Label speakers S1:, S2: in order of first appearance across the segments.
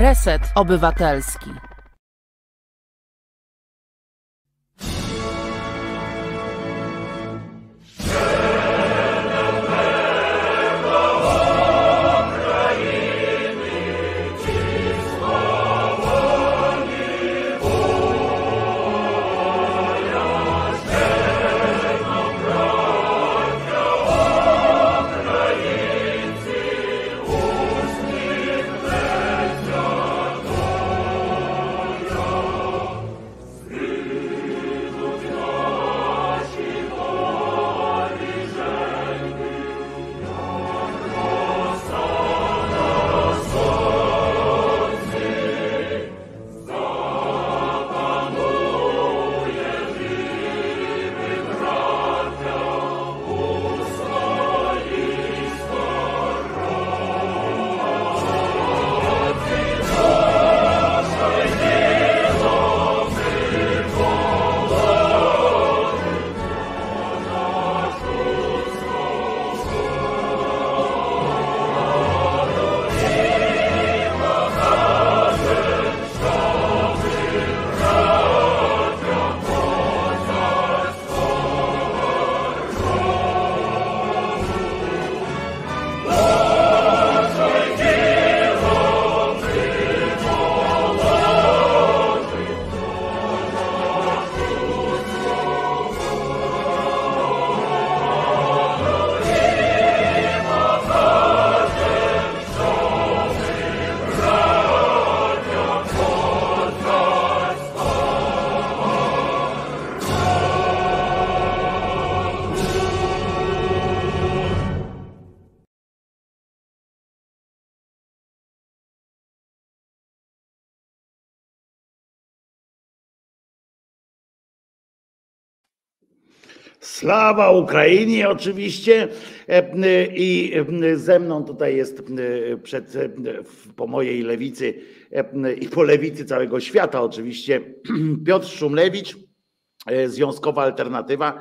S1: Reset Obywatelski.
S2: Sława Ukrainie oczywiście i ze mną tutaj jest po mojej lewicy i po lewicy całego świata oczywiście Piotr Szumlewicz, Związkowa Alternatywa.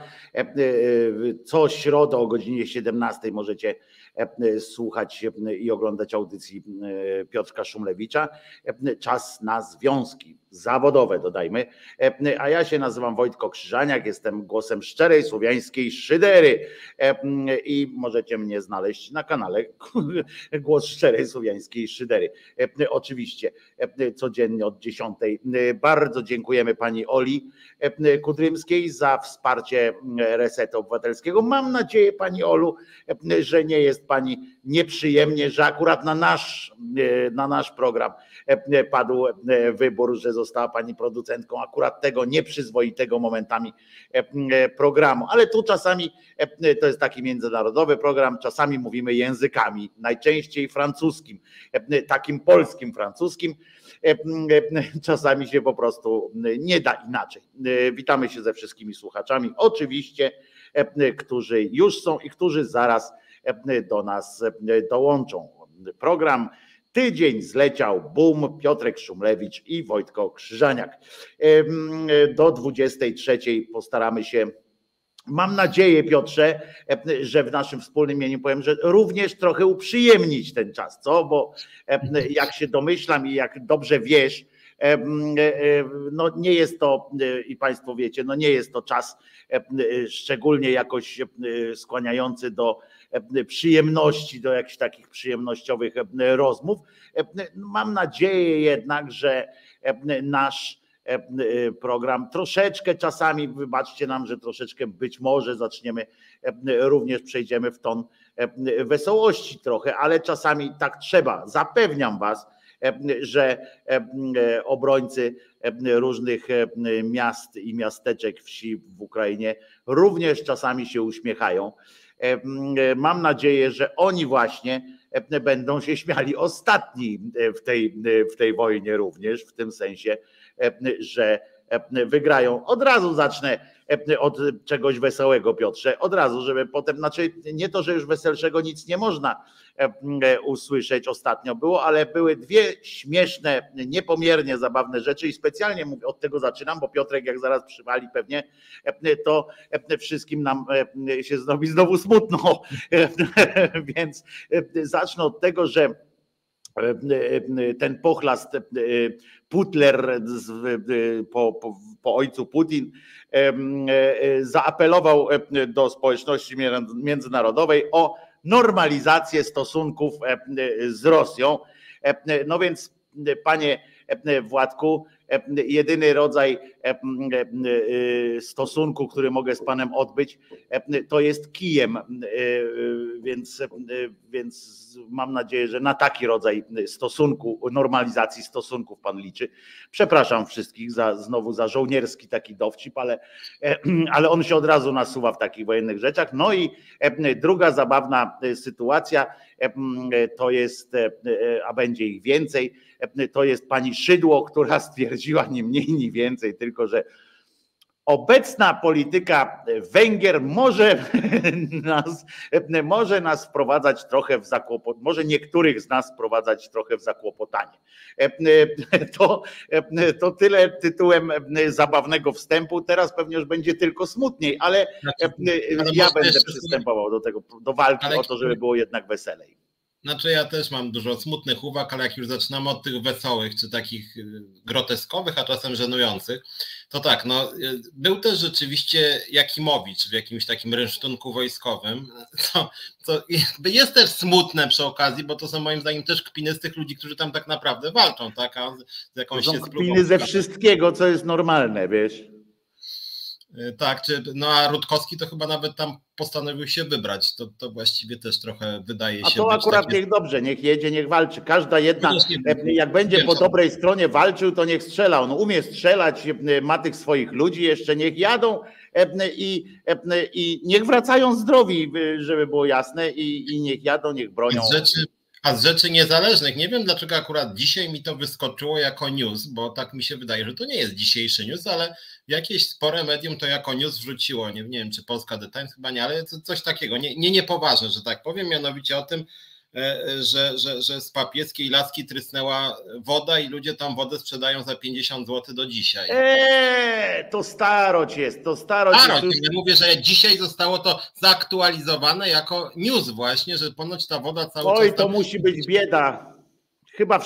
S2: Co środę o godzinie 17 możecie słuchać i oglądać audycji Piotrka Szumlewicza. Czas na związki zawodowe, dodajmy. A ja się nazywam Wojtko Krzyżaniak, jestem głosem szczerej słowiańskiej szydery i możecie mnie znaleźć na kanale Głos Szczerej Słowiańskiej Szydery. Oczywiście codziennie od 10. Bardzo dziękujemy pani Oli Kudrymskiej za wsparcie Resetu Obywatelskiego. Mam nadzieję, pani Olu, że nie jest pani nieprzyjemnie, że akurat na nasz program padł wybór, że została pani producentką akurat tego nieprzyzwoitego momentami programu. Ale tu czasami to jest taki międzynarodowy program, czasami mówimy językami, najczęściej francuskim, takim polskim francuskim. Czasami się po prostu nie da inaczej. Witamy się ze wszystkimi słuchaczami, oczywiście, którzy już są i którzy zaraz do nas dołączą. Program Tydzień zleciał, bum, Piotrek Szumlewicz i Wojtko Krzyżaniak. Do 23 postaramy się, mam nadzieję, Piotrze, że w naszym wspólnym imieniu powiem, że również trochę uprzyjemnić ten czas, co? Bo jak się domyślam i jak dobrze wiesz, no nie jest to, i państwo wiecie, no nie jest to czas szczególnie jakoś skłaniający do przyjemności, do jakichś takich przyjemnościowych rozmów. Mam nadzieję jednak, że nasz program troszeczkę czasami, wybaczcie nam, że troszeczkę być może zaczniemy, również przejdziemy w ton wesołości trochę, ale czasami tak trzeba. Zapewniam was, że obrońcy różnych miast i miasteczek, wsi w Ukrainie również czasami się uśmiechają. Mam nadzieję, że oni właśnie będą się śmiali ostatni w tej wojnie również, w tym sensie, że wygrają. Od razu zacznę od czegoś wesołego, Piotrze, od razu, żeby potem, znaczy nie to, że już weselszego nic nie można usłyszeć ostatnio było, ale były dwie śmieszne, niepomiernie zabawne rzeczy i specjalnie mówię, od tego zaczynam, bo Piotrek jak zaraz przywali pewnie, to wszystkim nam się zrobi znowu smutno, więc zacznę od tego, że ten pochlast Putler po ojcu Putin zaapelował do społeczności międzynarodowej o normalizację stosunków z Rosją. No więc, panie Władku, jedyny rodzaj stosunku, który mogę z panem odbyć, to jest kijem, więc mam nadzieję, że na taki rodzaj stosunku, normalizacji stosunków pan liczy. Przepraszam wszystkich znowu za żołnierski taki dowcip, ale on się od razu nasuwa w takich wojennych rzeczach. No i druga zabawna sytuacja to jest, a będzie ich więcej, to jest pani Szydło, która stwierdziła ni mniej, ni więcej, tylko że obecna polityka Węgier może nas wprowadzać trochę w zakłopotanie, może niektórych z nas wprowadzać trochę w zakłopotanie. To tyle tytułem zabawnego wstępu. Teraz pewnie już będzie tylko smutniej, ale ja będę przystępował do tego, do walki o to, żeby było jednak weselej.
S3: Znaczy ja też mam dużo smutnych uwag, ale jak już zaczynamy od tych wesołych, czy takich groteskowych, a czasem żenujących, to tak, no był też rzeczywiście Jakimowicz w jakimś takim rynsztunku wojskowym, co jest też smutne przy okazji, bo to są moim zdaniem też kpiny z tych ludzi, którzy tam tak naprawdę walczą, tak, a z jakąś
S2: to są kpiny ze wszystkiego, co jest normalne, wiesz.
S3: Tak, no a Rutkowski to chyba nawet tam postanowił się wybrać, to właściwie też trochę wydaje się.
S2: A to akurat niech dobrze, niech jedzie, niech walczy. Każda jedna, jak będzie po dobrej stronie walczył, to niech strzela. On umie strzelać, ma tych swoich ludzi, jeszcze niech jadą i niech wracają zdrowi, żeby było jasne, i niech jadą, niech bronią.
S3: A z rzeczy niezależnych, nie wiem dlaczego akurat dzisiaj mi to wyskoczyło jako news, bo tak mi się wydaje, że to nie jest dzisiejszy news, ale jakieś spore medium to jako news wrzuciło, nie wiem czy Polska The Times, chyba nie, ale coś takiego, niepoważne, że tak powiem, mianowicie o tym, że z Papieskiej Laski trysnęła woda i ludzie tam wodę sprzedają za 50 zł do dzisiaj.
S2: To starość jest,
S3: Ja mówię, że dzisiaj zostało to zaktualizowane jako news właśnie, że ponoć ta woda cały czas...
S2: Oj, to musi być bieda. Chyba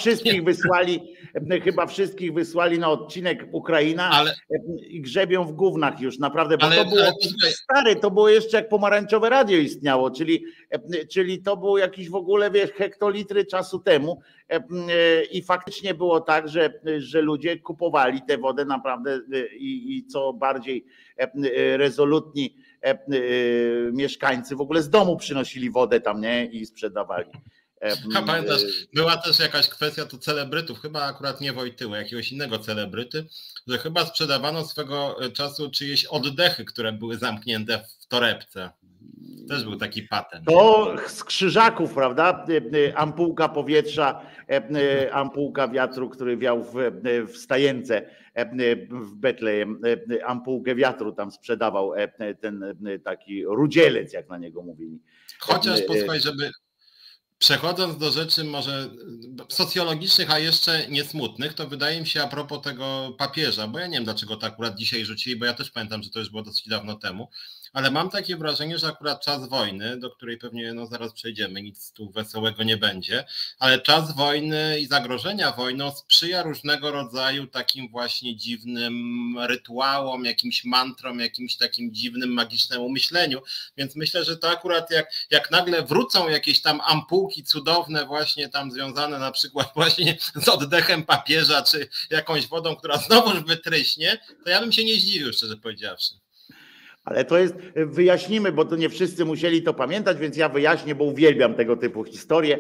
S2: wszystkich wysłali na odcinek Ukraina i grzebią w gównach już, naprawdę, bo to było stare, to było jeszcze jak pomarańczowe radio istniało, czyli to było jakieś w ogóle, wiesz, hektolitry czasu temu i faktycznie było tak, że ludzie kupowali tę wodę naprawdę i co bardziej rezolutni mieszkańcy w ogóle z domu przynosili wodę tam, nie, i sprzedawali.
S3: A pamiętasz, była też jakaś kwestia to celebrytów, chyba akurat nie Wojtyły, jakiegoś innego celebryty, że chyba sprzedawano swego czasu czyjeś oddechy, które były zamknięte w torebce. Też był taki patent.
S2: To z krzyżaków, prawda? Ampułka powietrza, ampułka wiatru, który wiał w stajence w Betlejem. Ampułkę wiatru tam sprzedawał ten taki rudzielec, jak na niego mówili.
S3: Chociaż posłuchaj, żeby... Przechodząc do rzeczy może socjologicznych, a jeszcze niesmutnych, to wydaje mi się a propos tego papieża, bo ja nie wiem dlaczego to akurat dzisiaj rzucili, bo ja też pamiętam, że to już było dosyć dawno temu, ale mam takie wrażenie, że akurat czas wojny, do której pewnie zaraz przejdziemy, nic tu wesołego nie będzie, ale czas wojny i zagrożenia wojną sprzyja różnego rodzaju takim właśnie dziwnym rytuałom, jakimś mantrom, jakimś takim dziwnym, magicznemu myśleniu, więc myślę, że to akurat jak nagle wrócą jakieś tam ampułki cudowne właśnie tam związane na przykład właśnie z oddechem papieża, czy jakąś wodą, która znowuż wytryśnie, to ja bym się nie zdziwił, szczerze powiedziawszy.
S2: Ale to jest, wyjaśnimy, bo to nie wszyscy musieli to pamiętać, więc ja wyjaśnię, bo uwielbiam tego typu historie.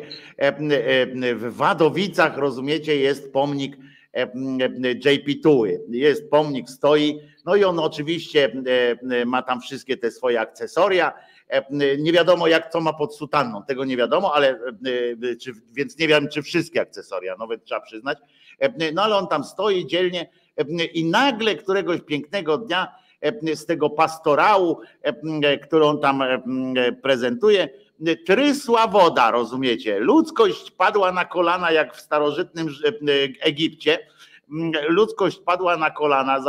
S2: W Wadowicach, rozumiecie, jest pomnik JP2. Jest pomnik, stoi, no i on oczywiście ma tam wszystkie te swoje akcesoria. Nie wiadomo co ma pod sutanną, tego nie wiadomo, ale więc nie wiem, czy wszystkie akcesoria, nawet trzeba przyznać. No ale on tam stoi dzielnie i nagle któregoś pięknego dnia z tego pastorału, którą tam prezentuje, trysła woda, rozumiecie? Ludzkość padła na kolana jak w starożytnym Egipcie. Ludzkość padła na kolana,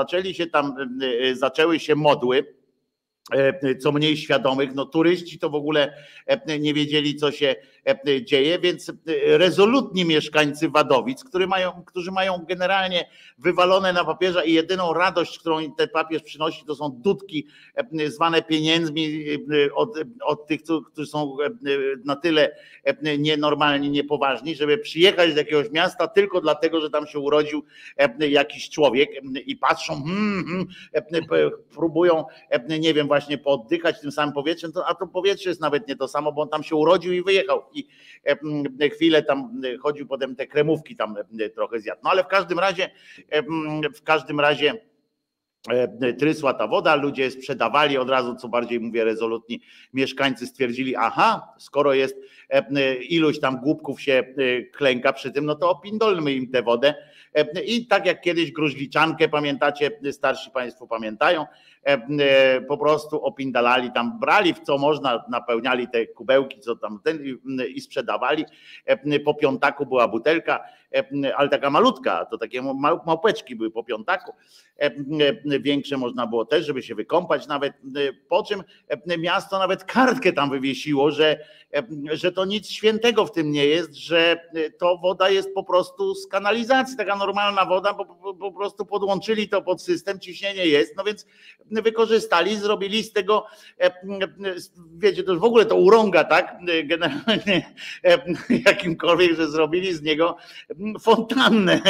S2: zaczęły się modły, co mniej świadomych, no turyści to w ogóle nie wiedzieli, dzieje, więc rezolutni mieszkańcy Wadowic, którzy mają generalnie wywalone na papierze i jedyną radość, którą ten papież przynosi, to są dudki zwane pieniędzmi od tych, którzy są na tyle nienormalni, niepoważni, żeby przyjechać do jakiegoś miasta tylko dlatego, że tam się urodził jakiś człowiek i patrzą, próbują, nie wiem, właśnie pooddychać tym samym powietrzem, a to powietrze jest nawet nie to samo, bo on tam się urodził i wyjechał i chwilę tam chodził, potem te kremówki tam trochę zjadł. No ale w każdym razie trysła ta woda, ludzie sprzedawali od razu, co bardziej mówię rezolutni mieszkańcy stwierdzili, aha, skoro jest iluś tam głupków się klęka przy tym, no to opindolmy im tę wodę i tak jak kiedyś gruźliczankę, pamiętacie, starsi państwo pamiętają, po prostu opindalali tam, brali w co można, napełniali te kubełki, co tam i sprzedawali, po piątaku była butelka, ale taka malutka, to takie małpeczki były po piątaku, większe można było też, żeby się wykąpać nawet, po czym miasto nawet kartkę tam wywiesiło, że to nic świętego w tym nie jest, że to woda jest po prostu z kanalizacji, taka normalna woda, bo po prostu podłączyli to pod system, ciśnienie jest, no więc wykorzystali, zrobili z tego, wiecie, to już w ogóle to urąga, tak, generalnie jakimkolwiek, że zrobili z niego fontannę,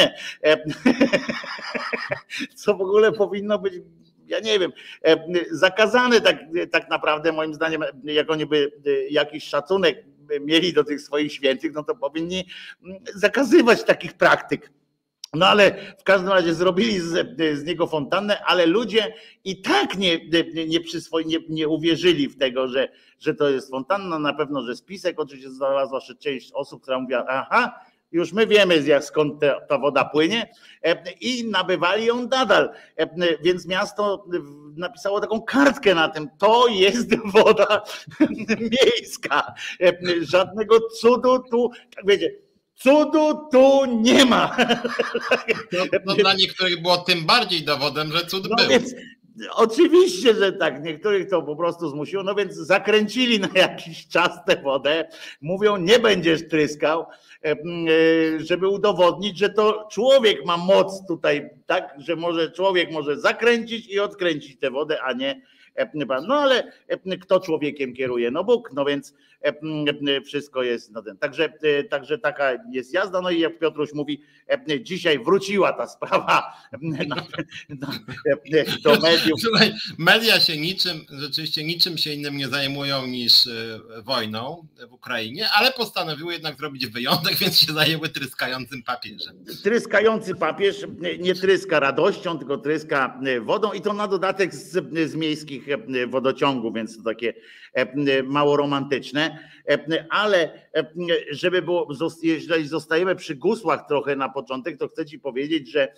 S2: co w ogóle powinno być, ja nie wiem, zakazane tak naprawdę moim zdaniem, jak oni by jakiś szacunek mieli do tych swoich świętych, no to powinni zakazywać takich praktyk. No ale w każdym razie zrobili z niego fontannę, ale ludzie i tak nie uwierzyli w tego, że to jest fontanna. Na pewno, że spisek, oczywiście znalazła się część osób, która mówiła, aha, już my wiemy, skąd ta woda płynie i nabywali ją nadal. Więc miasto napisało taką kartkę na tym, to jest woda miejska. Żadnego cudu tu, tak wiecie, cudu tu nie ma.
S3: No dla niektórych było tym bardziej dowodem, że cud był.
S2: Więc, oczywiście, że tak, niektórych to po prostu zmusiło, no więc zakręcili na jakiś czas tę wodę, mówią, nie będziesz tryskał, żeby udowodnić, że to człowiek ma moc tutaj, tak, że człowiek może zakręcić i odkręcić tę wodę, a nie, no ale kto człowiekiem kieruje? No Bóg, no więc wszystko jest na ten. Także taka jest jazda, no i jak Piotruś mówi, dzisiaj wróciła ta sprawa do mediów.
S3: Słuchaj, media się rzeczywiście niczym się innym nie zajmują niż wojną w Ukrainie, ale postanowiły jednak zrobić wyjątek, więc się zajęły tryskającym papieżem.
S2: Tryskający papież nie tryska radością, tylko tryska wodą i to na dodatek z miejskich wodociągów, więc to takie mało romantyczne, ale żeby było, jeżeli zostajemy przy gusłach trochę na początek, to chcę ci powiedzieć, że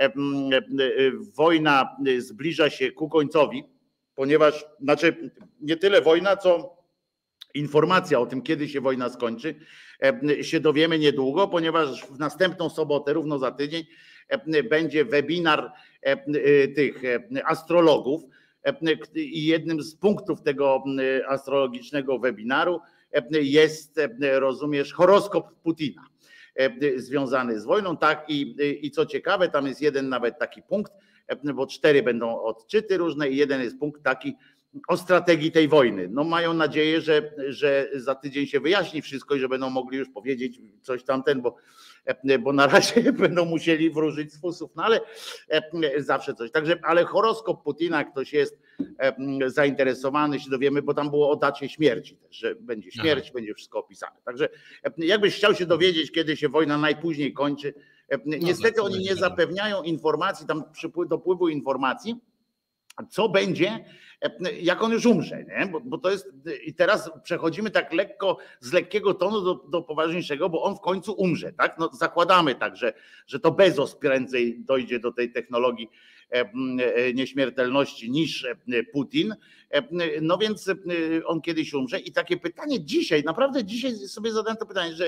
S2: wojna zbliża się ku końcowi, ponieważ, znaczy nie tyle wojna, co informacja o tym, kiedy się wojna skończy, się dowiemy niedługo, ponieważ w następną sobotę, równo za tydzień, będzie webinar tych astrologów i jednym z punktów tego astrologicznego webinaru jest, rozumiesz, horoskop Putina związany z wojną, tak, i co ciekawe, tam jest jeden nawet taki punkt, bo 4 będą odczyty różne i jeden jest punkt taki o strategii tej wojny. No mają nadzieję, że za tydzień się wyjaśni wszystko i że będą mogli już powiedzieć coś tamten, bo na razie będą musieli wróżyć z fusów, no ale zawsze coś. Także, ale horoskop Putina, jak ktoś jest zainteresowany, się dowiemy, bo tam było o dacie śmierci też, że będzie śmierć, będzie wszystko opisane. Także jakbyś chciał się dowiedzieć, kiedy się wojna najpóźniej kończy, niestety oni nie zapewniają informacji, tam dopływu informacji, co będzie, jak on już umrze, nie? Bo to jest, i teraz przechodzimy tak lekko, z lekkiego tonu do poważniejszego, bo on w końcu umrze, tak? No zakładamy tak, że to Bezos prędzej dojdzie do tej technologii nieśmiertelności niż Putin, no więc on kiedyś umrze i takie pytanie dzisiaj, naprawdę dzisiaj sobie zadałem to pytanie, że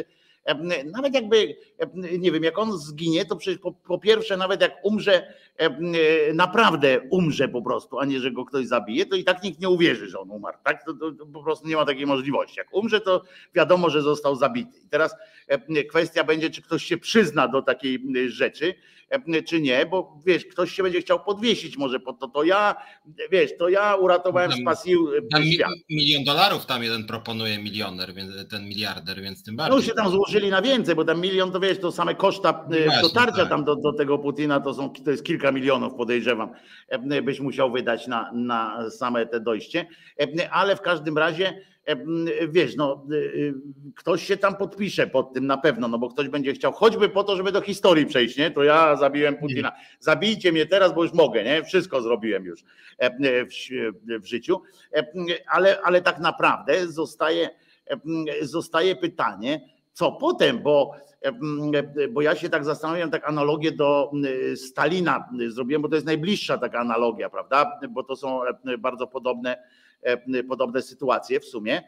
S2: Nawet jakby, nie wiem, jak on zginie, to przecież po pierwsze, nawet jak umrze, naprawdę umrze po prostu, a nie, że go ktoś zabije, to i tak nikt nie uwierzy, że on umarł. Tak? To po prostu nie ma takiej możliwości. Jak umrze, to wiadomo, że został zabity. I teraz kwestia będzie, czy ktoś się przyzna do takiej rzeczy, czy nie, bo wiesz, ktoś się będzie chciał podwiesić może pod to ja, wiesz, to ja uratowałem, spasił świat.
S3: $1 milion tam jeden proponuje milioner, ten miliarder, więc tym bardziej.
S2: No się tam złożyli na więcej, bo tam milion to wiesz, to same koszta dotarcia tak. Tam do tego Putina to jest kilka milionów, podejrzewam, byś musiał wydać na same te dojście, ale w każdym razie wiesz, no ktoś się tam podpisze pod tym na pewno, no bo ktoś będzie chciał, choćby po to, żeby do historii przejść, nie? To ja zabiłem Putina. Zabijcie mnie teraz, bo już mogę, nie? Wszystko zrobiłem już w życiu, ale tak naprawdę zostaje pytanie, co potem, bo ja się tak zastanawiam, tak analogię do Stalina zrobiłem, bo to jest najbliższa taka analogia, prawda? Bo to są bardzo podobne sytuacje w sumie.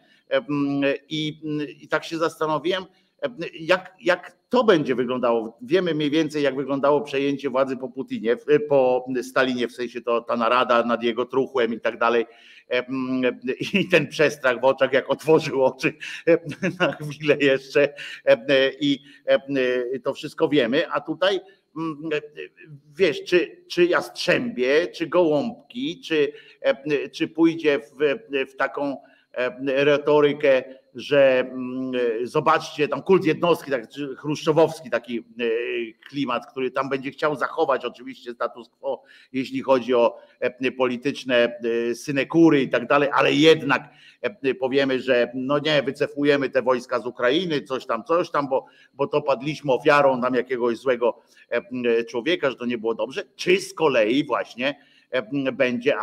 S2: I tak się zastanowiłem, jak to będzie wyglądało. Wiemy mniej więcej, jak wyglądało przejęcie władzy po Putinie, po Stalinie, w sensie to ta narada nad jego truchłem i tak dalej. I ten przestrach w oczach, jak otworzył oczy na chwilę jeszcze. I to wszystko wiemy, a tutaj wiesz, czy Jastrzębie, czy Gołąbki, czy pójdzie w taką retorykę, że zobaczcie, tam kult jednostki, tak, chruszczowowski taki klimat, który tam będzie chciał zachować oczywiście status quo, jeśli chodzi o polityczne synekury i tak dalej, ale jednak powiemy, że no nie, wycofujemy te wojska z Ukrainy, coś tam, bo to padliśmy ofiarą tam jakiegoś złego człowieka, że to nie było dobrze, czy z kolei właśnie będzie,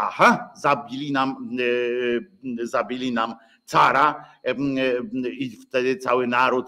S2: zabili nam cara i wtedy cały naród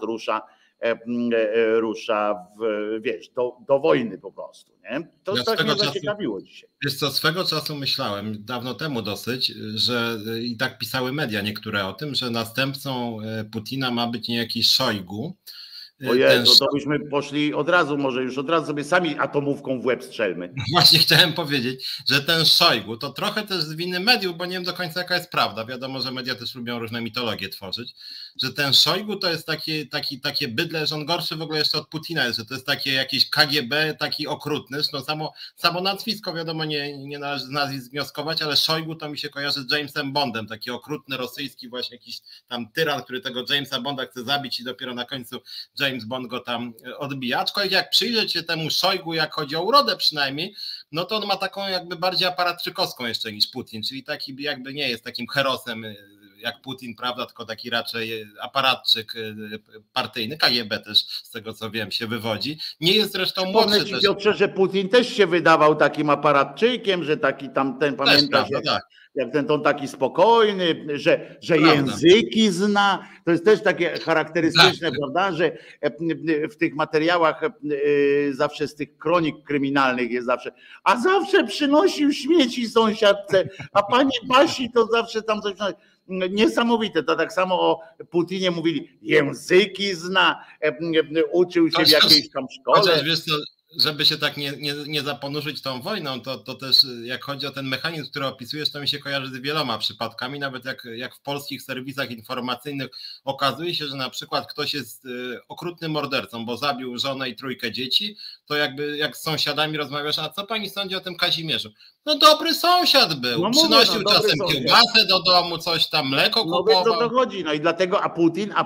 S2: rusza do wojny po prostu. Nie? To ja tak mnie zaciekawiło dzisiaj.
S3: Wiesz co, swego czasu myślałem, dawno temu dosyć, że i tak pisały media niektóre o tym, że następcą Putina ma być niejaki Szojgu.
S2: Ojej, to byśmy poszli od razu sobie sami atomówką w łeb strzelmy.
S3: Właśnie chciałem powiedzieć, że ten Szojgu to trochę też z winy mediów, bo nie wiem do końca jaka jest prawda. Wiadomo, że media też lubią różne mitologie tworzyć, że ten Szojgu to jest takie bydle, że on gorszy w ogóle jeszcze od Putina jest, że to jest takie jakieś KGB, taki okrutny. No samo nazwisko wiadomo nie należy z nazwisk wnioskować, ale Szojgu to mi się kojarzy z Jamesem Bondem, taki okrutny rosyjski właśnie jakiś tam tyran, który tego Jamesa Bonda chce zabić i dopiero na końcu James Bond go tam odbija. Aczkolwiek jak przyjrzeć się temu Szojgu, jak chodzi o urodę przynajmniej, no to on ma taką jakby bardziej aparatczykowską jeszcze niż Putin, czyli taki jakby nie jest takim herosem jak Putin, prawda, tylko taki raczej aparatczyk partyjny, KGB też z tego co wiem się wywodzi. Nie jest zresztą młodszy też.
S2: Piotrze, że Putin też się wydawał takim aparatczykiem, że taki tamten, pamiętasz, jak ten ton taki spokojny, że języki zna. To jest też takie charakterystyczne, prawda, że w tych materiałach zawsze z tych kronik kryminalnych jest zawsze przynosił śmieci sąsiadce, a pani Basi to zawsze tam coś przynosi. Niesamowite, to tak samo o Putinie mówili, języki zna, uczył się w jakiejś tam szkole.
S3: Chociaż wiesz co, żeby się tak nie zaponurzyć tą wojną, to też jak chodzi o ten mechanizm, który opisujesz, to mi się kojarzy z wieloma przypadkami, nawet jak w polskich serwisach informacyjnych okazuje się, że na przykład ktoś jest okrutnym mordercą, bo zabił żonę i 3 dzieci, to jakby jak z sąsiadami rozmawiasz, a co pani sądzi o tym Kazimierzu? No dobry sąsiad był, przynosił czasem kiełbasę do domu, coś tam, mleko kupował.
S2: No to chodzi, no i dlatego, a Putin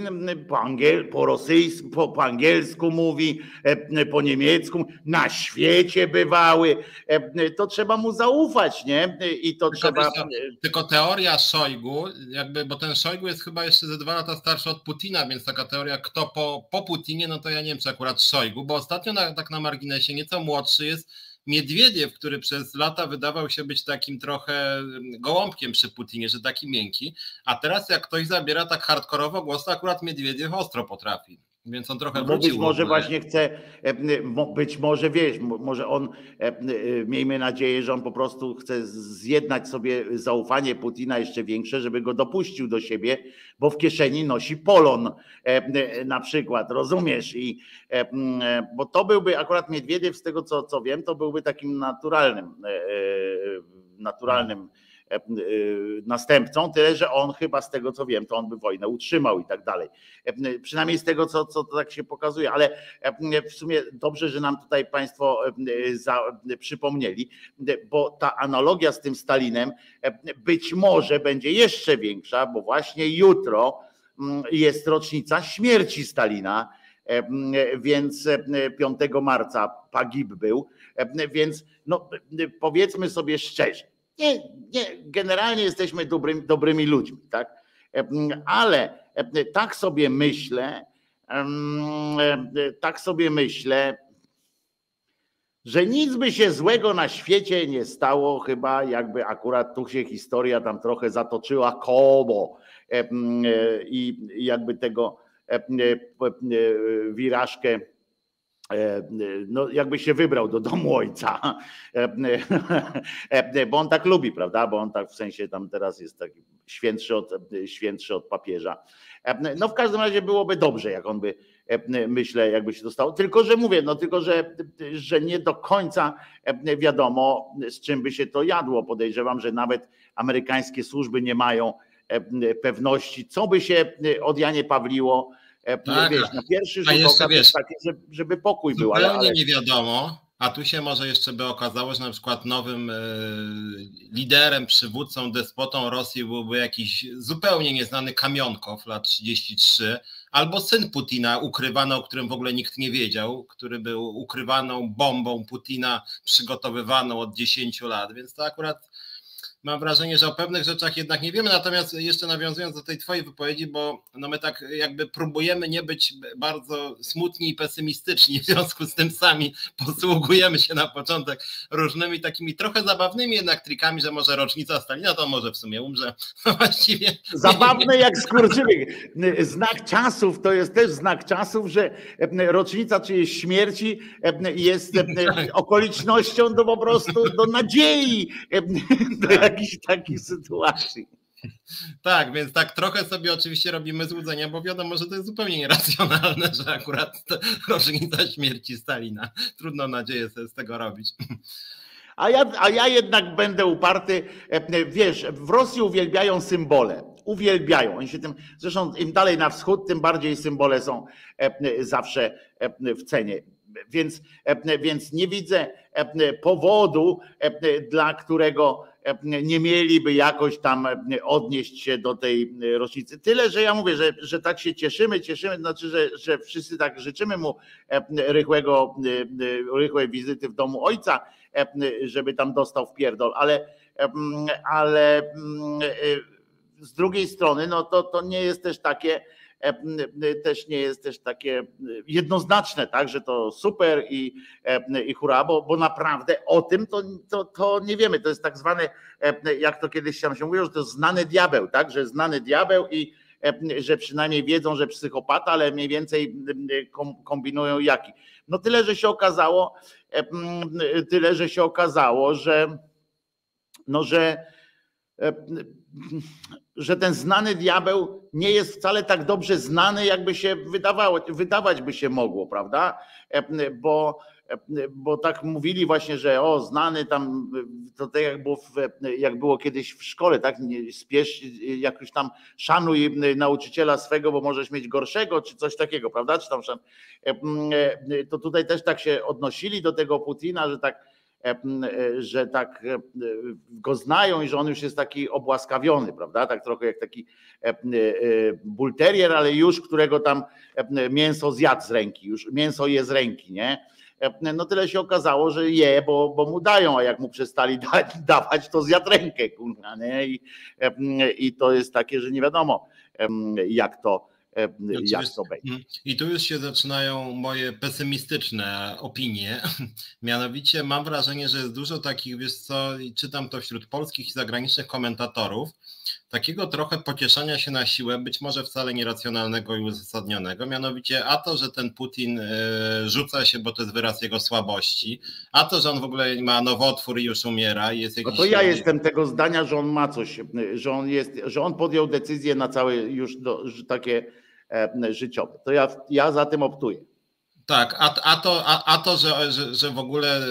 S2: po rosyjsku, po angielsku mówi, po niemiecku, na świecie bywały, to trzeba mu zaufać, nie? I to trzeba...
S3: Tylko teoria Szojgu, jakby, bo ten Szojgu jest chyba jeszcze ze 2 lata starszy od Putina, więc taka teoria, kto po Putinie, no to ja nie wiem, czy akurat Szojgu, bo ostatnio tak na marginesie nieco młodszy jest Miedwiediew, który przez lata wydawał się być takim trochę gołąbkiem przy Putinie, że taki miękki, a teraz jak ktoś zabiera tak hardkorowo głos, to akurat Miedwiediew ostro potrafi. Więc on trochę
S2: Bo
S3: wrócił.
S2: być może właśnie chce, być może wiesz, może on, miejmy nadzieję, że on po prostu chce zjednać sobie zaufanie Putina jeszcze większe, żeby go dopuścił do siebie, bo w kieszeni nosi polon na przykład, rozumiesz? Bo to byłby akurat Miedwiediew, z tego co wiem, to byłby takim naturalnym następcą, tyle że on chyba z tego co wiem, to on by wojnę utrzymał i tak dalej. Przynajmniej z tego co tak się pokazuje, ale w sumie dobrze, że nam tutaj Państwo przypomnieli, bo ta analogia z tym Stalinem być może będzie jeszcze większa, bo właśnie jutro jest rocznica śmierci Stalina, więc 5 marca Pagib był, więc no, powiedzmy sobie szczerze, generalnie jesteśmy dobrymi ludźmi, tak? Ale tak sobie myślę, że nic by się złego na świecie nie stało, chyba jakby akurat tu się historia tam trochę zatoczyła koło i jakby tego wirażkę, no jakby się wybrał do domu ojca, bo on tak lubi, prawda, bo on tak w sensie tam teraz jest taki świętszy od papieża. No w każdym razie byłoby dobrze, jak on by, myślę, jakby się dostało, tylko że mówię, no tylko że nie do końca wiadomo, z czym by się to jadło. Podejrzewam, że nawet amerykańskie służby nie mają pewności, co by się od Janie Pawliło,
S3: tak,
S2: wiesz, na pierwszy rzut oka jest taki, żeby pokój był.
S3: Ale nie wiadomo, a tu się może jeszcze by okazało, że na przykład nowym liderem, przywódcą, despotą Rosji byłby jakiś zupełnie nieznany Kamionkow, lat 33, albo syn Putina, ukrywany, o którym w ogóle nikt nie wiedział, który był ukrywaną bombą Putina, przygotowywaną od 10 lat, więc to akurat mam wrażenie, że o pewnych rzeczach jednak nie wiemy, natomiast jeszcze nawiązując do tej twojej wypowiedzi, bo no my tak jakby próbujemy nie być bardzo smutni i pesymistyczni, w związku z tym sami posługujemy się na początek różnymi takimi trochę zabawnymi jednak trikami, że może rocznica Stalina to może w sumie umrze. No właściwie...
S2: Zabawne jak skurczybyk. Znak czasów, to jest też znak czasów, że rocznica czyjejś śmierci jest okolicznością do po prostu do nadziei, do jakichś takich sytuacji.
S3: Tak, więc tak trochę sobie oczywiście robimy złudzenia, bo wiadomo, że to jest zupełnie nieracjonalne, że akurat rocznica śmierci Stalina. Trudno nadzieję sobie z tego robić.
S2: A ja jednak będę uparty. Wiesz, w Rosji uwielbiają symbole. Uwielbiają. Oni się tym, zresztą im dalej na wschód, tym bardziej symbole są zawsze w cenie. Więc nie widzę powodu, dla którego nie mieliby jakoś tam odnieść się do tej rocznicy. Tyle, że ja mówię, że tak się cieszymy, znaczy, że wszyscy tak życzymy mu rychłej wizyty w domu ojca, żeby tam dostał w pierdol, ale z drugiej strony, no to nie jest też takie jednoznaczne, tak, że to super i hurra, bo naprawdę o tym to nie wiemy. To jest tak zwane, jak to kiedyś tam się mówiło, że to jest znany diabeł, tak, że znany diabeł i że przynajmniej wiedzą, że psychopata, ale mniej więcej kombinują jaki. No tyle, że się okazało, że ten znany diabeł nie jest wcale tak dobrze znany, jakby się wydawać by się mogło, prawda? Bo tak mówili właśnie, że znany tam, to tak jak było kiedyś w szkole, tak? Spiesz, jak już tam szanuj nauczyciela swego, bo możesz mieć gorszego, czy coś takiego, prawda? Czy tam to tutaj też tak się odnosili do tego Putina, że tak go znają i że on już jest taki obłaskawiony, prawda? Tak trochę jak taki bulterier, ale już którego tam mięso zjadł z ręki, już mięso je z ręki, nie? No tyle się okazało, że je, bo mu dają, a jak mu przestali dawać, to zjadł rękę, kurwa, nie? I to jest takie, że nie wiadomo, jak to będzie.
S3: I tu już się zaczynają moje pesymistyczne opinie. Mianowicie mam wrażenie, że jest dużo takich, wiesz co, czytam to wśród polskich i zagranicznych komentatorów, takiego trochę pocieszania się na siłę, być może wcale nieracjonalnego i uzasadnionego, mianowicie a to, że ten Putin rzuca się, bo to jest wyraz jego słabości, a to, że on w ogóle ma nowotwór i już umiera i jest jakiś...
S2: No to ja jestem tego zdania, że on ma coś, że on podjął decyzję na całe już takie życiowe. To ja za tym optuję.
S3: Tak, a to że w ogóle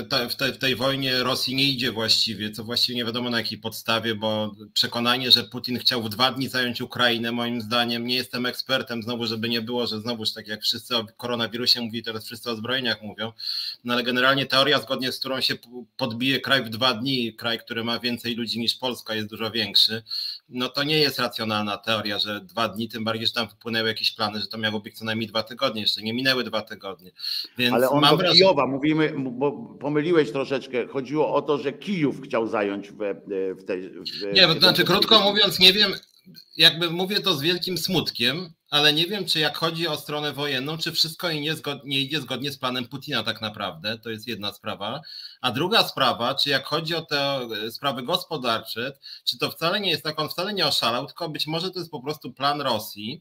S3: w tej wojnie Rosji nie idzie właściwie, co właściwie nie wiadomo na jakiej podstawie, bo przekonanie, że Putin chciał w 2 dni zająć Ukrainę, moim zdaniem, nie jestem ekspertem, znowu żeby nie było, że znowuż tak jak wszyscy o koronawirusie mówili, teraz wszyscy o zbrojeniach mówią, no ale generalnie teoria, zgodnie z którą się podbije kraj w 2 dni, kraj, który ma więcej ludzi niż Polska, jest dużo większy, no to nie jest racjonalna teoria, że 2 dni, tym bardziej, że tam wypłynęły jakieś plany, że to miało być co najmniej 2 tygodnie, jeszcze nie minęły 2 tygodnie. Więc
S2: ale on do Kijowa, mówimy, bo pomyliłeś troszeczkę, chodziło o to, że Kijów chciał zająć w tej...
S3: Nie, to znaczy krótko mówiąc, nie wiem, jakby mówię to z wielkim smutkiem, ale nie wiem, czy jak chodzi o stronę wojenną, czy wszystko nie idzie zgodnie z planem Putina tak naprawdę, to jest jedna sprawa, a druga sprawa, czy jak chodzi o te sprawy gospodarcze, czy to wcale nie jest tak, on wcale nie oszalał, tylko być może to jest po prostu plan Rosji,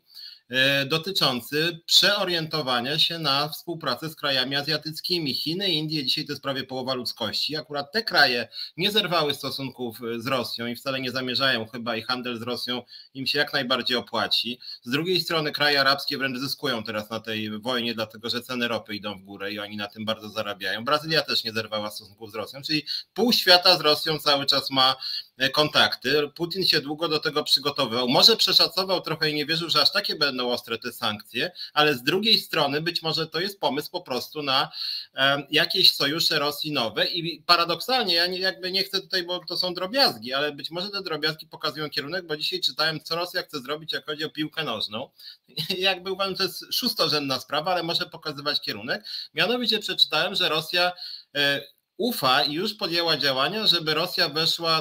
S3: dotyczący przeorientowania się na współpracę z krajami azjatyckimi. Chiny i Indie dzisiaj to jest prawie połowa ludzkości. Akurat te kraje nie zerwały stosunków z Rosją i wcale nie zamierzają chyba i handel z Rosją im się jak najbardziej opłaci. Z drugiej strony kraje arabskie wręcz zyskują teraz na tej wojnie, dlatego że ceny ropy idą w górę i oni na tym bardzo zarabiają. Brazylia też nie zerwała stosunków z Rosją, czyli pół świata z Rosją cały czas ma kontakty. Putin się długo do tego przygotowywał. Może przeszacował trochę i nie wierzył, że aż takie będą ostre te sankcje, ale z drugiej strony być może to jest pomysł po prostu na jakieś sojusze Rosji nowe i paradoksalnie, ja nie chcę tutaj, bo to są drobiazgi, ale być może te drobiazgi pokazują kierunek, bo dzisiaj czytałem, co Rosja chce zrobić, jak chodzi o piłkę nożną. Jakby uważam, że to jest szóstorzędna sprawa, ale może pokazywać kierunek. Mianowicie przeczytałem, że Rosja ufa i już podjęła działania, żeby Rosja weszła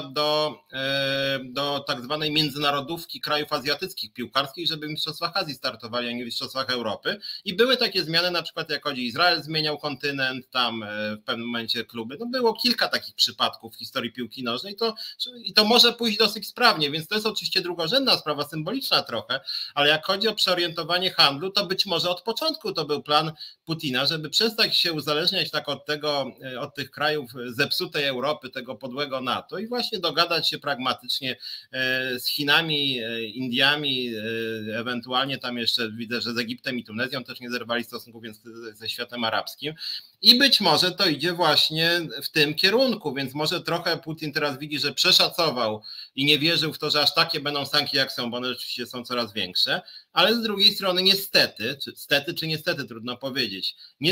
S3: do tak zwanej międzynarodówki krajów azjatyckich piłkarskich, żeby w Mistrzostwach Azji startowali, a nie w Mistrzostwach Europy. I były takie zmiany, na przykład jak chodzi Izrael zmieniał kontynent, tam w pewnym momencie kluby. No było kilka takich przypadków w historii piłki nożnej i to może pójść dosyć sprawnie, więc to jest oczywiście drugorzędna sprawa, symboliczna trochę, ale jak chodzi o przeorientowanie handlu, to być może od początku to był plan Putina, żeby przestać się uzależniać tak od tych krajów zepsutej Europy, tego podłego NATO i właśnie dogadać się pragmatycznie z Chinami, Indiami, ewentualnie tam jeszcze widzę, że z Egiptem i Tunezją też nie zerwali stosunków, więc ze światem arabskim. I być może to idzie właśnie w tym kierunku, więc może trochę Putin teraz widzi, że przeszacował i nie wierzył w to, że aż takie będą sankcje jak są, bo one rzeczywiście są coraz większe, ale z drugiej strony niestety, czy niestety trudno powiedzieć,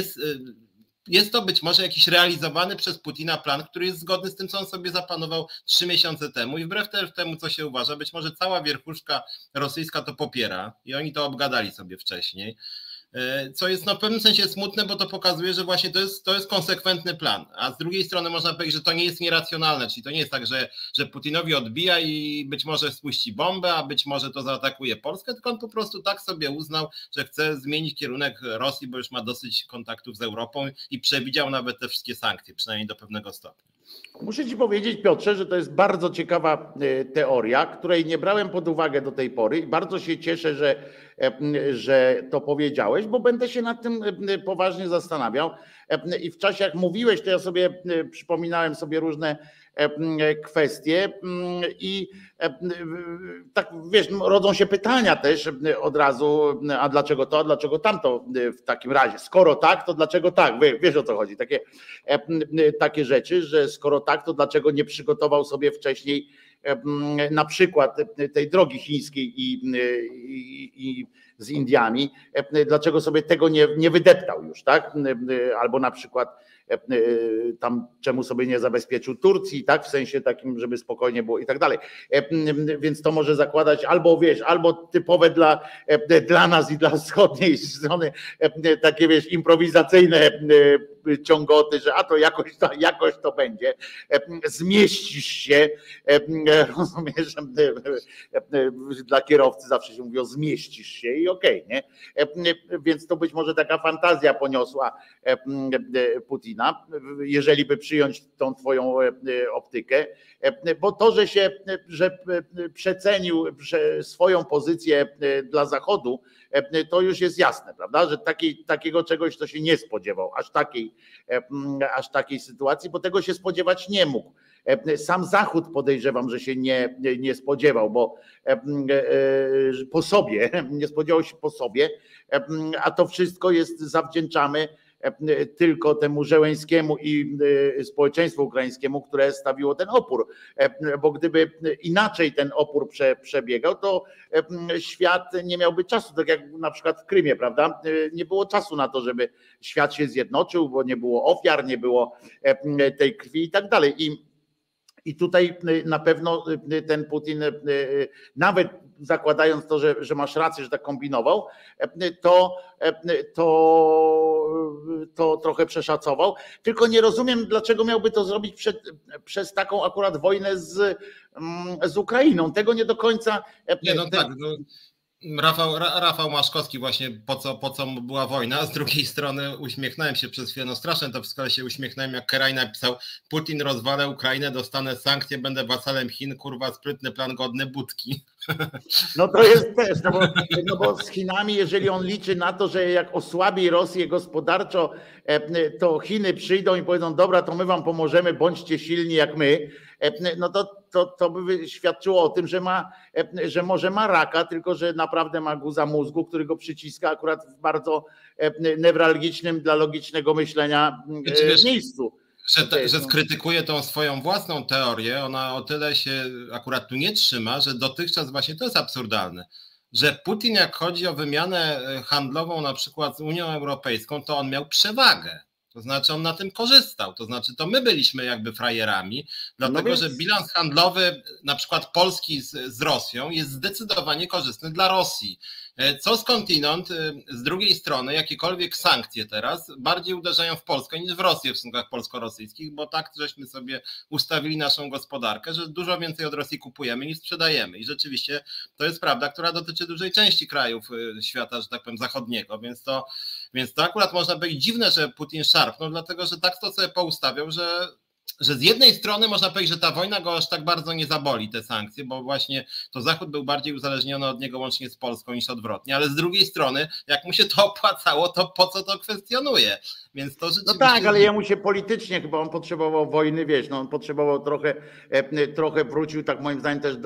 S3: jest to być może jakiś realizowany przez Putina plan, który jest zgodny z tym, co on sobie zaplanował 3 miesiące temu i wbrew temu, co się uważa, być może cała wierchuszka rosyjska to popiera i oni to obgadali sobie wcześniej. Co jest w pewnym sensie smutne, bo to pokazuje, że właśnie to jest konsekwentny plan, a z drugiej strony można powiedzieć, że to nie jest nieracjonalne, czyli to nie jest tak, że Putinowi odbija i być może spuści bombę, a być może to zaatakuje Polskę, tylko on po prostu tak sobie uznał, że chce zmienić kierunek Rosji, bo już ma dosyć kontaktów z Europą i przewidział nawet te wszystkie sankcje, przynajmniej do pewnego stopnia.
S2: Muszę ci powiedzieć, Piotrze, że to jest bardzo ciekawa teoria, której nie brałem pod uwagę do tej pory i bardzo się cieszę, że to powiedziałeś, bo będę się nad tym poważnie zastanawiał. I w czasie, jak mówiłeś, to ja sobie przypominałem sobie różne kwestie i tak wiesz, rodzą się pytania też od razu, a dlaczego to, a dlaczego tamto w takim razie, skoro tak, to dlaczego tak, wiesz o co chodzi, takie rzeczy, że skoro tak, to dlaczego nie przygotował sobie wcześniej na przykład tej drogi chińskiej i z Indiami, dlaczego sobie tego nie wydeptał już, tak? Albo na przykład tam czemu sobie nie zabezpieczył Turcji, tak? W sensie takim, żeby spokojnie było i tak dalej. Więc to może zakładać albo wiesz, albo typowe dla nas i dla wschodniej strony takie wiesz, improwizacyjne ciągoty, że a to jakoś to będzie. Zmieścisz się, rozumiesz, dla kierowcy zawsze się mówi, zmieścisz się i okej, nie? Więc to być może taka fantazja poniosła Putina. Putina, jeżeli by przyjąć tą twoją optykę, bo to, że przecenił swoją pozycję dla Zachodu, to już jest jasne, prawda, że takiego czegoś to się nie spodziewał, aż takiej sytuacji, bo tego się spodziewać nie mógł. Sam Zachód podejrzewam, że się nie spodziewał, bo po sobie, nie spodziewał się po sobie, a to wszystko zawdzięczamy tylko temu Zełenskiemu i społeczeństwu ukraińskiemu, które stawiło ten opór. Bo gdyby inaczej ten opór przebiegał, to świat nie miałby czasu, tak jak na przykład w Krymie, prawda? Nie było czasu na to, żeby świat się zjednoczył, bo nie było ofiar, nie było tej krwi i tak dalej. I tutaj na pewno ten Putin, nawet zakładając to, że masz rację, że tak kombinował, to trochę przeszacował. Tylko nie rozumiem, dlaczego miałby to zrobić przez taką akurat wojnę z Ukrainą. Tego nie do końca.
S3: Nie, no tak. No. Rafał Maszkowski właśnie po co była wojna, a z drugiej strony uśmiechnąłem się przez chwilę, no straszne to wszystko, ale się uśmiechnąłem, jak Keraj napisał: Putin rozwalę Ukrainę, dostanę sankcje, będę wasalem Chin, kurwa sprytny plan godny Budki.
S2: No to jest też, no bo z Chinami, jeżeli on liczy na to, że jak osłabi Rosję gospodarczo, to Chiny przyjdą i powiedzą: dobra, to my wam pomożemy, bądźcie silni jak my, no to by świadczyło o tym, że może ma raka, tylko że naprawdę ma guza mózgu, który go przyciska akurat w bardzo newralgicznym dla logicznego myślenia miejscu.
S3: Że skrytykuje tą swoją własną teorię, ona o tyle się akurat tu nie trzyma, że dotychczas właśnie to jest absurdalne, że Putin, jak chodzi o wymianę handlową na przykład z Unią Europejską, to on miał przewagę. To znaczy on na tym korzystał, to znaczy to my byliśmy jakby frajerami, dlatego że bilans handlowy na przykład Polski z Rosją jest zdecydowanie korzystny dla Rosji. Co skądinąd, z drugiej strony, jakiekolwiek sankcje teraz bardziej uderzają w Polskę niż w Rosję w stosunkach polsko-rosyjskich, bo tak żeśmy sobie ustawili naszą gospodarkę, że dużo więcej od Rosji kupujemy niż sprzedajemy. I rzeczywiście to jest prawda, która dotyczy dużej części krajów świata, że tak powiem, zachodniego, więc to akurat można powiedzieć dziwne, że Putin szarpnął, dlatego że tak to sobie poustawiał, że z jednej strony można powiedzieć, że ta wojna go aż tak bardzo nie zaboli, te sankcje, bo właśnie to Zachód był bardziej uzależniony od niego łącznie z Polską niż odwrotnie, ale z drugiej strony, jak mu się to opłacało, to po co to kwestionuje? Więc to rzeczywiście...
S2: No tak, ale jemu się politycznie chyba on potrzebował wojny, wiesz, no on potrzebował trochę wrócił, tak moim zdaniem też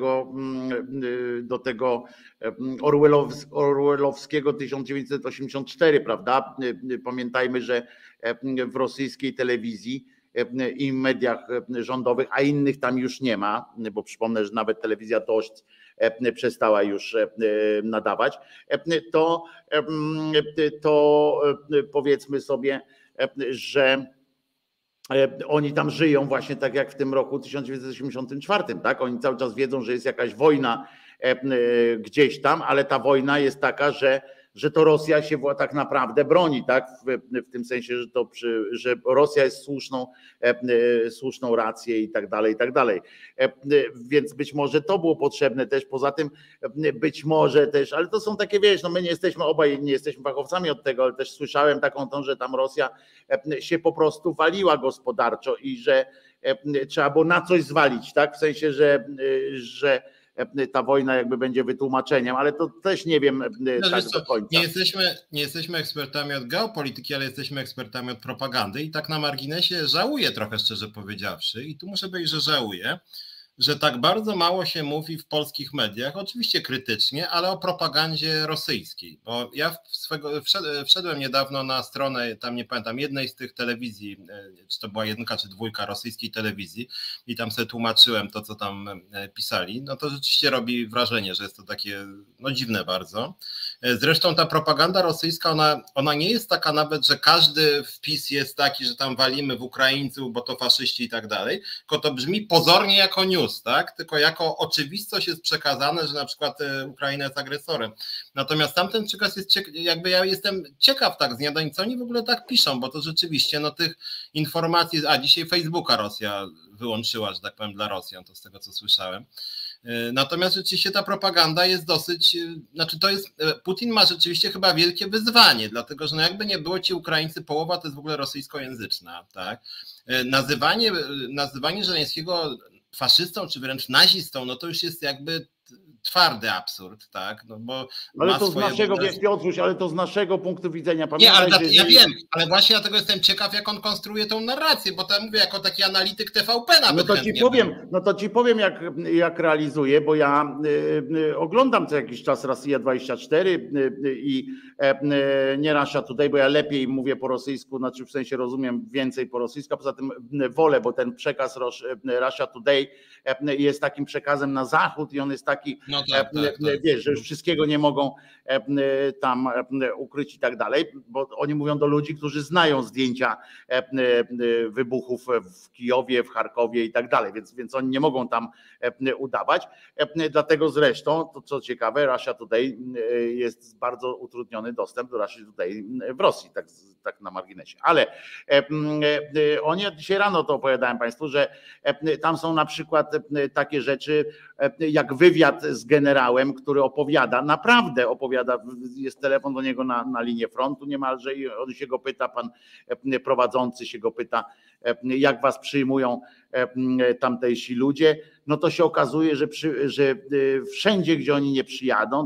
S2: do tego orwellowskiego 1984, prawda? Pamiętajmy, że w rosyjskiej telewizji i mediach rządowych, a innych tam już nie ma, bo przypomnę, że nawet telewizja Dość przestała już nadawać, to powiedzmy sobie, że oni tam żyją właśnie tak jak w tym roku 1984, tak? Oni cały czas wiedzą, że jest jakaś wojna gdzieś tam, ale ta wojna jest taka, że to Rosja się tak naprawdę broni, tak? W tym sensie, że Rosja jest słuszną rację i tak dalej, i tak dalej. Więc być może to było potrzebne też, poza tym być może też, ale to są takie, wiesz, no my obaj nie jesteśmy fachowcami od tego, ale też słyszałem taką tą, że tam Rosja się po prostu waliła gospodarczo i że trzeba było na coś zwalić, tak? W sensie, że ta wojna jakby będzie wytłumaczeniem, ale to też nie wiem tak do końca.
S3: Nie jesteśmy ekspertami od geopolityki, ale jesteśmy ekspertami od propagandy i tak na marginesie żałuję trochę, szczerze powiedziawszy, i tu muszę powiedzieć, że żałuję, że tak bardzo mało się mówi w polskich mediach, oczywiście krytycznie, ale o propagandzie rosyjskiej, bo ja wszedłem niedawno na stronę, tam nie pamiętam, jednej z tych telewizji, czy to była 1 czy 2 rosyjskiej telewizji i tam sobie tłumaczyłem to, co tam pisali, no to rzeczywiście robi wrażenie, że jest to takie, no dziwne bardzo. Zresztą ta propaganda rosyjska, ona nie jest taka nawet, że każdy wpis jest taki, że tam walimy w Ukraińców, bo to faszyści i tak dalej, tylko to brzmi pozornie jako news, tak? Tylko jako oczywistość jest przekazane, że na przykład Ukraina jest agresorem. Natomiast tamten przekaz jest, jakby ja jestem ciekaw tak z dnia do dnia, co oni w ogóle tak piszą, bo to rzeczywiście no tych informacji, dzisiaj Facebooka Rosja wyłączyła, że tak powiem, dla Rosjan, to z tego co słyszałem. Natomiast rzeczywiście ta propaganda jest dosyć, znaczy Putin ma rzeczywiście chyba wielkie wyzwanie, dlatego że no jakby nie było, ci Ukraińcy, połowa to jest w ogóle rosyjskojęzyczna, tak? Nazywanie Żeleńskiego faszystą czy wręcz nazistą, no to już jest jakby twardy absurd, tak? No bo
S2: ale to z naszego, Piotruś, ale to z naszego punktu widzenia.
S3: Pamiętaj, nie, ale ja wiem, ale właśnie dlatego jestem ciekaw, jak on konstruuje tą narrację, bo tam mówię, jako taki analityk TVP nawet.
S2: No to ci powiem, jak realizuje, bo ja oglądam co jakiś czas Rosja 24 i nie Russia Today, bo ja lepiej mówię po rosyjsku, znaczy w sensie rozumiem więcej po rosyjsku, a poza tym wolę, bo ten przekaz Russia Today jest takim przekazem na zachód i on jest taki,
S3: no tak.
S2: Wiesz, że już wszystkiego nie mogą tam ukryć i tak dalej, bo oni mówią do ludzi, którzy znają zdjęcia wybuchów w Kijowie, w Charkowie i tak dalej, więc oni nie mogą tam udawać. Dlatego zresztą, to co ciekawe, Russia Today jest bardzo utrudniony dostęp do Russia Today w Rosji, tak na marginesie. Ale oni, dzisiaj rano to opowiadałem Państwu, że tam są na przykład takie rzeczy jak wywiad z generałem, który naprawdę opowiada, jest telefon do niego na linię frontu niemalże i on się go pyta, pan prowadzący się go pyta, jak was przyjmują tamtejsi ludzie, no to się okazuje, że wszędzie, gdzie oni nie przyjadą,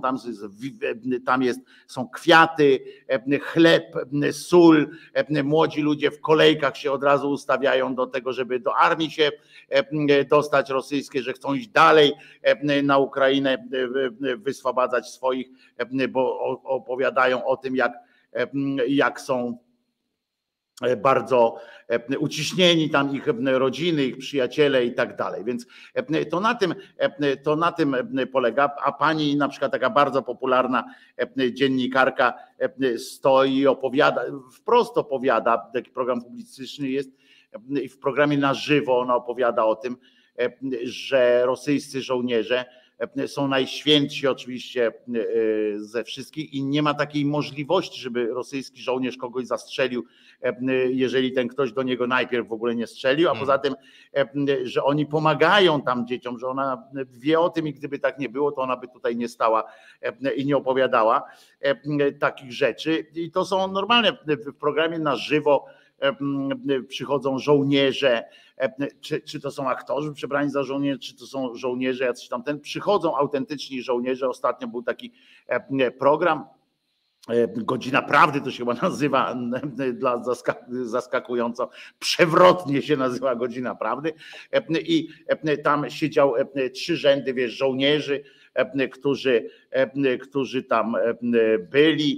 S2: są kwiaty, chleb, sól, młodzi ludzie w kolejkach się od razu ustawiają do tego, żeby do armii się dostać rosyjskiej, że chcą iść dalej na Ukrainę, wyswobadzać swoich, bo opowiadają o tym, jak są bardzo uciśnieni tam ich rodziny, ich przyjaciele i tak dalej. Więc to na tym polega, a pani na przykład taka bardzo popularna dziennikarka stoi i wprost opowiada, taki program publicystyczny jest i w programie Na Żywo ona opowiada o tym, że rosyjscy żołnierze są najświętsi oczywiście ze wszystkich i nie ma takiej możliwości, żeby rosyjski żołnierz kogoś zastrzelił, jeżeli ten ktoś do niego najpierw w ogóle nie strzelił, a poza tym, że oni pomagają tam dzieciom, że ona wie o tym i gdyby tak nie było, to ona by tutaj nie stała i nie opowiadała takich rzeczy. I to są normalne, w programie Na Żywo przychodzą żołnierze, czy to są aktorzy przebrani za żołnierzy, czy to są żołnierze jacyś tamten, przychodzą autentyczni żołnierze. Ostatnio był taki program, Godzina Prawdy to się chyba nazywa, zaskakująco przewrotnie się nazywa Godzina Prawdy i tam siedział 3 rzędy, wiesz, żołnierzy, którzy tam byli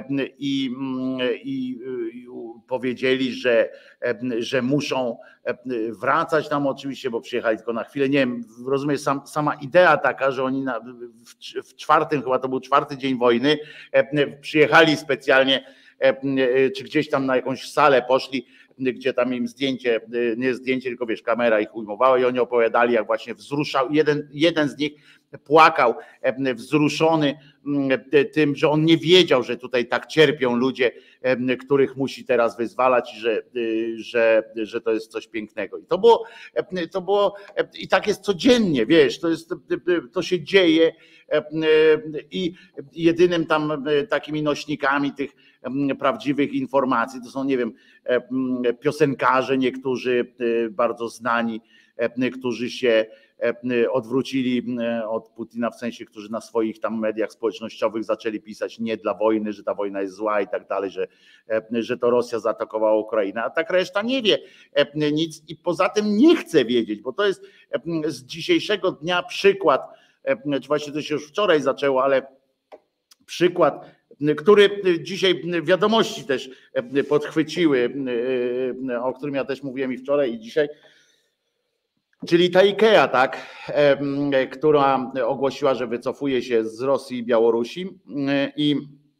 S2: i powiedzieli, że muszą wracać tam oczywiście, bo przyjechali tylko na chwilę. Nie wiem, rozumiem, sama idea taka, że oni w 4, chyba to był 4. dzień wojny, przyjechali specjalnie, czy gdzieś tam na jakąś salę poszli, gdzie tam im nie zdjęcie, tylko wiesz, kamera ich ujmowała i oni opowiadali, jak właśnie wzruszał. Jeden z nich płakał, wzruszony tym, że on nie wiedział, że tutaj tak cierpią ludzie, których musi teraz wyzwalać i że to jest coś pięknego. I to było i tak jest codziennie, wiesz, to się dzieje i jedynym tam takimi nośnikami tych prawdziwych informacji to są, nie wiem, piosenkarze, niektórzy bardzo znani, którzy się odwrócili od Putina, w sensie, którzy na swoich tam mediach społecznościowych zaczęli pisać nie dla wojny, że ta wojna jest zła i tak dalej, że to Rosja zaatakowała Ukrainę, a tak reszta nie wie nic i poza tym nie chce wiedzieć, bo to jest z dzisiejszego dnia przykład, czy właśnie to się już wczoraj zaczęło, ale przykład, który dzisiaj wiadomości też podchwyciły, o którym ja też mówiłem i wczoraj i dzisiaj, czyli ta IKEA, tak, która ogłosiła, że wycofuje się z Rosji i Białorusi i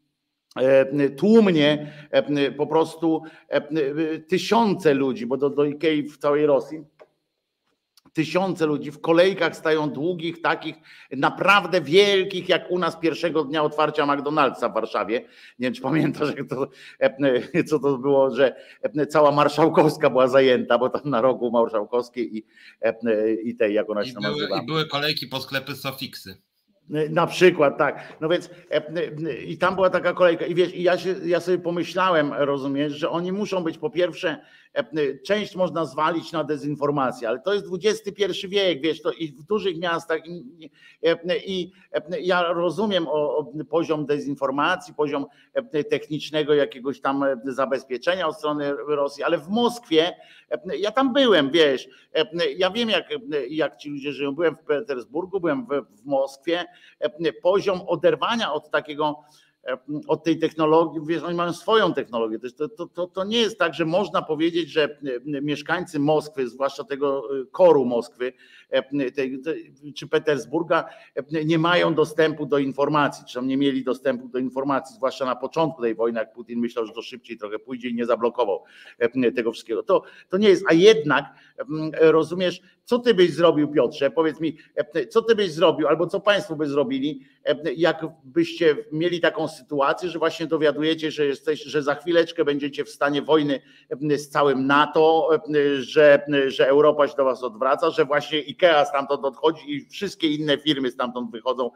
S2: tłumnie po prostu tysiące ludzi, bo do IKEA w całej Rosji tysiące ludzi w kolejkach stają długich, takich naprawdę wielkich, jak u nas pierwszego dnia otwarcia McDonald'sa w Warszawie. Nie wiem, czy pamiętasz, co to było, że cała Marszałkowska była zajęta, bo tam na rogu Marszałkowskiej i tej, jak ona się nazywa.
S3: I były kolejki po sklepy Sofiksy.
S2: Na przykład, tak. No więc i tam była taka kolejka i wiesz, ja sobie pomyślałem, rozumiesz, że oni muszą być po pierwsze, część można zwalić na dezinformację, ale to jest XXI wiek, wiesz, to i w dużych miastach i ja rozumiem o poziom dezinformacji, poziom technicznego jakiegoś tam zabezpieczenia od strony Rosji, ale w Moskwie, ja tam byłem, wiesz, ja wiem jak ci ludzie żyją, byłem w Petersburgu, byłem w Moskwie, poziom oderwania od takiego, od tej technologii, wiesz, oni mają swoją technologię. To nie jest tak, że można powiedzieć, że mieszkańcy Moskwy, zwłaszcza tego koru Moskwy czy Petersburga, nie mają dostępu do informacji, czy nie mieli dostępu do informacji, zwłaszcza na początku tej wojny, jak Putin myślał, że to szybciej trochę pójdzie i nie zablokował tego wszystkiego. To nie jest, a jednak rozumiesz, co ty byś zrobił, Piotrze? Powiedz mi, co ty byś zrobił, albo co państwo by zrobili, jakbyście mieli taką sytuację, że właśnie dowiadujecie, że za chwileczkę będziecie w stanie wojny z całym NATO, że Europa się do was odwraca, że właśnie IKEA stamtąd odchodzi i wszystkie inne firmy stamtąd wychodzą.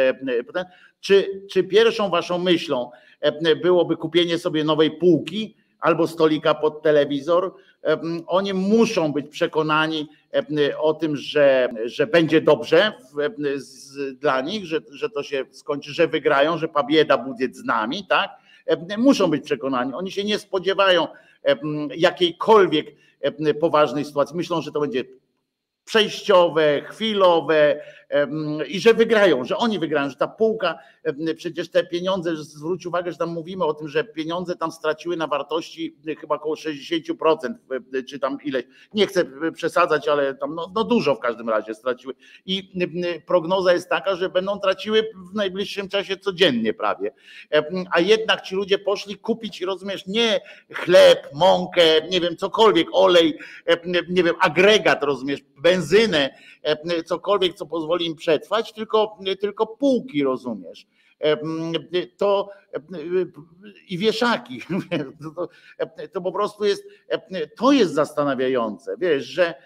S2: Czy pierwszą waszą myślą byłoby kupienie sobie nowej półki albo stolika pod telewizor? Oni muszą być przekonani o tym, że będzie dobrze dla nich, że to się skończy, że wygrają, że pobieda będzie z nami, tak? Muszą być przekonani. Oni się nie spodziewają jakiejkolwiek poważnej sytuacji. Myślą, że to będzie przejściowe, chwilowe i że wygrają, że oni wygrają, że ta półka, przecież te pieniądze, zwróć uwagę, że tam mówimy o tym, że pieniądze tam straciły na wartości chyba około 60%, czy tam ileś, nie chcę przesadzać, ale tam no dużo w każdym razie straciły i prognoza jest taka, że będą traciły w najbliższym czasie codziennie prawie, a jednak ci ludzie poszli kupić, rozumiesz, nie chleb, mąkę, nie wiem, cokolwiek, olej, nie wiem, agregat, rozumiesz, benzynę, cokolwiek, co pozwoli im przetrwać, tylko półki, rozumiesz. To i wieszaki. To po prostu jest, to jest zastanawiające, wiesz,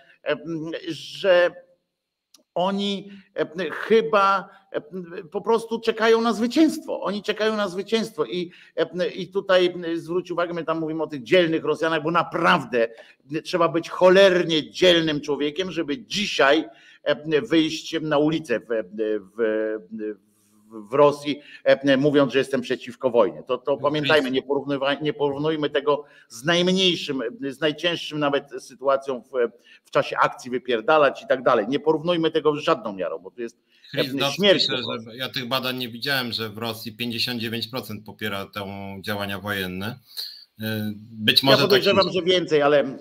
S2: że oni chyba po prostu czekają na zwycięstwo. Oni czekają na zwycięstwo i tutaj zwróć uwagę, my tam mówimy o tych dzielnych Rosjanach, bo naprawdę trzeba być cholernie dzielnym człowiekiem, żeby dzisiaj wyjść na ulicę w Rosji, mówiąc, że jestem przeciwko wojnie. To pamiętajmy, nie porównujmy tego z najmniejszym, z najcięższym nawet sytuacją w czasie akcji wypierdalać i tak dalej. Nie porównujmy tego z żadną miarą, bo to jest śmierć.
S3: Ja tych badań nie widziałem, że w Rosji 59% popiera te działania wojenne. Być może
S2: ja podejrzewam, że więcej, ale...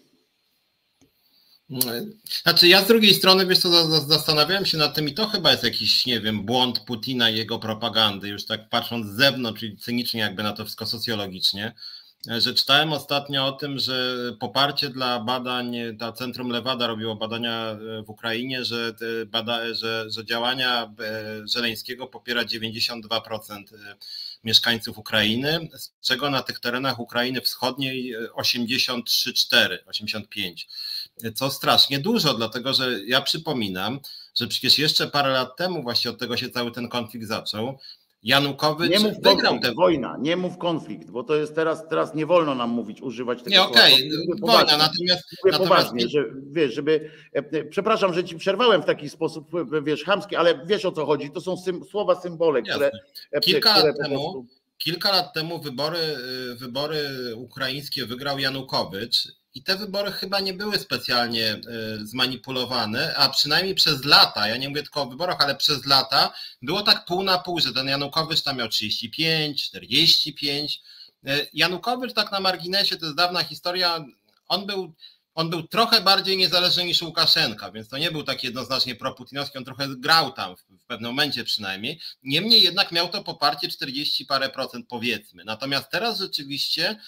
S3: Znaczy ja z drugiej strony, wiesz co, zastanawiałem się nad tym i to chyba jest jakiś, nie wiem, błąd Putina i jego propagandy, już tak patrząc z zewnątrz, czyli cynicznie jakby na to wszystko socjologicznie, że czytałem ostatnio o tym, że poparcie dla badań, ta Centrum Lewada robiło badania w Ukrainie, że działania Żeleńskiego popiera 92% mieszkańców Ukrainy, z czego na tych terenach Ukrainy Wschodniej 83,4, 85. Co strasznie dużo, dlatego że ja przypominam, że przecież jeszcze parę lat temu właśnie od tego się cały ten konflikt zaczął. Janukowycz wygrał tę
S2: wojna, nie mów konflikt, bo to jest teraz nie wolno nam używać tego
S3: słowa. Nie, okej, wojna,
S2: natomiast poważnie, że wiesz, przepraszam, że ci przerwałem w taki sposób, wiesz, chamski, ale wiesz, o co chodzi, to są słowa, symbole, które
S3: Kilka lat temu wybory ukraińskie wygrał Janukowycz i te wybory chyba nie były specjalnie zmanipulowane, a przynajmniej przez lata, ja nie mówię tylko o wyborach, ale przez lata było tak pół na pół, że ten Janukowycz tam miał 35, 45. Janukowycz tak na marginesie, to jest dawna historia, on był trochę bardziej niezależny niż Łukaszenka, więc to nie był tak jednoznacznie proputinowski, on trochę grał tam w pewnym momencie przynajmniej. Niemniej jednak miał to poparcie 40 parę procent powiedzmy. Natomiast teraz rzeczywiście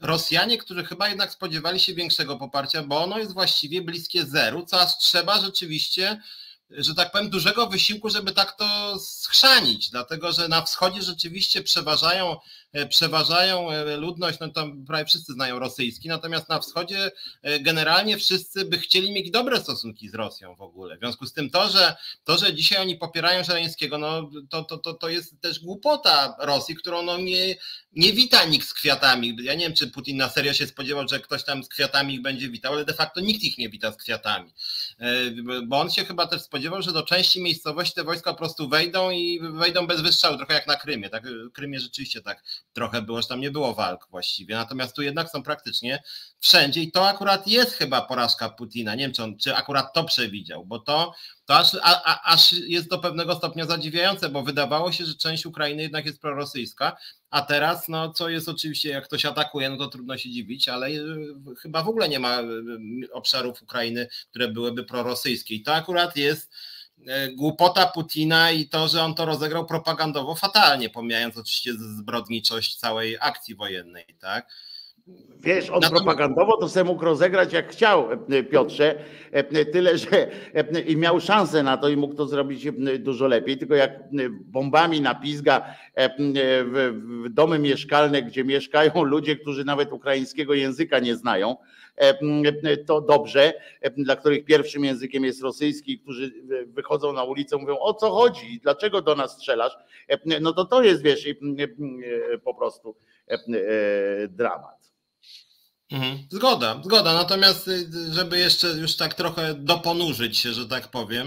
S3: Rosjanie, którzy chyba jednak spodziewali się większego poparcia, bo ono jest właściwie bliskie zeru, co aż trzeba rzeczywiście, że tak powiem, dużego wysiłku, żeby tak to schrzanić, dlatego że na wschodzie rzeczywiście przeważają ludność, no tam prawie wszyscy znają rosyjski, natomiast na wschodzie generalnie wszyscy by chcieli mieć dobre stosunki z Rosją w ogóle. W związku z tym to, że dzisiaj oni popierają Żeleńskiego, no to jest też głupota Rosji, którą no nie wita nikt z kwiatami. Ja nie wiem, czy Putin na serio się spodziewał, że ktoś tam z kwiatami ich będzie witał, ale de facto nikt ich nie wita z kwiatami. Bo on się chyba też spodziewał, że do części miejscowości te wojska po prostu wejdą bez wystrzału, trochę jak na Krymie. Tak? W Krymie rzeczywiście tak trochę było, że tam nie było walk właściwie. Natomiast tu jednak są praktycznie wszędzie i to akurat jest chyba porażka Putina. Nie wiem, czy akurat to przewidział, bo to aż jest do pewnego stopnia zadziwiające, bo wydawało się, że część Ukrainy jednak jest prorosyjska, a teraz, no co jest oczywiście, jak ktoś atakuje, no to trudno się dziwić, ale chyba w ogóle nie ma obszarów Ukrainy, które byłyby prorosyjskie. I to akurat jest głupota Putina i to, że on to rozegrał propagandowo fatalnie, pomijając oczywiście zbrodniczość całej akcji wojennej, tak?
S2: Wiesz, on propagandowo to sobie mógł rozegrać jak chciał, Piotrze, tyle, że i miał szansę na to i mógł to zrobić dużo lepiej, tylko jak bombami napizga w domy mieszkalne, gdzie mieszkają ludzie, którzy nawet ukraińskiego języka nie znają, to dobrze, dla których pierwszym językiem jest rosyjski, którzy wychodzą na ulicę, mówią, o co chodzi, dlaczego do nas strzelasz, no to jest, wiesz, po prostu dramat.
S3: Zgoda. Natomiast żeby jeszcze już tak trochę doponurzyć się, że tak powiem,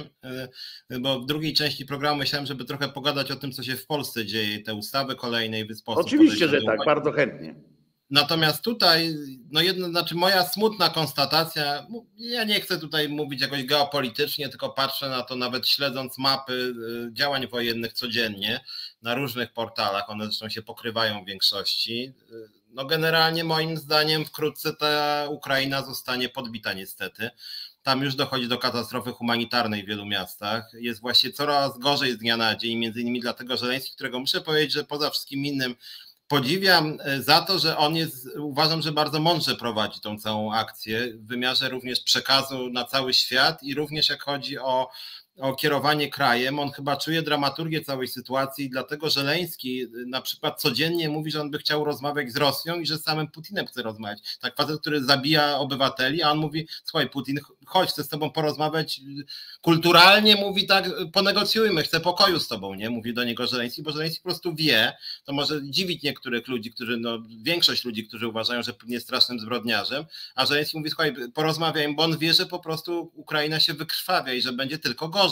S3: bo w drugiej części programu myślałem, żeby trochę pogadać o tym, co się w Polsce dzieje, te ustawy kolejne i sposób.
S2: Oczywiście, że tak, bardzo chętnie.
S3: Natomiast tutaj, no znaczy moja smutna konstatacja, ja nie chcę tutaj mówić jakoś geopolitycznie, tylko patrzę na to nawet śledząc mapy działań wojennych codziennie na różnych portalach, one zresztą się pokrywają w większości. No generalnie moim zdaniem wkrótce ta Ukraina zostanie podbita niestety. Tam już dochodzi do katastrofy humanitarnej w wielu miastach. Jest właśnie coraz gorzej z dnia na dzień, między innymi dlatego Żeleński, którego muszę powiedzieć, że poza wszystkim innym podziwiam za to, że on uważam, że bardzo mądrze prowadzi tą całą akcję w wymiarze również przekazu na cały świat i również jak chodzi o kierowanie krajem. On chyba czuje dramaturgię całej sytuacji, dlatego Żeleński na przykład codziennie mówi, że on by chciał rozmawiać z Rosją i że z samym Putinem chce rozmawiać. Tak facet, który zabija obywateli, a on mówi, słuchaj Putin, chodź, chcę z tobą porozmawiać kulturalnie, mówi tak, ponegocjujmy, chcę pokoju z tobą, nie? Mówi do niego Żeleński, bo Żeleński po prostu wie, to może dziwić niektórych ludzi, większość ludzi, którzy uważają, że Putin jest strasznym zbrodniarzem, a Żeleński mówi, słuchaj, porozmawiajmy, bo on wie, że po prostu Ukraina się wykrwawia i że będzie tylko gorzej.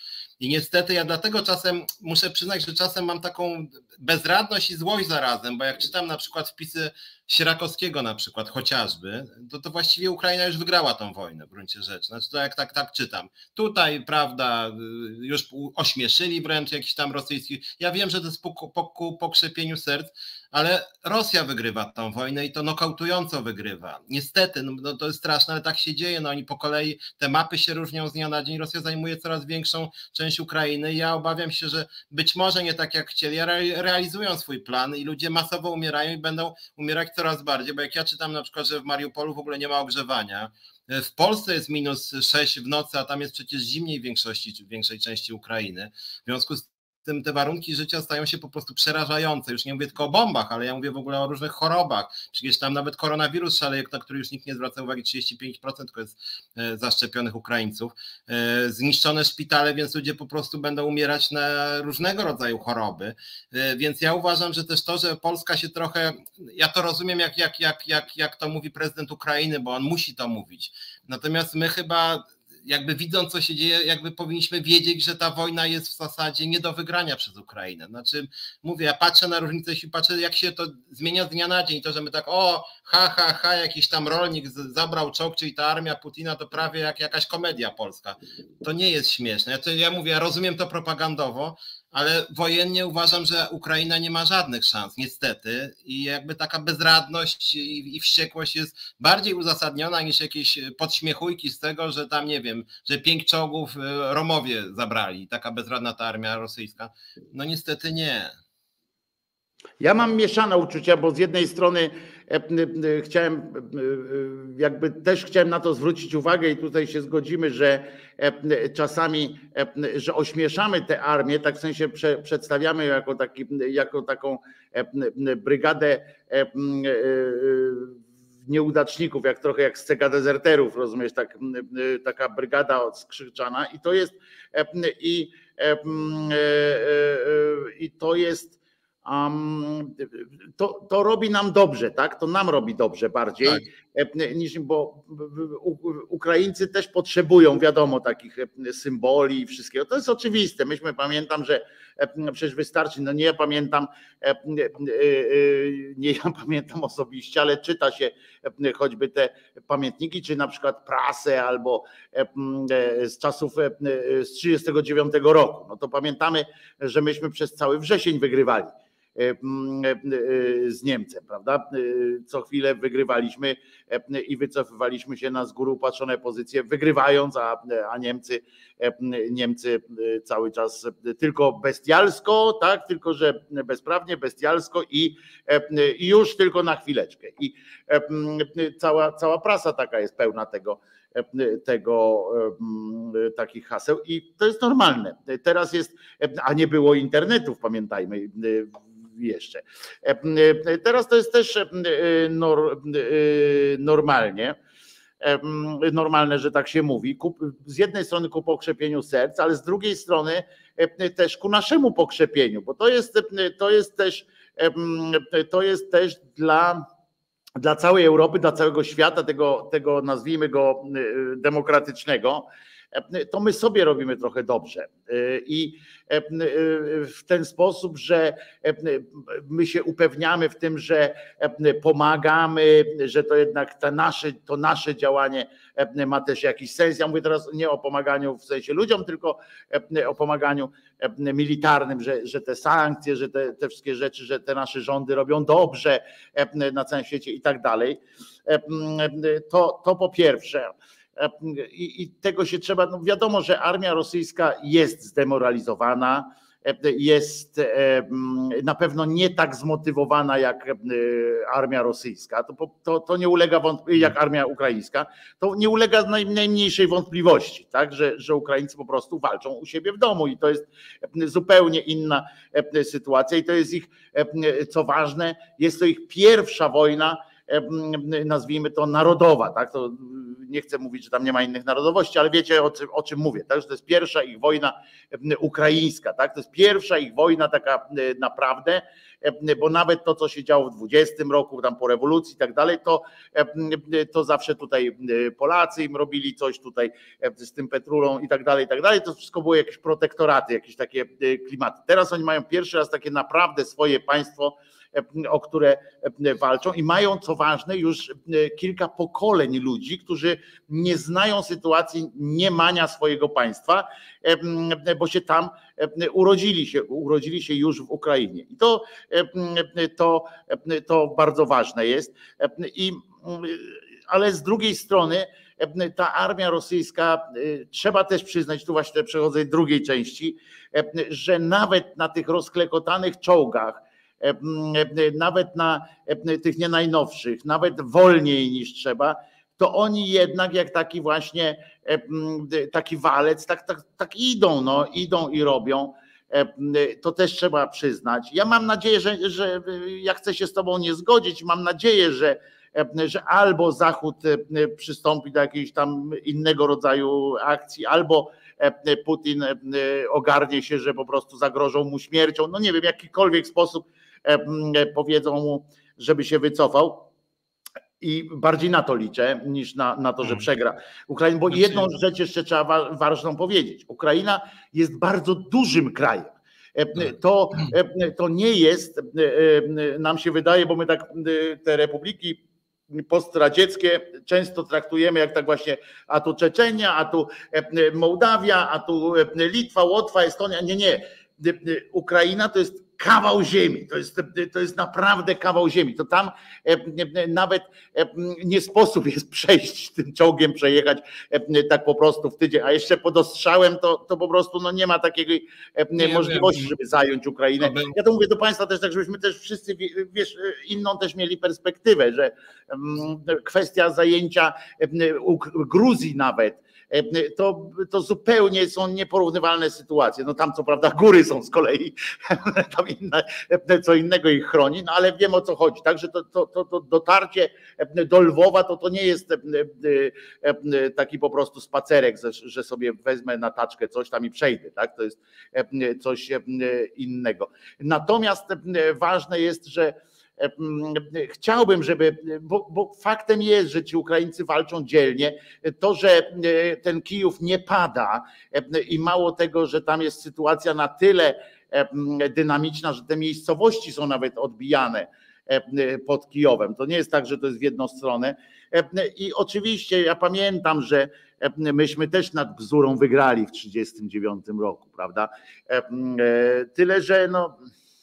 S3: I niestety ja dlatego czasem muszę przyznać, że czasem mam taką bezradność i złość zarazem, bo jak czytam na przykład wpisy Sierakowskiego na przykład chociażby, to właściwie Ukraina już wygrała tą wojnę w gruncie rzeczy. Znaczy to jak tak czytam. Tutaj, prawda, już ośmieszyli wręcz jakiś tam rosyjski. Ja wiem, że to jest po pokrzepieniu serc, ale Rosja wygrywa tą wojnę i to nokautująco wygrywa. Niestety, no to jest straszne, ale tak się dzieje. No oni po kolei, te mapy się różnią z dnia na dzień. Rosja zajmuje coraz większą część Ukrainy. Ja obawiam się, że być może nie tak jak chcieli, ale realizują swój plan i ludzie masowo umierają i będą umierać coraz bardziej, bo jak ja czytam na przykład, że w Mariupolu w ogóle nie ma ogrzewania. W Polsce jest -6 w nocy, a tam jest przecież zimniej w większej części Ukrainy. W związku z tym te warunki życia stają się po prostu przerażające. Już nie mówię tylko o bombach, ale ja mówię w ogóle o różnych chorobach. Przecież tam nawet koronawirus szaleje, na który już nikt nie zwraca uwagi, 35% tylko jest zaszczepionych Ukraińców. Zniszczone szpitale, więc ludzie po prostu będą umierać na różnego rodzaju choroby. Więc ja uważam, że też to, że Polska się trochę, ja to rozumiem jak to mówi prezydent Ukrainy, bo on musi to mówić. Natomiast my chyba jakby widząc, co się dzieje, jakby powinniśmy wiedzieć, że ta wojna jest w zasadzie nie do wygrania przez Ukrainę. Znaczy, mówię, ja patrzę na różnicę, jeśli patrzę, jak się to zmienia z dnia na dzień, to, że my tak, jakiś tam rolnik zabrał czołg, czyli ta armia Putina, to prawie jak jakaś komedia polska. To nie jest śmieszne. Ja mówię, ja rozumiem to propagandowo, ale wojennie uważam, że Ukraina nie ma żadnych szans, niestety. I jakby taka bezradność i wściekłość jest bardziej uzasadniona niż jakieś podśmiechujki z tego, że tam, nie wiem, że 5 czołgów Romowie zabrali. Taka bezradna ta armia rosyjska. No niestety nie.
S2: Ja mam mieszane uczucia, bo z jednej strony chciałem, chciałem na to zwrócić uwagę i tutaj się zgodzimy, że czasami, że ośmieszamy tę armię, tak w sensie przedstawiamy ją jako taką brygadę nieudaczników, trochę jak scega dezerterów, rozumiesz, taka brygada skrzyczana i to jest i to jest to robi nam dobrze, tak? To nam robi dobrze bardziej, niż, bo Ukraińcy też potrzebują, wiadomo, takich symboli i wszystkiego. To jest oczywiste. Pamiętam, że przecież wystarczy, no nie ja pamiętam osobiście, ale czyta się choćby te pamiętniki, czy na przykład prasę albo z czasów z 1939 roku. No to pamiętamy, że myśmy przez cały wrzesień wygrywali z Niemcem, prawda? Co chwilę wygrywaliśmy i wycofywaliśmy się na z góry upatrzone pozycje, wygrywając, a Niemcy cały czas tylko bestialsko, tak? Tylko że bezprawnie, bestialsko i już tylko na chwileczkę. I cała prasa taka jest pełna takich haseł i to jest normalne. Teraz jest, a nie było internetów, pamiętajmy jeszcze. Teraz to jest też normalne, że tak się mówi. Z jednej strony ku pokrzepieniu serc, ale z drugiej strony też ku naszemu pokrzepieniu, bo to jest też dla całej Europy, dla całego świata, tego nazwijmy go demokratycznego, to my sobie robimy trochę dobrze. I w ten sposób, że my się upewniamy w tym, że pomagamy, że to jednak to nasze działanie ma też jakiś sens. Ja mówię teraz nie o pomaganiu w sensie ludziom, tylko o pomaganiu militarnym, że te sankcje, że te wszystkie rzeczy, że te nasze rządy robią dobrze na całym świecie i tak dalej. To po pierwsze. I tego się trzeba, no wiadomo, że armia rosyjska jest zdemoralizowana, jest na pewno nie tak zmotywowana jak armia rosyjska, to nie ulega jak armia ukraińska, to nie ulega najmniejszej wątpliwości, tak? Że Ukraińcy po prostu walczą u siebie w domu i to jest zupełnie inna sytuacja i to jest ich, co ważne, jest to ich pierwsza wojna, nazwijmy to narodowa, tak? To nie chcę mówić, że tam nie ma innych narodowości, ale wiecie o czym mówię, tak? Że to jest pierwsza ich wojna ukraińska, tak? To jest pierwsza ich wojna taka naprawdę, bo nawet to, co się działo w 20 roku, tam po rewolucji i tak dalej, to zawsze tutaj Polacy im robili coś tutaj z tym Petrulą i tak dalej, to wszystko były jakieś protektoraty, jakieś takie klimaty. Teraz oni mają pierwszy raz takie naprawdę swoje państwo, o które walczą i mają, co ważne, już kilka pokoleń ludzi, którzy nie znają sytuacji niemania swojego państwa, bo się tam urodzili się już w Ukrainie. I to bardzo ważne jest. Ale z drugiej strony ta armia rosyjska, trzeba też przyznać, tu właśnie przechodzę do drugiej części, że nawet na tych rozklekotanych czołgach, nawet na tych nie najnowszych, nawet wolniej niż trzeba, to oni jednak jak taki właśnie taki walec, tak idą i robią. To też trzeba przyznać. Ja mam nadzieję, że ja chcę się z tobą nie zgodzić, mam nadzieję, że albo Zachód przystąpi do jakiegoś tam innego rodzaju akcji, albo Putin ogarnie się, że po prostu zagrożą mu śmiercią, no nie wiem, w jakikolwiek sposób powiedzą mu, żeby się wycofał i bardziej na to liczę niż na to, że przegra Ukraina, bo jedną rzecz jeszcze trzeba ważną powiedzieć. Ukraina jest bardzo dużym krajem. To nie jest, nam się wydaje, bo my tak te republiki postradzieckie często traktujemy jak tak właśnie, a tu Czeczenia, a tu Mołdawia, a tu Litwa, Łotwa, Estonia. Nie. Ukraina to jest kawał ziemi, to jest naprawdę kawał ziemi, to tam nawet nie sposób jest przejść tym czołgiem, przejechać tak po prostu w tydzień, a jeszcze pod ostrzałem to po prostu no nie ma takiej możliwości, żeby zająć Ukrainę. Ja to mówię do Państwa też tak, żebyśmy też wszyscy, wiesz, inną też mieli perspektywę, że kwestia zajęcia Gruzji nawet, to zupełnie są nieporównywalne sytuacje. No tam co prawda góry są z kolei, tam co innego ich chroni, no ale wiem o co chodzi. Także to dotarcie do Lwowa to nie jest taki po prostu spacerek, że sobie wezmę na taczkę coś tam i przejdę. Tak? To jest coś innego. Natomiast ważne jest, że chciałbym, żeby, bo faktem jest, że ci Ukraińcy walczą dzielnie, to, że ten Kijów nie pada i mało tego, że tam jest sytuacja na tyle dynamiczna, że te miejscowości są nawet odbijane pod Kijowem. To nie jest tak, że to jest w jedną stronę. I oczywiście ja pamiętam, że myśmy też nad Bzurą wygrali w 1939 roku, prawda? Tyle, że no...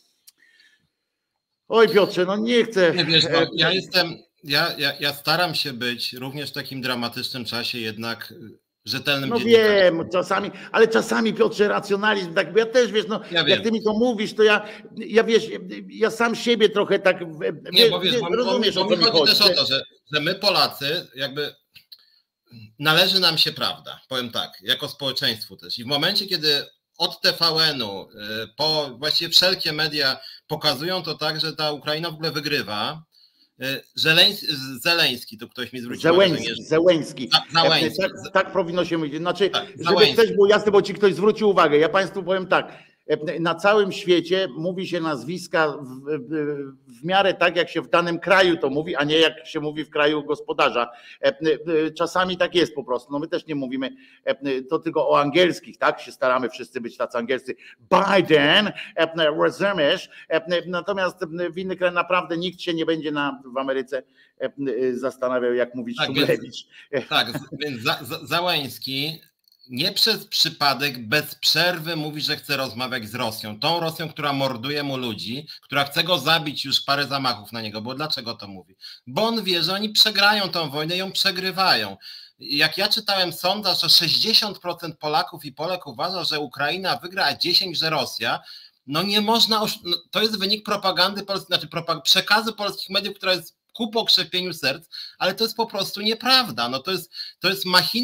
S2: Oj Piotrze, no nie chcę.
S3: Nie wiesz, ja staram się być również w takim dramatycznym czasie jednak rzetelnym dziennikarzem.
S2: No wiem, czasami, ale czasami Piotrze racjonalizm, tak, bo ja też wiesz, no ja jak ty mi to mówisz, to ja wiesz, ja sam siebie trochę tak,
S3: nie, bo wiesz, rozumiesz, bo mi chodzi też o to, że my Polacy jakby należy nam się prawda, powiem tak, jako społeczeństwu też i w momencie, kiedy od TVN-u po właściwie wszelkie media pokazują to tak, że ta Ukraina w ogóle wygrywa. Zeleński, to ktoś mi zwrócił uwagę.
S2: Zełenski. Tak powinno się mówić. Znaczy, żeby też było jasne, bo ci ktoś zwrócił uwagę. Ja Państwu powiem tak. Na całym świecie mówi się nazwiska w miarę tak, jak się w danym kraju to mówi, a nie jak się mówi w kraju gospodarza. Czasami tak jest po prostu. No my też nie mówimy to tylko o angielskich, tak? Się staramy wszyscy być tacy angielscy. Biden, rozumiesz? Natomiast w innych krajach naprawdę nikt się nie będzie w Ameryce zastanawiał, jak mówić Szumlewicz.
S3: Tak, więc Zełenski nie przez przypadek bez przerwy mówi, że chce rozmawiać z Rosją. Tą Rosją, która morduje mu ludzi, która chce go zabić, już parę zamachów na niego. Bo dlaczego to mówi? Bo on wie, że oni przegrają tą wojnę, ją przegrywają. Jak ja czytałem sondaż, że 60% Polaków i Polek uważa, że Ukraina wygra, a 10%, że Rosja. No nie można, to jest wynik propagandy, znaczy przekazu polskich mediów, która jest ku pokrzepieniu serc, ale to jest po prostu nieprawda. No to jest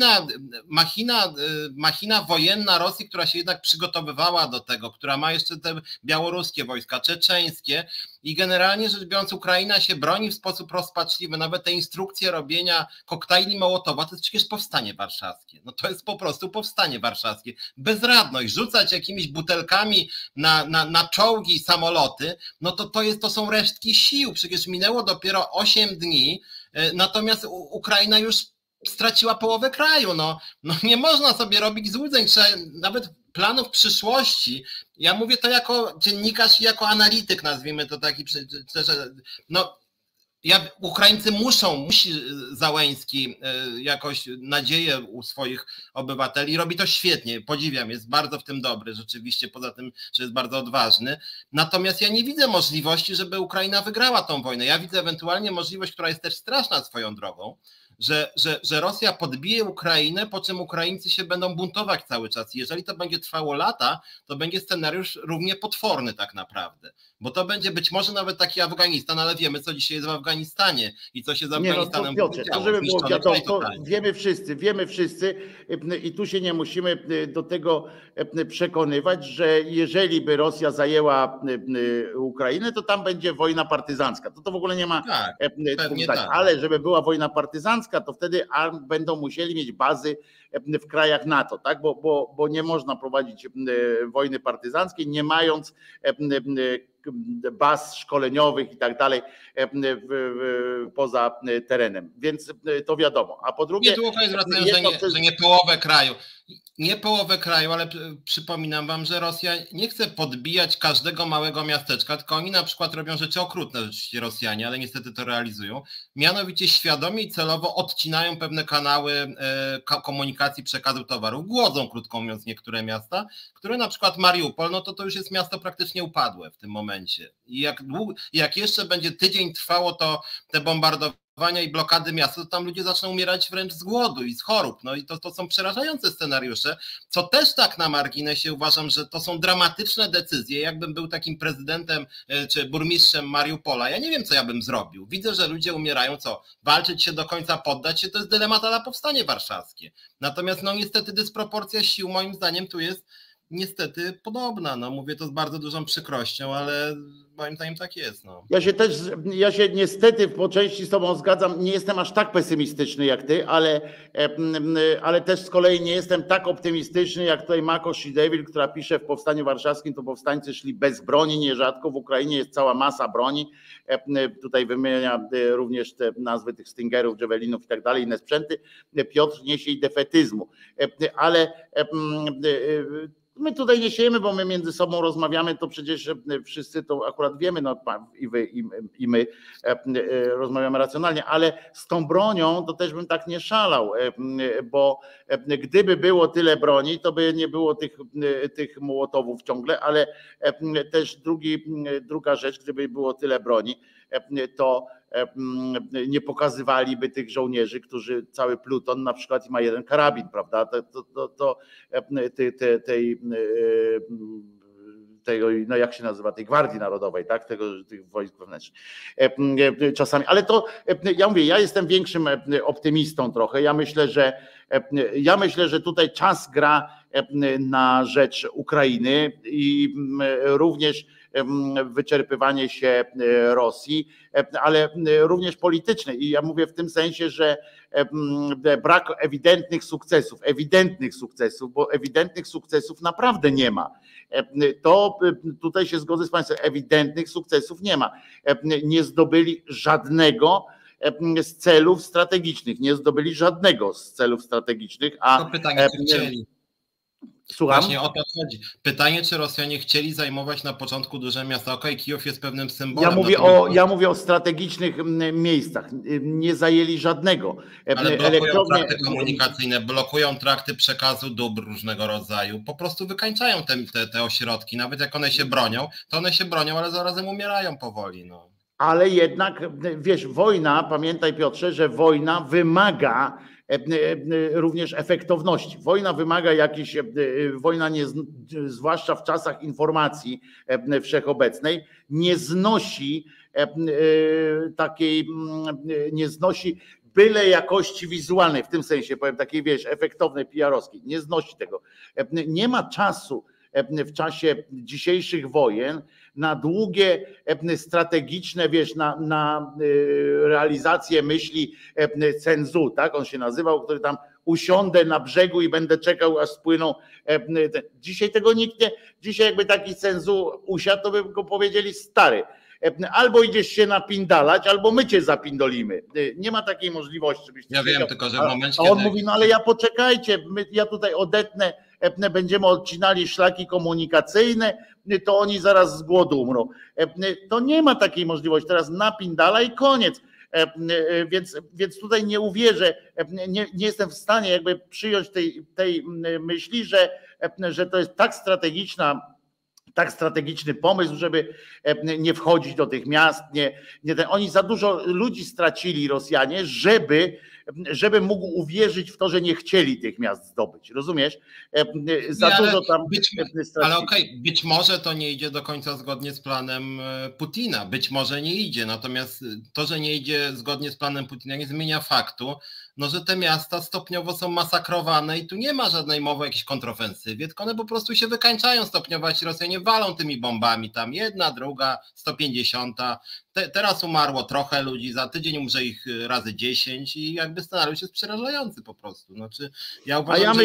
S3: machina wojenna Rosji, która się jednak przygotowywała do tego, która ma jeszcze te białoruskie wojska, czeczeńskie i generalnie rzecz biorąc Ukraina się broni w sposób rozpaczliwy. Nawet te instrukcje robienia koktajli Mołotowa to jest przecież powstanie warszawskie. No to jest po prostu powstanie warszawskie. Bezradność, rzucać jakimiś butelkami na czołgi i samoloty, no to są resztki sił. Przecież minęło dopiero 8 dni, natomiast Ukraina już straciła połowę kraju. No nie można sobie robić złudzeń, trzeba nawet planów przyszłości. Ja mówię to jako dziennikarz i jako analityk, nazwijmy to taki, no Ukraińcy musi Zełenski jakoś nadzieję u swoich obywateli. Robi to świetnie, podziwiam, jest bardzo w tym dobry, rzeczywiście, poza tym, że jest bardzo odważny. Natomiast ja nie widzę możliwości, żeby Ukraina wygrała tą wojnę. Ja widzę ewentualnie możliwość, która jest też straszna swoją drogą, że Rosja podbije Ukrainę, po czym Ukraińcy się będą buntować cały czas. Jeżeli to będzie trwało lata, to będzie scenariusz równie potworny tak naprawdę. Bo to będzie być może nawet taki Afganistan, ale wiemy, co dzisiaj jest w Afganistanie i co się z Afganistanem
S2: działo. To żeby było wiadomo, to wiemy wszyscy i tu się nie musimy do tego przekonywać, że jeżeli by Rosja zajęła Ukrainę, to tam będzie wojna partyzancka. To w ogóle nie ma tak. Ale żeby była wojna partyzancka, to wtedy będą musieli mieć bazy w krajach NATO, tak? Bo nie można prowadzić wojny partyzanckiej, nie mając baz szkoleniowych i tak dalej poza terenem, więc to wiadomo. A po drugie...
S3: Nie, tu zwracają, że nie połowę kraju. Nie połowę kraju, ale przypominam wam, że Rosja nie chce podbijać każdego małego miasteczka, tylko oni na przykład robią rzeczy okrutne, rzeczywiście Rosjanie, ale niestety to realizują. Mianowicie świadomie i celowo odcinają pewne kanały komunikacji przekazu towarów. Głodzą, krótko mówiąc, niektóre miasta, które na przykład Mariupol, no to już jest miasto praktycznie upadłe w tym momencie. I jak jeszcze będzie tydzień trwało te bombardowania i blokady miasta, to tam ludzie zaczną umierać wręcz z głodu i z chorób. No i to są przerażające scenariusze, co też tak na marginesie uważam, że to są dramatyczne decyzje. Jakbym był takim prezydentem czy burmistrzem Mariupola, ja nie wiem, co ja bym zrobił. Widzę, że ludzie umierają, co? Walczyć się do końca, poddać się, to jest dylemat na powstanie warszawskie. Natomiast no niestety dysproporcja sił moim zdaniem tu jest niestety podobna. No mówię to z bardzo dużą przykrością, ale moim zdaniem tak jest. No.
S2: Ja się niestety po części z tobą zgadzam, nie jestem aż tak pesymistyczny jak ty, ale też z kolei nie jestem tak optymistyczny jak tutaj Mako Shidevil, która pisze w Powstaniu Warszawskim, to powstańcy szli bez broni, nierzadko w Ukrainie jest cała masa broni, tutaj wymienia również te nazwy tych Stingerów, Javelinów i tak dalej, inne sprzęty. Piotr niesie i defetyzmu, ale my tutaj nie siejemy, bo my między sobą rozmawiamy, to przecież wszyscy to akurat wiemy, no i wy, i my rozmawiamy racjonalnie, ale z tą bronią to też bym tak nie szalał, bo gdyby było tyle broni, to by nie było tych mołotowów ciągle, ale też druga rzecz, gdyby było tyle broni, to nie pokazywaliby tych żołnierzy, którzy cały pluton na przykład ma jeden karabin, prawda? No jak się nazywa, tej Gwardii Narodowej, tak? Tych wojsk wewnętrznych. Czasami, ale to ja mówię, ja jestem większym optymistą trochę. Ja myślę, że tutaj czas gra na rzecz Ukrainy i również wyczerpywanie się Rosji, ale również polityczne. I ja mówię w tym sensie, że brak ewidentnych sukcesów, bo ewidentnych sukcesów naprawdę nie ma. To tutaj się zgodzę z państwem, ewidentnych sukcesów nie ma. Nie zdobyli żadnego z celów strategicznych. A
S3: to pytanie, czy chcieli.
S2: Słucham?
S3: Właśnie o to chodzi. Pytanie, czy Rosjanie chcieli zajmować na początku duże miasta. Okej, Kijów jest pewnym symbolem.
S2: Ja mówię o strategicznych miejscach. Nie zajęli żadnego.
S3: Ale blokują trakty komunikacyjne, blokują trakty przekazu dóbr różnego rodzaju. Po prostu wykańczają te ośrodki. Nawet jak one się bronią, to one się bronią, ale zarazem umierają powoli. No.
S2: Ale jednak, wiesz, wojna, pamiętaj Piotrze, że wojna wymaga również efektowności. Wojna wymaga zwłaszcza w czasach informacji wszechobecnej, nie znosi byle jakości wizualnej, w tym sensie powiem takiej, wiesz, efektownej, PR-owskiej, nie znosi tego. Nie ma czasu w czasie dzisiejszych wojen na długie, strategiczne, wiesz, na realizację myśli Sun Tzu, tak on się nazywał, który tam usiądę na brzegu i będę czekał, aż spłyną. Dzisiaj tego nikt nie, dzisiaj jakby taki Sun Tzu usiadł, to by go powiedzieli stary. Albo idziesz się napindalać, albo my cię zapindolimy. Nie ma takiej możliwości.
S3: Ja wiem, tylko że w momencie.
S2: A on mówi, no ale ja poczekajcie, ja tutaj odetnę, będziemy odcinali szlaki komunikacyjne, to oni zaraz z głodu umrą. To nie ma takiej możliwości. Teraz napindala i koniec. Więc tutaj nie uwierzę, nie jestem w stanie jakby przyjąć tej myśli, że to jest tak strategiczny pomysł, żeby nie wchodzić do tych miast. Oni za dużo ludzi stracili, Rosjanie, żeby mógł uwierzyć w to, że nie chcieli tych miast zdobyć. Rozumiesz? Dużo tam
S3: ale okej, być może to nie idzie do końca zgodnie z planem Putina. Być może nie idzie. Natomiast to, że nie idzie zgodnie z planem Putina, nie zmienia faktu, no, że te miasta stopniowo są masakrowane i tu nie ma żadnej mowy o jakiejś kontrofensywie, tylko one po prostu się wykańczają stopniowo. Rosjanie walą tymi bombami, tam jedna, druga, 150. Teraz umarło trochę ludzi, za tydzień umrze ich razy 10 i jakby scenariusz jest przerażający po prostu. Znaczy, ja uważam,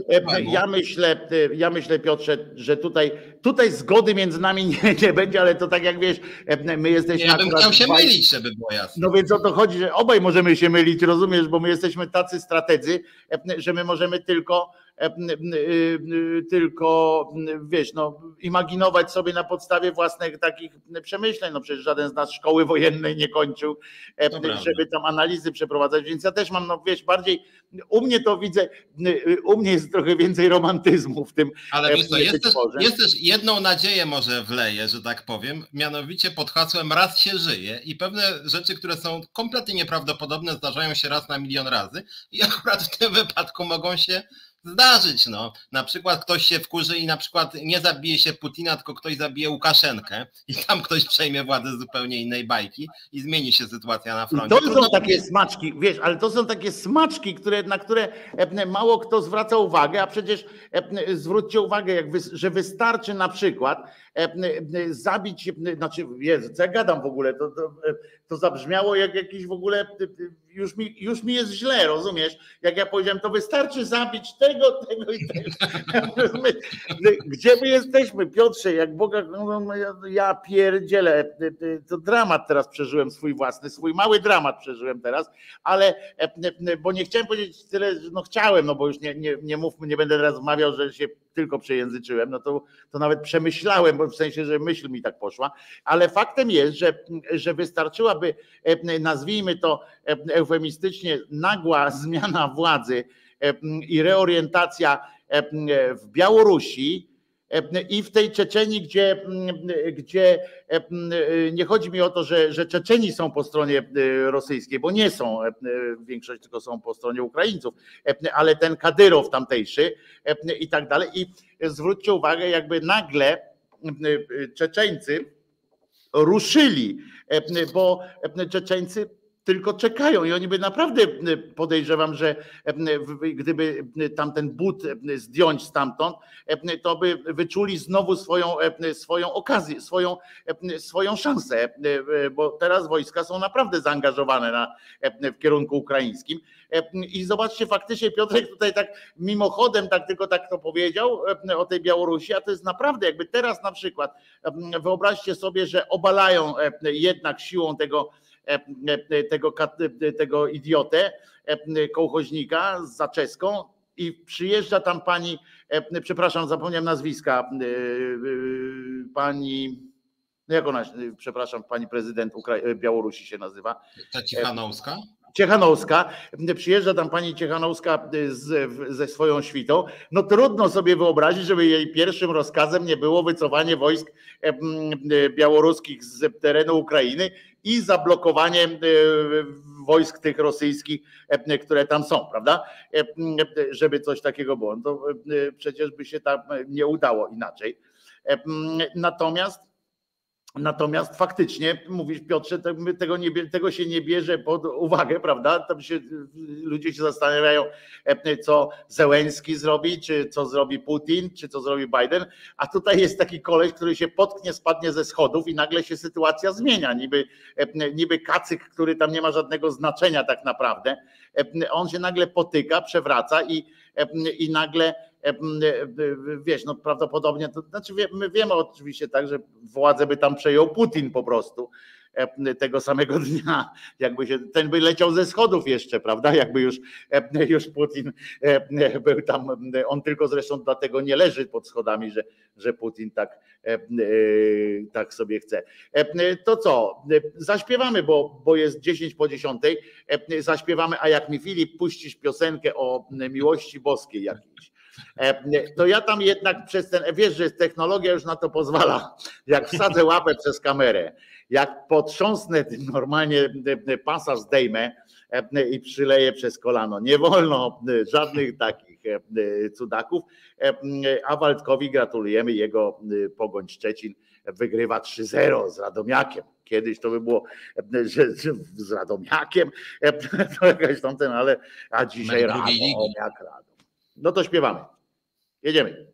S2: ja myślę, Piotrze, że tutaj zgody między nami nie będzie, ale to tak jak wiesz, my jesteśmy.
S3: Ja bym chciał się mylić, żeby było jasne.
S2: No więc o to chodzi, że obaj możemy się mylić, rozumiesz, bo my jesteśmy tacy strategzy, że my możemy tylko tylko wiesz, no, imaginować sobie na podstawie własnych takich przemyśleń. No przecież żaden z nas szkoły wojennej nie kończył, żeby tam analizy przeprowadzać, więc ja też mam, no wiesz, bardziej u mnie to widzę, u mnie jest trochę więcej romantyzmu w tym.
S3: Ale wiesz co, jest też jedną nadzieję może wleję, że tak powiem, mianowicie pod hasłem raz się żyje i pewne rzeczy, które są kompletnie nieprawdopodobne, zdarzają się raz na milion razy i akurat w tym wypadku mogą się zdarzyć. No. Na przykład ktoś się wkurzy i na przykład nie zabije się Putina, tylko ktoś zabije Łukaszenkę i tam ktoś przejmie władzę z zupełnie innej bajki i zmieni się sytuacja na froncie.
S2: To są takie smaczki, wiesz, ale to są takie smaczki, na które mało kto zwraca uwagę, a przecież zwróćcie uwagę, że wystarczy na przykład zabić, znaczy Jezu, co ja gadam w ogóle, to zabrzmiało jak jakiś w ogóle, już mi jest źle, rozumiesz? Jak ja powiedziałem, to wystarczy zabić tego i tego. Gdzie my jesteśmy, Piotrze, jak Boga, ja pierdzielę, to dramat teraz przeżyłem swój własny, swój mały dramat przeżyłem teraz, ale, bo nie chciałem powiedzieć tyle, no chciałem, no bo już nie mówmy, nie będę teraz wmawiał, że się tylko przejęzyczyłem, no to nawet przemyślałem, bo w sensie, że myśl mi tak poszła, ale faktem jest, że wystarczyłaby, nazwijmy to eufemistycznie, nagła zmiana władzy i reorientacja w Białorusi i w tej Czeczenii, gdzie nie chodzi mi o to, że Czeczeni są po stronie rosyjskiej, bo nie są, większość tylko są po stronie Ukraińców, ale ten Kadyrow tamtejszy i tak dalej. I zwróćcie uwagę, jakby nagle Czeczeńcy ruszyli, bo Czeczeńcy tylko czekają i oni by naprawdę, podejrzewam, że gdyby tamten but zdjąć stamtąd, to by wyczuli znowu swoją okazję, swoją szansę, bo teraz wojska są naprawdę zaangażowane w kierunku ukraińskim. I zobaczcie, faktycznie Piotrek tutaj tak mimochodem, tylko tak to powiedział o tej Białorusi, a to jest naprawdę jakby teraz na przykład, wyobraźcie sobie, że obalają jednak siłą tego idiotę, kołchoźnika z zaczeską i przyjeżdża tam pani, przepraszam, zapomniałem nazwiska, pani, jak ona, przepraszam, pani prezydent Białorusi się nazywa.
S3: Ta Cichanouska?
S2: Ciechanowska, przyjeżdża tam pani Ciechanowska ze swoją świtą, no trudno sobie wyobrazić, żeby jej pierwszym rozkazem nie było wycofanie wojsk białoruskich z terenu Ukrainy i zablokowanie wojsk tych rosyjskich, które tam są, prawda? Żeby coś takiego było. To przecież by się tam nie udało inaczej. Natomiast faktycznie, mówisz Piotrze, tego się nie bierze pod uwagę, prawda? Tam ludzie się zastanawiają, co Zełenski zrobi, czy co zrobi Putin, czy co zrobi Biden, a tutaj jest taki koleś, który się potknie, spadnie ze schodów i nagle się sytuacja zmienia. Niby kacyk, który tam nie ma żadnego znaczenia tak naprawdę, on się nagle potyka, przewraca i nagle, wiesz, no prawdopodobnie, to znaczy my wiemy oczywiście tak, że władzę by tam przejął Putin po prostu tego samego dnia, jakby się, ten by leciał ze schodów jeszcze, prawda, jakby już Putin był tam, on tylko zresztą dlatego nie leży pod schodami, że Putin tak sobie chce. To co, zaśpiewamy, bo jest 10:10, zaśpiewamy, a jak mi Filip puścisz piosenkę o miłości boskiej jakiejś, to ja tam jednak przez ten, wiesz, że technologia już na to pozwala, jak wsadzę łapę przez kamerę, jak potrząsnę normalnie pasa zdejmę i przyleję przez kolano. Nie wolno żadnych takich cudaków, a Waldkowi gratulujemy, jego Pogoń Szczecin wygrywa 3-0 z Radomiakiem. Kiedyś to by było, że z Radomiakiem, to jakaś tamten, ale a dzisiaj Radomiak. No to śpiewamy. Jedziemy.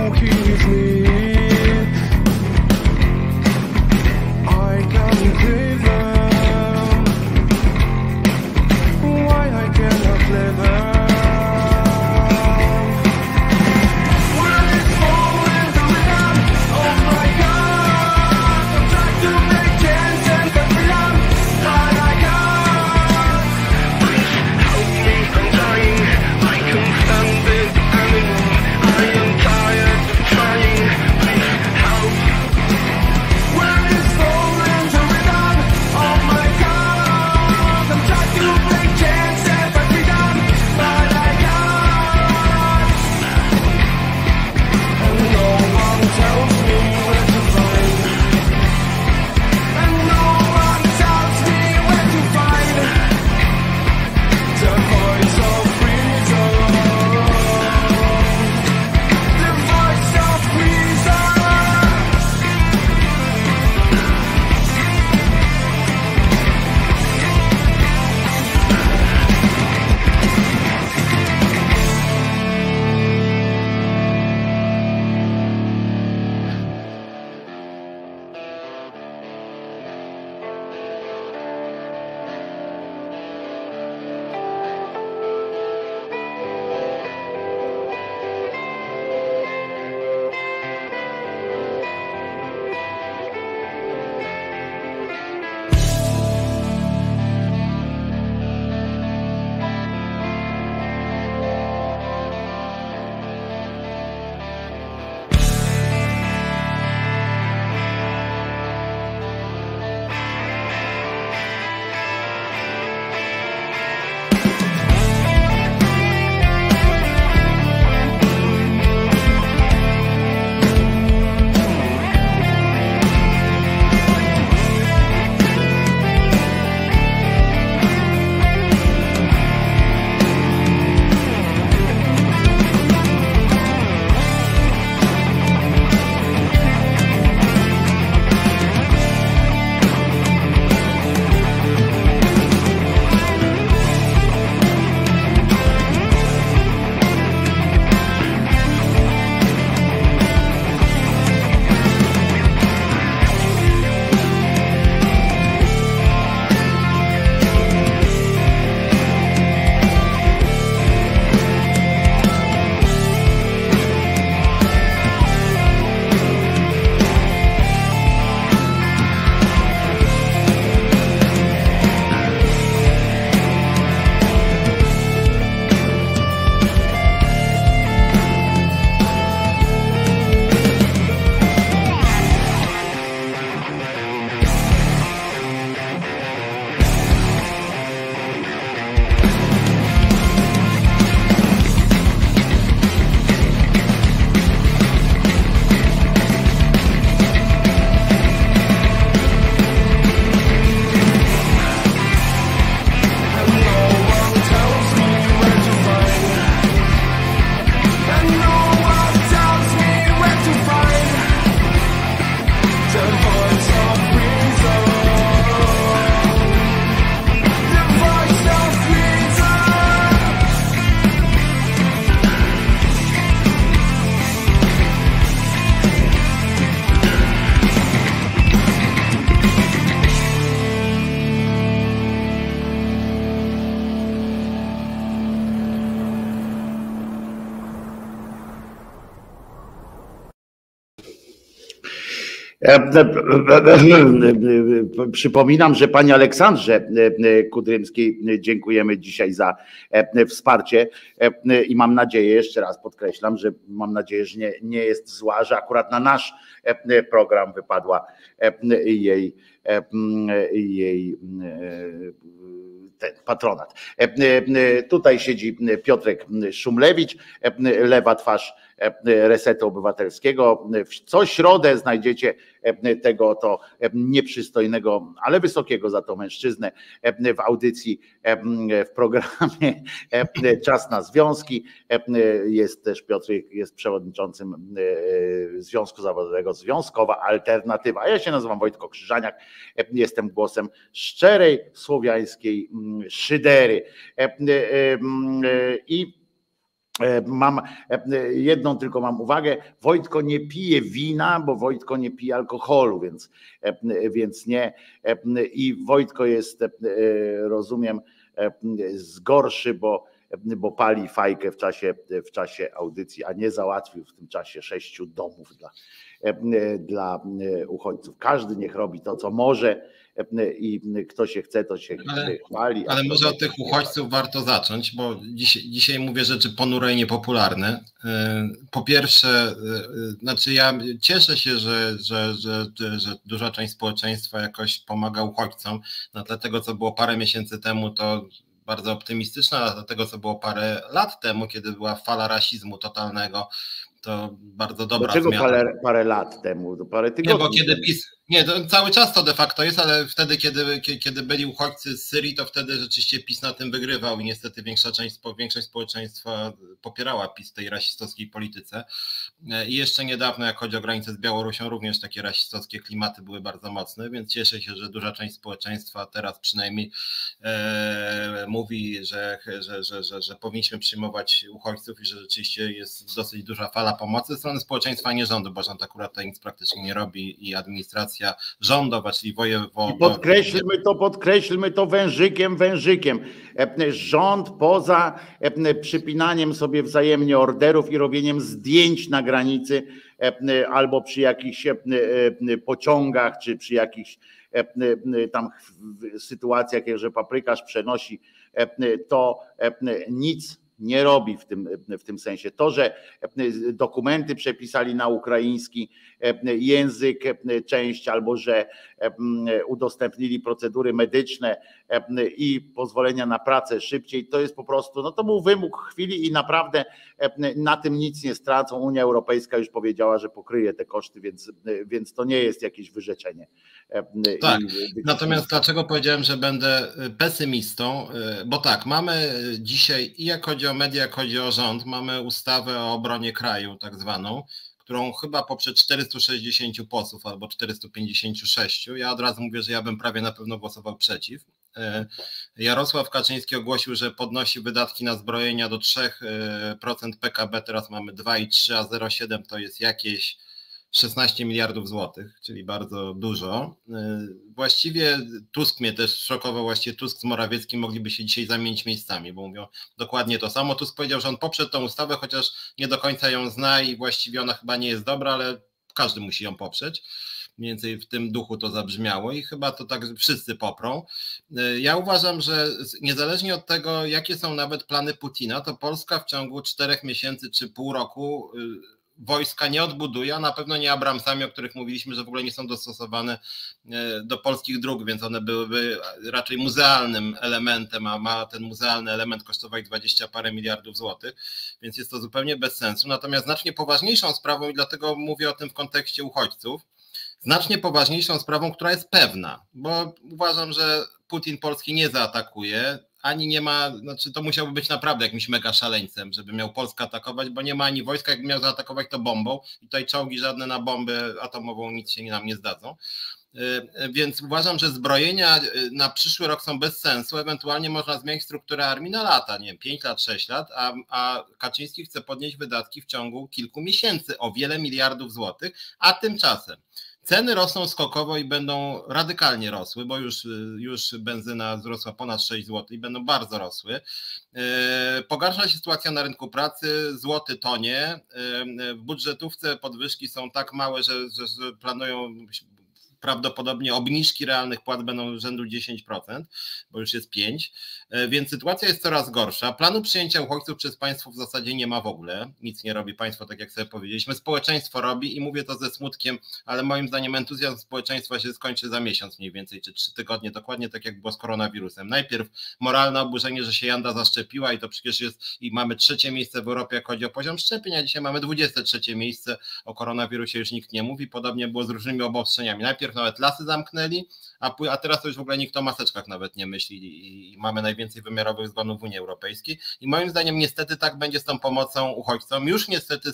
S2: Przypominam, że pani Aleksandrze Kudrymskiej dziękujemy dzisiaj za wsparcie i mam nadzieję, jeszcze raz podkreślam, że mam nadzieję, że nie jest zła, że akurat na nasz program wypadła jej ten patronat. Tutaj siedzi Piotrek Szumlewicz, lewa twarz Resetu Obywatelskiego. Co środę znajdziecie tego oto nieprzystojnego, ale wysokiego za to mężczyznę w audycji, w programie Czas na Związki. Jest też Piotrek, jest przewodniczącym Związku Zawodowego Związkowa Alternatywa. Ja się nazywam Wojtko Krzyżaniak, jestem głosem szczerej słowiańskiej szydery. I Mam jedną tylko mam uwagę, Wojtko nie pije wina, bo Wojtko nie pije alkoholu, więc nie. I Wojtko jest, rozumiem, gorszy, bo pali fajkę w czasie audycji, a nie załatwił w tym czasie 6 domów dla uchodźców. Każdy niech robi to, co może i kto się chce, to się chwali.
S3: Ale może od tych uchodźców warto zacząć, bo dzisiaj mówię rzeczy ponure i niepopularne. Po pierwsze, znaczy ja cieszę się, że duża część społeczeństwa jakoś pomaga uchodźcom. No dlatego, co było parę miesięcy temu, to bardzo optymistyczna, a dlatego, co było parę lat temu, kiedy była fala rasizmu totalnego, to bardzo dobra
S2: zmiana.
S3: Dlaczego
S2: parę lat temu? To parę tygodni.
S3: Nie, bo kiedy PiS, to cały czas to de facto jest, ale wtedy, kiedy byli uchodźcy z Syrii, to wtedy rzeczywiście PiS na tym wygrywał i niestety większość społeczeństwa popierała PiS w tej rasistowskiej polityce. I jeszcze niedawno, jak chodzi o granicę z Białorusią, również takie rasistowskie klimaty były bardzo mocne, więc cieszę się, że duża część społeczeństwa teraz przynajmniej mówi, że powinniśmy przyjmować uchodźców i że rzeczywiście jest dosyć duża fala pomocy ze strony społeczeństwa, nie rządu, bo rząd akurat tutaj nic praktycznie nie robi i administracja rządowa, czyli
S2: podkreślmy to wężykiem. Rząd poza przypinaniem sobie wzajemnie orderów i robieniem zdjęć na granicy albo przy jakichś pociągach, czy przy jakichś tam sytuacjach, jak że paprykarz przenosi, to nic nie robi w tym sensie. To, że dokumenty przepisali na ukraiński język część, albo że udostępnili procedury medyczne i pozwolenia na pracę szybciej, to jest po prostu, no to był wymóg chwili i naprawdę na tym nic nie stracą. Unia Europejska już powiedziała, że pokryje te koszty, więc to nie jest jakieś wyrzeczenie.
S3: Tak, natomiast dlaczego powiedziałem, że będę pesymistą? Bo tak, mamy dzisiaj i jak chodzi o media, jak chodzi o rząd, mamy ustawę o obronie kraju tak zwaną, którą chyba poprze 460 posłów albo 456. Ja od razu mówię, że ja bym prawie na pewno głosował przeciw. Jarosław Kaczyński ogłosił, że podnosi wydatki na zbrojenia do 3% PKB, teraz mamy 2,3, a 0,7 to jest jakieś 16 miliardów złotych, czyli bardzo dużo. Właściwie Tusk mnie też szokował, właściwie Tusk z Morawieckim mogliby się dzisiaj zamienić miejscami, bo mówią dokładnie to samo. Tusk powiedział, że on poprze tą ustawę, chociaż nie do końca ją zna i właściwie ona chyba nie jest dobra, ale każdy musi ją poprzeć. Mniej więcej w tym duchu to zabrzmiało i chyba to tak wszyscy poprą. Ja uważam, że niezależnie od tego, jakie są nawet plany Putina, to Polska w ciągu 4 miesięcy czy pół roku wojska nie odbuduje, a na pewno nie Abramsami, o których mówiliśmy, że w ogóle nie są dostosowane do polskich dróg, więc one byłyby raczej muzealnym elementem, a ma ten muzealny element kosztować 20 parę miliardów złotych, więc jest to zupełnie bez sensu. Natomiast znacznie poważniejszą sprawą, i dlatego mówię o tym w kontekście uchodźców, znacznie poważniejszą sprawą, która jest pewna, bo uważam, że Putin Polski nie zaatakuje, ani nie ma, znaczy to musiałby być naprawdę jakimś mega szaleńcem, żeby miał Polskę atakować, bo nie ma ani wojska, jakby miał zaatakować to bombą i tutaj czołgi żadne na bombę atomową nic się nam nie zdadzą. Więc uważam, że zbrojenia na przyszły rok są bez sensu, ewentualnie można zmienić strukturę armii na lata, nie wiem, 5 lat, 6 lat, a Kaczyński chce podnieść wydatki w ciągu kilku miesięcy o wiele miliardów złotych, a tymczasem ceny rosną skokowo i będą radykalnie rosły, bo już benzyna wzrosła ponad 6 zł i będą bardzo rosły. Pogarsza się sytuacja na rynku pracy, złoty tonie, w budżetówce podwyżki są tak małe, że planują prawdopodobnie obniżki realnych płat będą rzędu 10%, bo już jest 5%, więc sytuacja jest coraz gorsza. Planu przyjęcia uchodźców przez państwo w zasadzie nie ma w ogóle, nic nie robi państwo, tak jak sobie powiedzieliśmy, społeczeństwo robi i mówię to ze smutkiem, ale moim zdaniem entuzjazm społeczeństwa się skończy za miesiąc mniej więcej, czy 3 tygodnie, dokładnie tak jak było z koronawirusem. Najpierw moralne oburzenie, że się Janda zaszczepiła i to przecież jest, i mamy 3. miejsce w Europie, jak chodzi o poziom szczepień, a dzisiaj mamy 23. miejsce, o koronawirusie już nikt nie mówi, podobnie było z różnymi obostrzeniami. Najpierw nawet lasy zamknęli, a teraz to już w ogóle nikt o maseczkach nawet nie myśli i mamy najwięcej wymiarowych zgonów w Unii Europejskiej i moim zdaniem niestety tak będzie z tą pomocą uchodźcom. Już niestety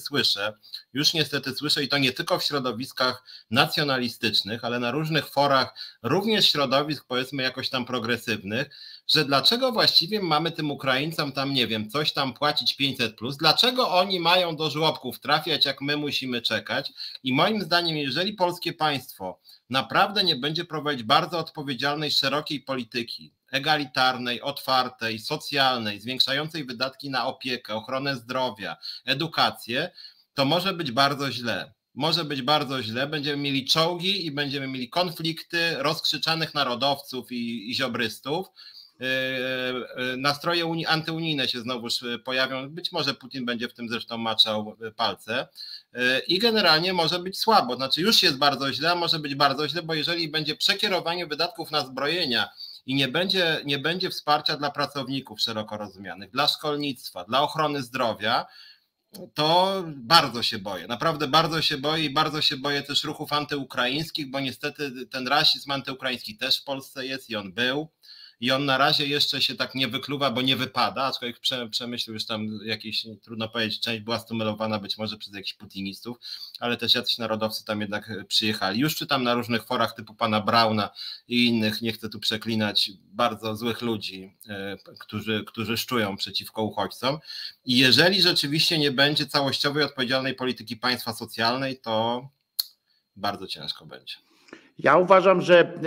S3: słyszę i to nie tylko w środowiskach nacjonalistycznych, ale na różnych forach, również środowisk powiedzmy jakoś tam progresywnych, że dlaczego właściwie mamy tym Ukraińcom tam, nie wiem, coś tam płacić 500+, dlaczego oni mają do żłobków trafiać, jak my musimy czekać. I moim zdaniem, jeżeli polskie państwo naprawdę nie będzie prowadzić bardzo odpowiedzialnej, szerokiej polityki, egalitarnej, otwartej, socjalnej, zwiększającej wydatki na opiekę, ochronę zdrowia, edukację, to może być bardzo źle. Może być bardzo źle, będziemy mieli czołgi i będziemy mieli konflikty rozkrzyczanych narodowców i ziobrystów. Nastroje antyunijne się znowuż pojawią, być może Putin będzie w tym zresztą maczał palce i generalnie może być słabo, znaczy już jest bardzo źle, a może być bardzo źle, bo jeżeli będzie przekierowanie wydatków na zbrojenia i nie będzie wsparcia dla pracowników szeroko rozumianych, dla szkolnictwa, dla ochrony zdrowia, to bardzo się boję, naprawdę bardzo się boję i bardzo się boję też ruchów antyukraińskich, bo niestety ten rasizm antyukraiński też w Polsce jest i on był. I on na razie jeszcze się tak nie wykluwa, bo nie wypada, aczkolwiek Przemyślu już tam jakieś, trudno powiedzieć, część była stymulowana być może przez jakichś putinistów, ale też jacyś narodowcy tam jednak przyjechali. Już czytam na różnych forach typu pana Brauna i innych, nie chcę tu przeklinać, bardzo złych ludzi, którzy szczują przeciwko uchodźcom. I jeżeli rzeczywiście nie będzie całościowej, odpowiedzialnej polityki państwa socjalnej, to bardzo ciężko będzie.
S2: Ja uważam, że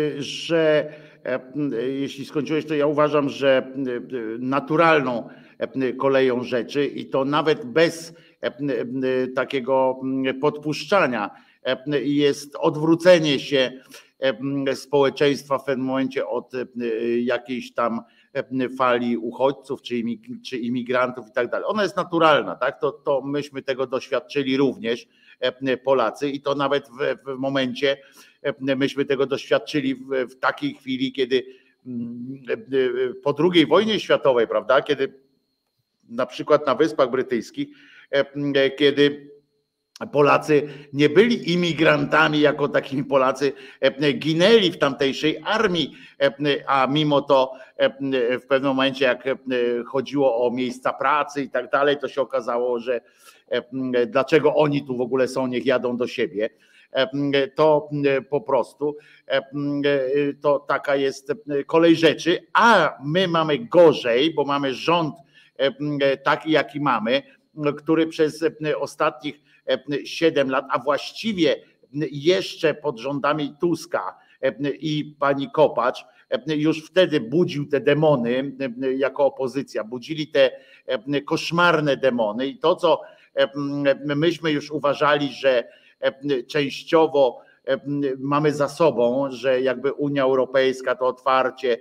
S2: jeśli skończyłeś, to ja uważam, że naturalną koleją rzeczy i to nawet bez takiego podpuszczania jest odwrócenie się społeczeństwa w pewnym momencie od jakiejś tam fali uchodźców czy imigrantów i tak dalej. Ona jest naturalna, tak? To myśmy tego doświadczyli również, Polacy, i to nawet w momencie myśmy tego doświadczyli w takiej chwili, kiedy po II wojnie światowej, prawda, kiedy na przykład na Wyspach Brytyjskich, kiedy Polacy nie byli imigrantami jako takimi, Polacy ginęli w tamtejszej armii, a mimo to w pewnym momencie, jak chodziło o miejsca pracy i tak dalej, to się okazało, że dlaczego oni tu w ogóle są, niech jadą do siebie. To po prostu to taka jest kolej rzeczy, a my mamy gorzej, bo mamy rząd taki, jaki mamy, który przez ostatnich 7 lat, a właściwie jeszcze pod rządami Tuska i pani Kopacz, już wtedy budził te demony jako opozycja, budzili te koszmarne demony i to, co myśmy już uważali, że częściowo mamy za sobą, że jakby Unia Europejska, to otwarcie,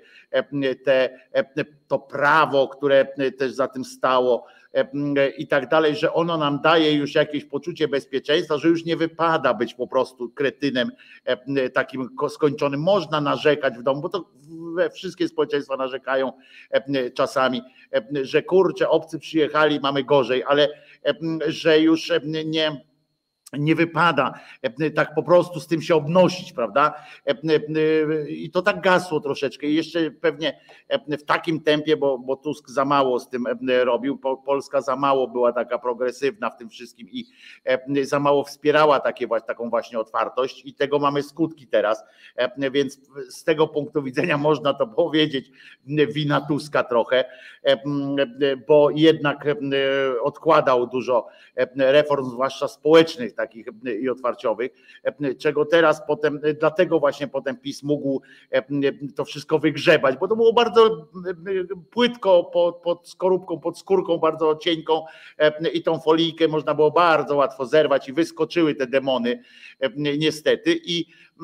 S2: to prawo, które też za tym stało i tak dalej, że ono nam daje już jakieś poczucie bezpieczeństwa, że już nie wypada być po prostu kretynem takim skończonym. Można narzekać w domu, bo to wszystkie społeczeństwa narzekają czasami, że kurczę, obcy przyjechali, mamy gorzej, ale że już nie wypada tak po prostu z tym się obnosić, prawda? I to tak gasło troszeczkę. I jeszcze pewnie w takim tempie, bo Tusk za mało z tym robił, Polska za mało była taka progresywna w tym wszystkim i za mało wspierała taką właśnie otwartość i tego mamy skutki teraz. Więc z tego punktu widzenia można to powiedzieć, wina Tuska trochę, bo jednak odkładał dużo reform, zwłaszcza społecznych, takich i otwarciowych, czego teraz potem, dlatego właśnie potem PiS mógł to wszystko wygrzebać, bo to było bardzo płytko pod skorupką, pod skórką bardzo cienką i tą folijkę można było bardzo łatwo zerwać i wyskoczyły te demony niestety i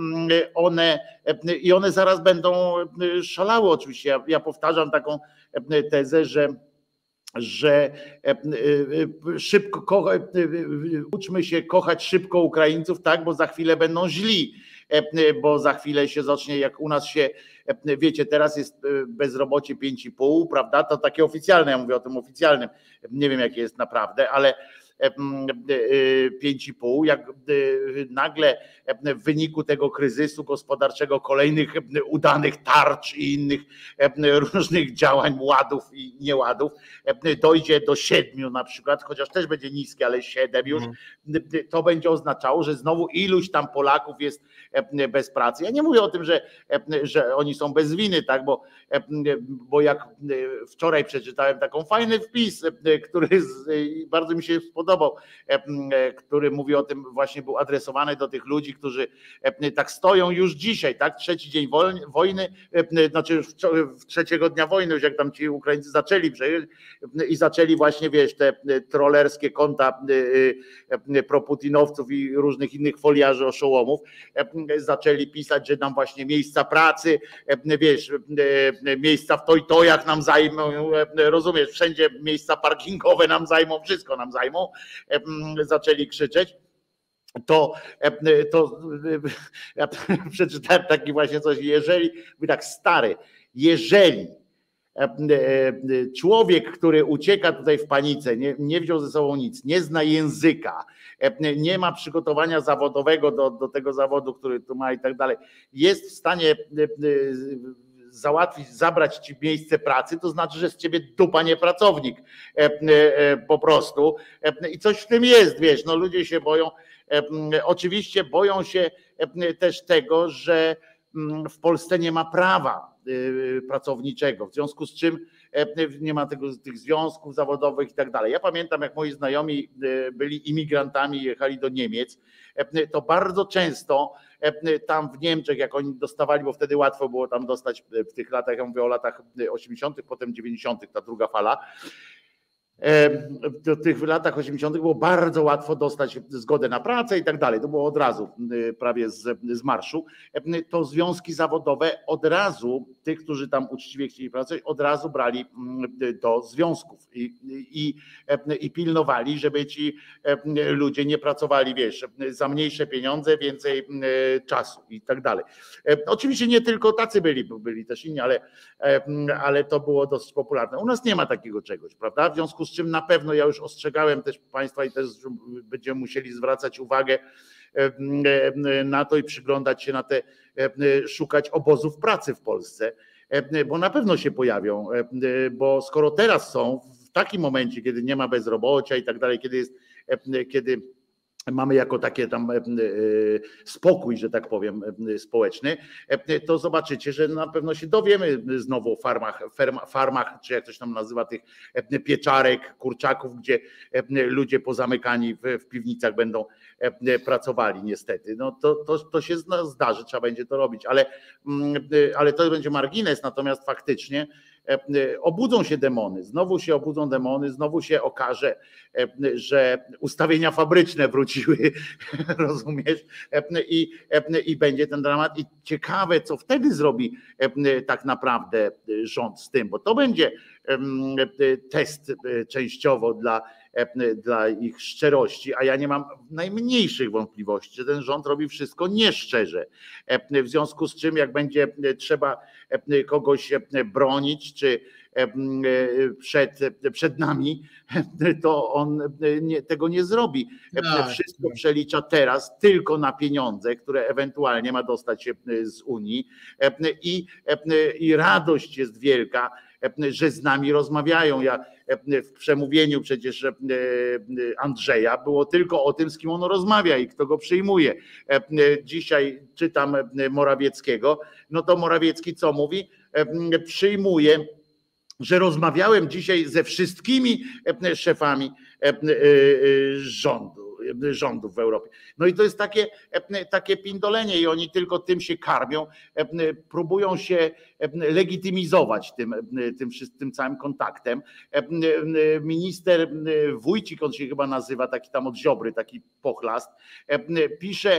S2: one zaraz będą szalały oczywiście. Ja powtarzam taką tezę, że szybko uczmy się kochać szybko Ukraińców, tak, bo za chwilę będą źli, bo za chwilę się zacznie, jak u nas się, wiecie, teraz jest bezrobocie 5,5, prawda, to takie oficjalne, ja mówię o tym oficjalnym, nie wiem jakie jest naprawdę, ale 5,5, jak nagle w wyniku tego kryzysu gospodarczego, kolejnych udanych tarcz i innych różnych działań, ładów i nieładów, dojdzie do 7 na przykład, chociaż też będzie niskie, ale 7 już, to będzie oznaczało, że znowu iluś tam Polaków jest bez pracy. Ja nie mówię o tym, że oni są bez winy, tak, bo jak wczoraj przeczytałem taką fajny wpis, który bardzo mi się spodobał, który mówi o tym, właśnie był adresowany do tych ludzi, którzy tak stoją już dzisiaj, tak, trzeci dzień wojny, znaczy trzeciego dnia wojny, już jak tam ci Ukraińcy zaczęli i zaczęli właśnie, wiesz, te trollerskie konta proputinowców i różnych innych foliarzy oszołomów zaczęli pisać, że nam właśnie miejsca pracy, wiesz, miejsca w tojtojach nam zajmą, rozumiesz, wszędzie miejsca parkingowe nam zajmą, wszystko nam zajmą, zaczęli krzyczeć. To ja przeczytałem taki właśnie coś, jeżeli, tak stary, jeżeli człowiek, który ucieka tutaj w panice, nie wziął ze sobą nic, nie zna języka, nie ma przygotowania zawodowego do tego zawodu, który tu ma i tak dalej, jest w stanie załatwić, zabrać ci miejsce pracy, to znaczy, że z ciebie dupa nie pracownik po prostu i coś w tym jest, wiesz, no ludzie się boją, oczywiście boją się też tego, że w Polsce nie ma prawa pracowniczego, w związku z czym nie ma tych związków zawodowych i tak dalej. Ja pamiętam, jak moi znajomi byli imigrantami, jechali do Niemiec, to bardzo często tam w Niemczech, jak oni dostawali, bo wtedy łatwo było tam dostać w tych latach, ja mówię o latach 80., potem 90., ta druga fala, w tych latach 80. było bardzo łatwo dostać zgodę na pracę i tak dalej. To było od razu, prawie z marszu. To związki zawodowe od razu, tych, którzy tam uczciwie chcieli pracować, od razu brali do związków i pilnowali, żeby ci ludzie nie pracowali, wiesz, za mniejsze pieniądze, więcej czasu i tak dalej. Oczywiście nie tylko tacy byli też inni, ale to było dosyć popularne. U nas nie ma takiego czegoś, prawda? W związku z czym na pewno ja już ostrzegałem też Państwa i też będziemy musieli zwracać uwagę na to i przyglądać się na te, szukać obozów pracy w Polsce, bo na pewno się pojawią, bo skoro teraz są w takim momencie, kiedy nie ma bezrobocia i tak dalej, kiedy mamy jako takie tam spokój, że tak powiem, społeczny, to zobaczycie, że na pewno się dowiemy znowu o farmach, czy jak coś tam nazywa, tych pieczarek, kurczaków, gdzie ludzie pozamykani w piwnicach będą pracowali niestety. No to się zdarzy, trzeba będzie to robić, ale to będzie margines, natomiast faktycznie obudzą się demony, znowu się obudzą demony, znowu się okaże, że ustawienia fabryczne wróciły, rozumiesz, i będzie ten dramat i ciekawe, co wtedy zrobi tak naprawdę rząd z tym, bo to będzie test częściowo dla ich szczerości, a ja nie mam najmniejszych wątpliwości, że ten rząd robi wszystko nieszczerze. W związku z czym, jak będzie trzeba kogoś bronić, czy przed nami, to on tego nie zrobi. Wszystko przelicza teraz tylko na pieniądze, które ewentualnie ma dostać się z Unii i radość jest wielka, że z nami rozmawiają. Ja w przemówieniu przecież Andrzeja było tylko o tym, z kim on rozmawia i kto go przyjmuje. Dzisiaj czytam Morawieckiego, no to Morawiecki co mówi? Przyjmuje, że rozmawiałem dzisiaj ze wszystkimi szefami rządów w Europie. No i to jest takie pindolenie i oni tylko tym się karmią, próbują się legitymizować tym całym kontaktem. Minister Wójcik, on się chyba nazywa, taki tam od Ziobry, taki pochlast, pisze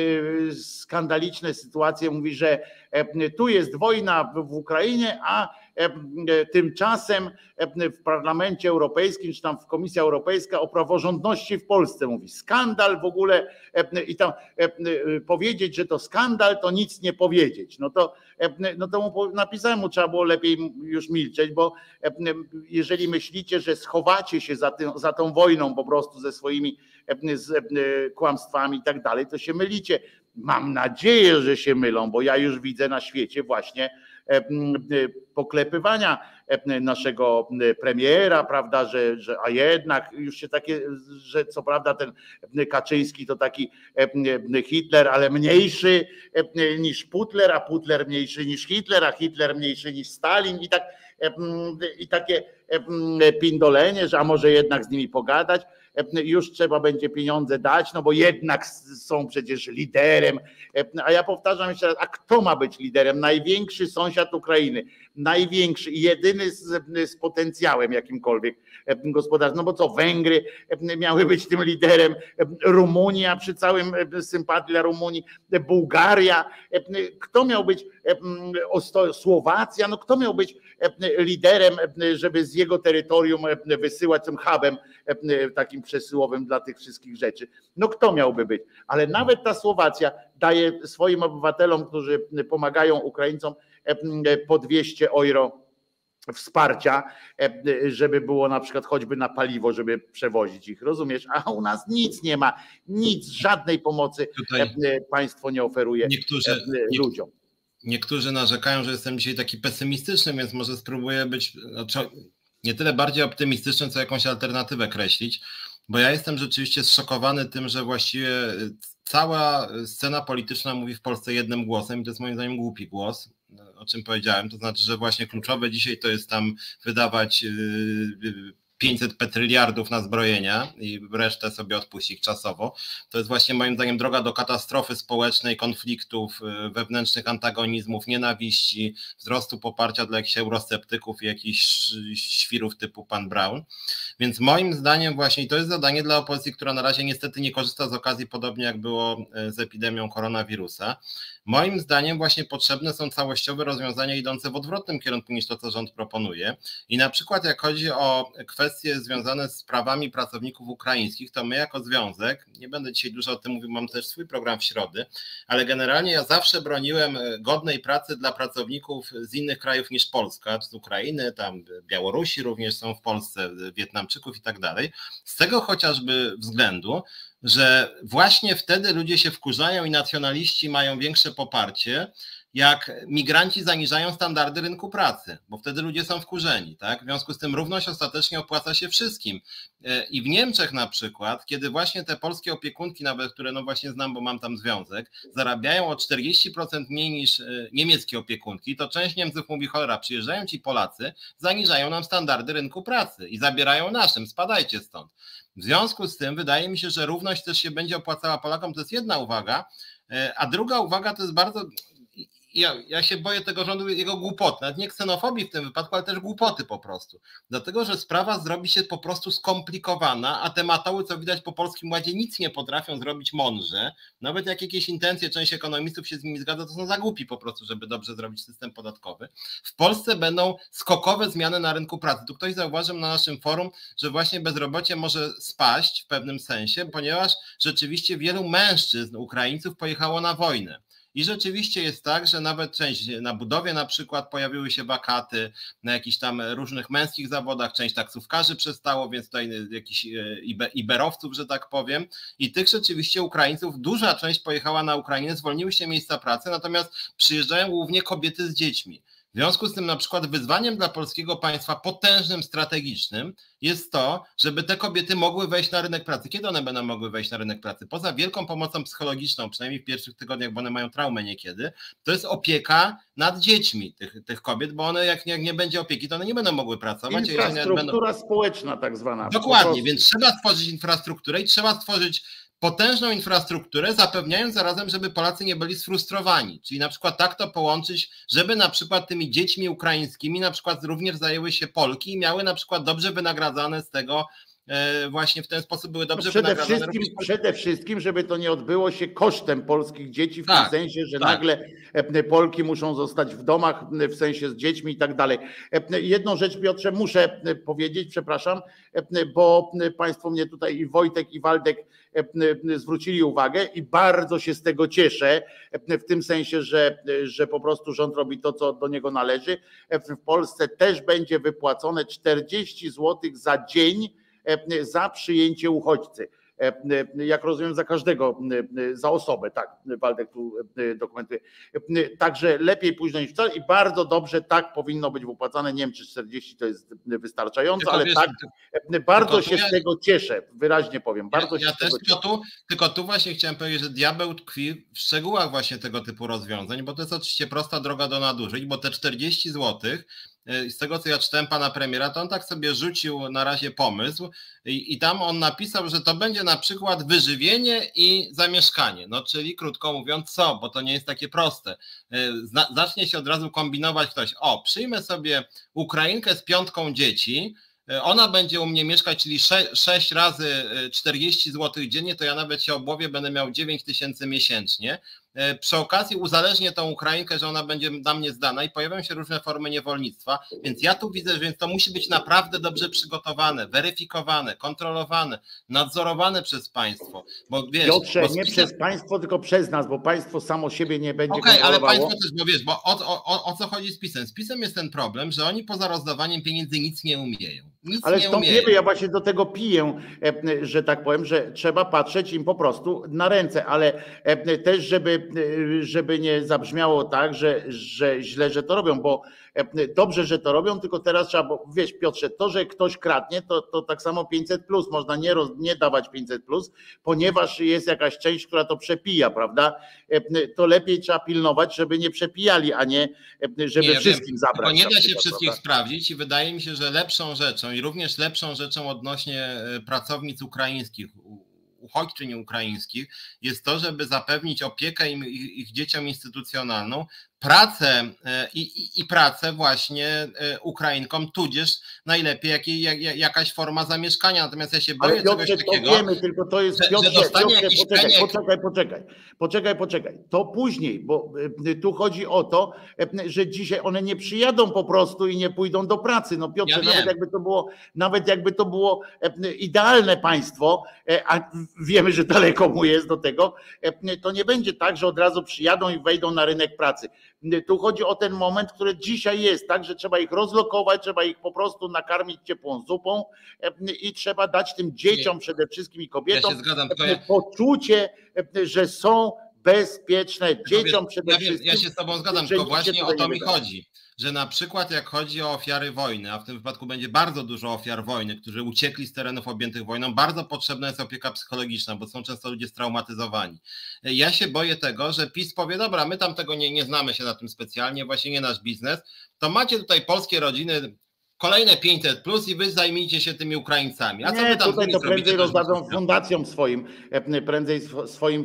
S2: skandaliczne sytuacje, mówi, że tu jest wojna w Ukrainie, a Tymczasem w Parlamencie Europejskim, czy tam w Komisja Europejska o praworządności w Polsce mówi skandal w ogóle i tam powiedzieć, że to skandal, to nic nie powiedzieć. No to napisałem mu, trzeba było lepiej już milczeć, bo jeżeli myślicie, że schowacie się za tą wojną po prostu ze swoimi kłamstwami i tak dalej, to się mylicie. Mam nadzieję, że się mylą, bo ja już widzę na świecie właśnie poklepywania naszego premiera, prawda, a jednak już się takie, że co prawda ten Kaczyński to taki Hitler, ale mniejszy niż Putler, a Putler mniejszy niż Hitler, a Hitler mniejszy niż Stalin i takie pindolenie, że a może jednak z nimi pogadać, już trzeba będzie pieniądze dać, no bo jednak są przecież liderem, a ja powtarzam jeszcze raz, a kto ma być liderem? Największy sąsiad Ukrainy, największy i jedyny z potencjałem jakimkolwiek gospodarczym, no bo co, Węgry miały być tym liderem, Rumunia przy całym sympatii dla Rumunii, Bułgaria, kto miał być, Słowacja, no kto miał być liderem, żeby z jego terytorium wysyłać tym hubem takim przesyłowym dla tych wszystkich rzeczy. No kto miałby być? Ale nawet ta Słowacja daje swoim obywatelom, którzy pomagają Ukraińcom, po 200 euro wsparcia, żeby było na przykład choćby na paliwo, żeby przewozić ich, rozumiesz? A u nas nic nie ma, nic, żadnej pomocy tutaj państwo nie oferuje ludziom.
S3: Niektórzy narzekają, że jestem dzisiaj taki pesymistyczny, więc może spróbuję być nie tyle bardziej optymistyczny, co jakąś alternatywę kreślić, bo ja jestem rzeczywiście zszokowany tym, że właściwie cała scena polityczna mówi w Polsce jednym głosem i to jest moim zdaniem głupi głos, o czym powiedziałem, to znaczy, że właśnie kluczowe dzisiaj to jest tam wydawać 500 petryliardów na zbrojenia i resztę sobie odpuścić czasowo. To jest właśnie moim zdaniem droga do katastrofy społecznej, konfliktów, wewnętrznych antagonizmów, nienawiści, wzrostu poparcia dla jakichś eurosceptyków i jakichś świrów typu pan Braun. Więc moim zdaniem właśnie to jest zadanie dla opozycji, która na razie niestety nie korzysta z okazji, podobnie jak było z epidemią koronawirusa. Moim zdaniem właśnie potrzebne są całościowe rozwiązania idące w odwrotnym kierunku niż to, co rząd proponuje. I na przykład jak chodzi o kwestie związane z prawami pracowników ukraińskich, to my jako związek, nie będę dzisiaj dużo o tym mówił, mam też swój program w środę, ale generalnie ja zawsze broniłem godnej pracy dla pracowników z innych krajów niż Polska, z Ukrainy, tam Białorusi również są w Polsce, Wietnamczyków i tak dalej. Z tego chociażby względu, że właśnie wtedy ludzie się wkurzają i nacjonaliści mają większe poparcie, jak migranci zaniżają standardy rynku pracy, bo wtedy ludzie są wkurzeni, tak? W związku z tym równość ostatecznie opłaca się wszystkim. I w Niemczech na przykład, kiedy właśnie te polskie opiekunki, nawet które no właśnie znam, bo mam tam związek, zarabiają o 40% mniej niż niemieckie opiekunki, to część Niemców mówi, cholera, przyjeżdżają ci Polacy, zaniżają nam standardy rynku pracy i zabierają naszym, spadajcie stąd. W związku z tym wydaje mi się, że równość też się będzie opłacała Polakom, to jest jedna uwaga, a druga uwaga to jest bardzo... Ja się boję tego rządu, jego głupoty, nawet nie ksenofobii w tym wypadku, ale też głupoty po prostu. Dlatego, że sprawa zrobi się po prostu skomplikowana, a te matoły, co widać po Polskim Ładzie, nic nie potrafią zrobić mądrze. Nawet jak jakieś intencje, część ekonomistów się z nimi zgadza, to są za głupi po prostu, żeby dobrze zrobić system podatkowy. W Polsce będą skokowe zmiany na rynku pracy. Tu ktoś zauważył na naszym forum, że właśnie bezrobocie może spaść w pewnym sensie, ponieważ rzeczywiście wielu mężczyzn, Ukraińców pojechało na wojnę. I rzeczywiście jest tak, że nawet część na budowie na przykład pojawiły się wakaty, na jakichś tam różnych męskich zawodach, część taksówkarzy przestało, więc tutaj jakichś iberowców, że tak powiem. I tych rzeczywiście Ukraińców, duża część pojechała na Ukrainę, zwolniły się miejsca pracy, natomiast przyjeżdżają głównie kobiety z dziećmi. W związku z tym na przykład wyzwaniem dla polskiego państwa potężnym, strategicznym jest to, żeby te kobiety mogły wejść na rynek pracy. Kiedy one będą mogły wejść na rynek pracy? Poza wielką pomocą psychologiczną, przynajmniej w pierwszych tygodniach, bo one mają traumę niekiedy, to jest opieka nad dziećmi tych kobiet, bo one jak nie będzie opieki, to one nie będą mogły pracować.
S2: Infrastruktura społeczna tak zwana.
S3: Dokładnie, więc trzeba stworzyć infrastrukturę i trzeba stworzyć potężną infrastrukturę, zapewniając zarazem, żeby Polacy nie byli sfrustrowani. Czyli na przykład tak to połączyć, żeby na przykład tymi dziećmi ukraińskimi na przykład również zajęły się Polki i miały na przykład dobrze wynagradzane z tego właśnie w ten sposób były dobrze wynagradzane.
S2: Przede wszystkim, żeby to nie odbyło się kosztem polskich dzieci, w tym sensie, że nagle Polki muszą zostać w domach, w sensie z dziećmi i tak dalej. Jedną rzecz, Piotrze, muszę powiedzieć, przepraszam, bo państwo mnie tutaj i Wojtek, i Waldek zwrócili uwagę i bardzo się z tego cieszę, w tym sensie, że po prostu rząd robi to, co do niego należy. W Polsce też będzie wypłacone 40 zł za dzień za przyjęcie uchodźcy. Jak rozumiem, za każdego, za osobę, tak, Waldek tu dokumentuje. Także lepiej późno niż wcale i bardzo dobrze tak powinno być wypłacane. Nie wiem, czy 40 to jest wystarczająco, tylko ale wiesz, tak, bardzo się z tego cieszę, wyraźnie powiem. Bardzo
S3: ja też, tylko tu właśnie chciałem powiedzieć, że diabeł tkwi w szczegółach właśnie tego typu rozwiązań, bo to jest oczywiście prosta droga do nadużyć, bo te 40 zł, z tego co ja czytałem pana premiera, to on tak sobie rzucił na razie pomysł i tam on napisał, że to będzie na przykład wyżywienie i zamieszkanie, no czyli krótko mówiąc co, bo to nie jest takie proste. Zacznie się od razu kombinować ktoś, przyjmę sobie Ukrainkę z 5 dzieci, ona będzie u mnie mieszkać, czyli 6 razy 40 zł dziennie, to ja nawet się obłowię, będę miał 9 000 miesięcznie. Przy okazji uzależnię tą Ukrainkę, że ona będzie dla mnie zdana i pojawią się różne formy niewolnictwa, więc ja tu widzę, że to musi być naprawdę dobrze przygotowane, weryfikowane, kontrolowane, nadzorowane przez państwo. Bo wiesz,
S2: Piotrze, nie przez państwo, tylko przez nas, bo państwo samo siebie nie będzie kontrolowało.
S3: Ale państwo też, bo wiesz, bo o co chodzi z PiS-em? Z PiS-em jest ten problem, że oni poza rozdawaniem pieniędzy nic nie umieją.
S2: Ale stąd wiemy, ja właśnie do tego piję, że tak powiem, że trzeba patrzeć im po prostu na ręce, ale też, żeby nie zabrzmiało tak, że źle, że to robią, bo dobrze, że to robią, tylko teraz trzeba, bo wiesz, Piotrze, to, że ktoś kradnie, to tak samo 500+, można nie dawać 500+, ponieważ jest jakaś część, która to przepija, prawda? To lepiej trzeba pilnować, żeby nie przepijali, a nie żeby wszystkim zabrać.
S3: Nie da się wszystkich sprawdzić i wydaje mi się, że lepszą rzeczą i również lepszą rzeczą odnośnie pracownic ukraińskich, uchodźczyń ukraińskich jest to, żeby zapewnić opiekę ich dzieciom instytucjonalną, pracę i pracę właśnie Ukrainkom, tudzież najlepiej jakaś forma zamieszkania. Natomiast ja się boję czegoś takiego,
S2: to wiemy, tylko to jest,
S3: że dostanie jakiś
S2: poczekaj. To później, bo tu chodzi o to, że dzisiaj one nie przyjadą po prostu i nie pójdą do pracy. No Piotrze, nawet jakby to było idealne państwo, a wiemy, że daleko mu jest do tego, to nie będzie tak, że od razu przyjadą i wejdą na rynek pracy. Tu chodzi o ten moment, który dzisiaj jest, tak, że trzeba ich rozlokować, trzeba ich po prostu nakarmić ciepłą zupą i trzeba dać tym dzieciom przede wszystkim i kobietom poczucie, że są bezpieczne, dzieciom przede wszystkim.
S3: Ja się z tobą zgadzam, tylko właśnie o to mi chodzi, że na przykład jak chodzi o ofiary wojny, a w tym wypadku będzie bardzo dużo ofiar wojny, którzy uciekli z terenów objętych wojną, bardzo potrzebna jest opieka psychologiczna, bo są często ludzie straumatyzowani. Ja się boję tego, że PiS powie, dobra, my tam tego nie znamy się na tym specjalnie, właśnie nie nasz biznes, to macie tutaj polskie rodziny, kolejne 500+ i wy zajmijcie się tymi Ukraińcami. A co wy tam
S2: tutaj to prędzej rozdadzą fundacjom swoim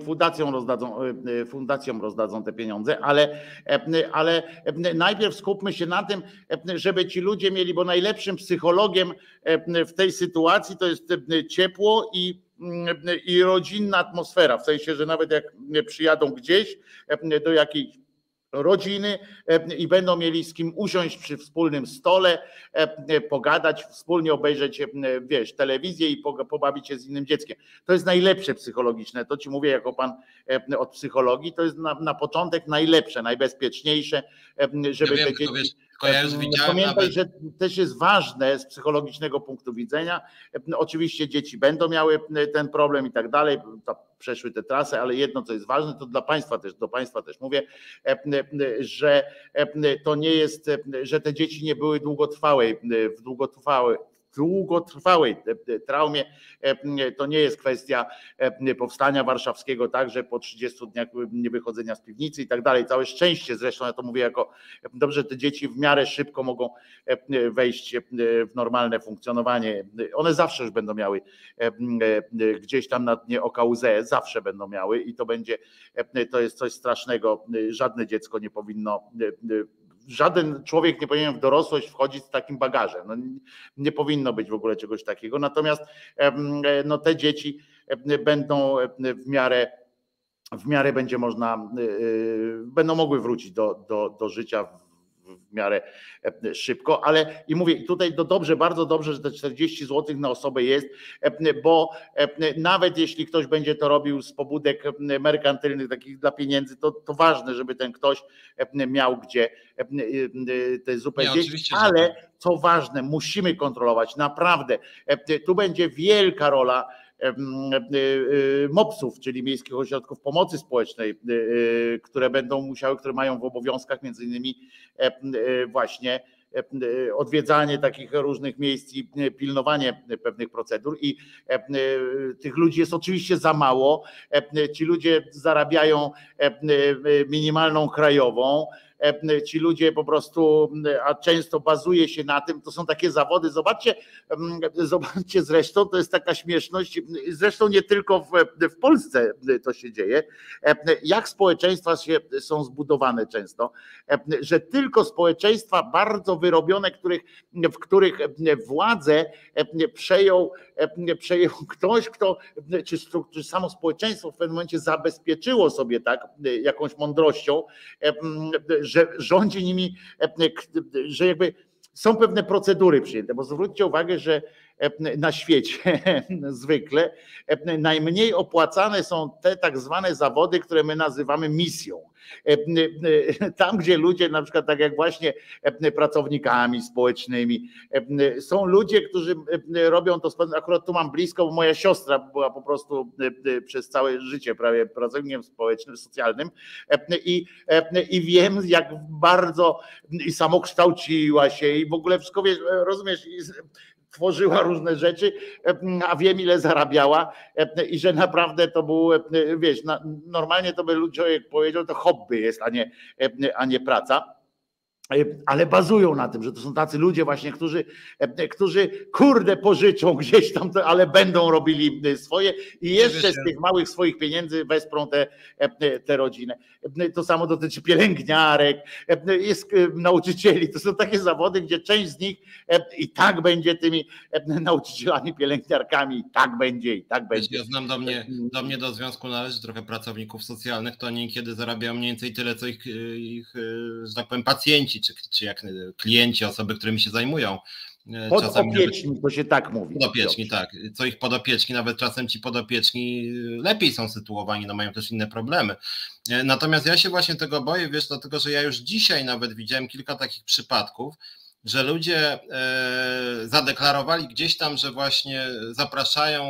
S2: fundacjom rozdadzą te pieniądze, ale najpierw skupmy się na tym, żeby ci ludzie mieli, bo najlepszym psychologiem w tej sytuacji to jest ciepło i rodzinna atmosfera, w sensie, że nawet jak przyjadą gdzieś do jakiejś rodziny i będą mieli z kim usiąść przy wspólnym stole, pogadać, wspólnie obejrzeć, wiesz, telewizję i pobawić się z innym dzieckiem. To jest najlepsze psychologiczne, to ci mówię jako pan od psychologii, to jest na początek najlepsze, najbezpieczniejsze, żeby te dzieci... Pamiętaj, że też jest ważne z psychologicznego punktu widzenia. Oczywiście dzieci będą miały ten problem i tak dalej, przeszły te trasy, ale jedno, co jest ważne, to do państwa też mówię, że to nie jest, że te dzieci nie były w długotrwałej traumie. To nie jest kwestia powstania warszawskiego, także po 30 dniach niewychodzenia z piwnicy i tak dalej. Całe szczęście zresztą, ja to mówię jako dobrze, te dzieci w miarę szybko mogą wejść w normalne funkcjonowanie. One zawsze już będą miały gdzieś tam na dnie oka łzę, zawsze będą miały i to jest coś strasznego. Żadne dziecko nie powinno żaden człowiek nie powinien w dorosłość wchodzić z takim bagażem. No, nie powinno być w ogóle czegoś takiego. Natomiast no, te dzieci będą w miarę będzie można, będą mogły wrócić do życia w miarę szybko, ale i mówię, tutaj to dobrze, bardzo dobrze, że te 40 zł na osobę jest, bo nawet jeśli ktoś będzie to robił z pobudek merkantylnych, takich dla pieniędzy, to ważne, żeby ten ktoś miał gdzie tę zupę zjeść, ale co ważne, musimy kontrolować, naprawdę, tu będzie wielka rola MOPS-ów, czyli Miejskich Ośrodków Pomocy Społecznej, które będą musiały, które mają w obowiązkach między innymi właśnie odwiedzanie takich różnych miejsc i pilnowanie pewnych procedur i tych ludzi jest oczywiście za mało. Ci ludzie zarabiają minimalną krajową. Ci ludzie po prostu, a często bazuje się na tym, to są takie zawody, zobaczcie zresztą, to jest taka śmieszność, zresztą nie tylko w Polsce to się dzieje, jak społeczeństwa są zbudowane często, że tylko społeczeństwa bardzo wyrobione, w których władzę przejął ktoś, kto, czy samo społeczeństwo w pewnym momencie zabezpieczyło sobie tak jakąś mądrością, że rządzi nimi, że jakby są pewne procedury przyjęte, bo zwróćcie uwagę, że na świecie zwykle najmniej opłacane są te tak zwane zawody, które my nazywamy misją. Tam, gdzie ludzie, na przykład tak jak właśnie pracownikami społecznymi, są ludzie, którzy robią to, akurat tu mam blisko, bo moja siostra była po prostu przez całe życie prawie pracownikiem społecznym, socjalnym i wiem, jak bardzo i samokształciła się i w ogóle wszystko, wiesz, rozumiesz, tworzyła różne rzeczy, a wiem ile zarabiała i że naprawdę to był, wiesz, normalnie to by człowiek powiedział, to hobby jest, a nie praca. Ale bazują na tym, że to są tacy ludzie właśnie, którzy kurde pożyczą gdzieś tam, ale będą robili swoje i jeszcze z tych małych swoich pieniędzy wesprą tę rodzinę. To samo dotyczy pielęgniarek, jest nauczycieli. To są takie zawody, gdzie część z nich i tak będzie tymi nauczycielami, pielęgniarkami, i tak będzie.
S3: Ja znam do związku należy trochę pracowników socjalnych, to oni niekiedy zarabiają mniej więcej tyle, co ich że tak powiem, pacjenci, czy jak klienci, osoby, którymi się zajmują.
S2: Podopieczni, to się tak mówi.
S3: Podopieczni, tak. Co ich podopieczni, nawet czasem ci podopieczni lepiej są sytuowani, no mają też inne problemy. Natomiast ja się właśnie tego boję, wiesz, dlatego, że ja już dzisiaj nawet widziałem kilka takich przypadków, że ludzie zadeklarowali gdzieś tam, że właśnie zapraszają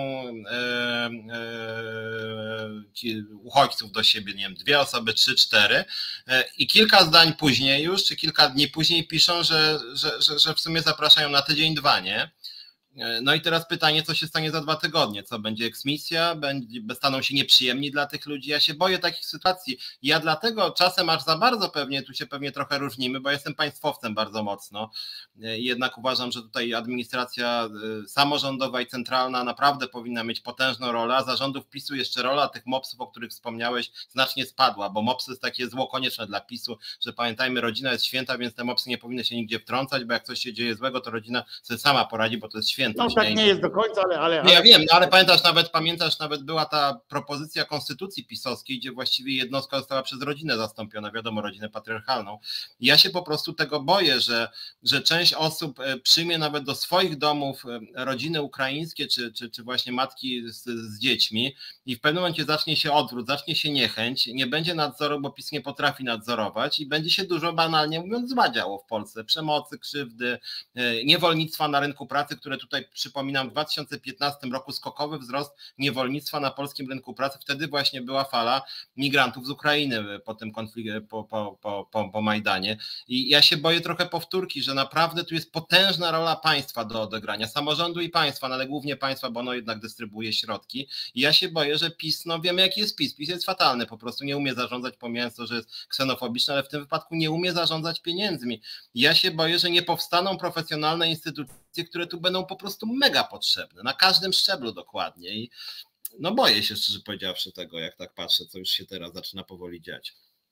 S3: uchodźców do siebie, nie wiem, 2 osoby, 3, 4 i kilka zdań później już, czy kilka dni później piszą, że w sumie zapraszają na tydzień, 2, nie? No i teraz pytanie, co się stanie za 2 tygodnie? Co będzie eksmisja? Staną się nieprzyjemni dla tych ludzi? Ja się boję takich sytuacji. Ja dlatego czasem aż za bardzo tu się pewnie trochę różnimy, bo jestem państwowcem bardzo mocno. Jednak uważam, że tutaj administracja samorządowa i centralna naprawdę powinna mieć potężną rolę, a zarządów PiS-u jeszcze rola tych MOPS-ów, o których wspomniałeś, znacznie spadła, bo MOPS jest takie zło konieczne dla PiS-u, że pamiętajmy, rodzina jest święta, więc te MOPS-y nie powinny się nigdzie wtrącać, bo jak coś się dzieje złego, to rodzina sobie sama poradzi, bo to jest święta.
S2: No tak nie jest do końca, ale...
S3: Nie, ja wiem, no, ale pamiętasz nawet była ta propozycja konstytucji pisowskiej, gdzie właściwie jednostka została przez rodzinę zastąpiona, wiadomo, rodzinę patriarchalną. I ja się po prostu tego boję, że część osób przyjmie nawet do swoich domów rodziny ukraińskie, czy właśnie matki z dziećmi i w pewnym momencie zacznie się odwrót, zacznie się niechęć, nie będzie nadzoru, bo PiS nie potrafi nadzorować i będzie się dużo, banalnie mówiąc, zła działo w Polsce. Przemocy, krzywdy, niewolnictwa na rynku pracy, które tutaj, przypominam, w 2015 roku skokowy wzrost niewolnictwa na polskim rynku pracy. Wtedy właśnie była fala migrantów z Ukrainy po tym konflikcie, po Majdanie. I ja się boję trochę powtórki, że naprawdę tu jest potężna rola państwa do odegrania, samorządu i państwa, no ale głównie państwa, bo ono jednak dystrybuuje środki. I ja się boję, że PiS, no wiemy jaki jest PiS. PiS jest fatalny, po prostu nie umie zarządzać, pomijając to, że jest ksenofobiczny, ale w tym wypadku nie umie zarządzać pieniędzmi. I ja się boję, że nie powstaną profesjonalne instytucje, które tu będą po prostu mega potrzebne, na każdym szczeblu dokładnie. I no boję się, szczerze powiedziawszy, tego, jak tak patrzę, co już się teraz zaczyna powoli dziać.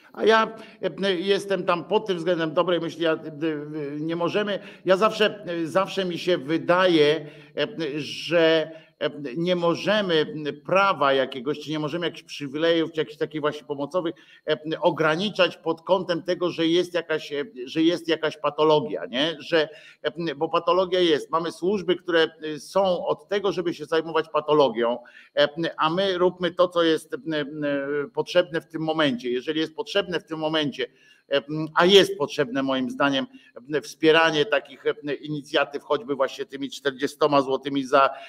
S2: A ja jestem tam pod tym względem dobrej myśli, nie możemy, ja zawsze mi się wydaje, że nie możemy prawa jakiegoś, czy nie możemy jakichś przywilejów, czy jakichś takich właśnie pomocowych ograniczać pod kątem tego, że jest jakaś patologia, nie? Bo patologia jest. Mamy służby, które są od tego, żeby się zajmować patologią, a my róbmy to, co jest potrzebne w tym momencie. Jeżeli jest potrzebne w tym momencie, a jest potrzebne moim zdaniem wspieranie takich inicjatyw, choćby właśnie tymi 40 złotymi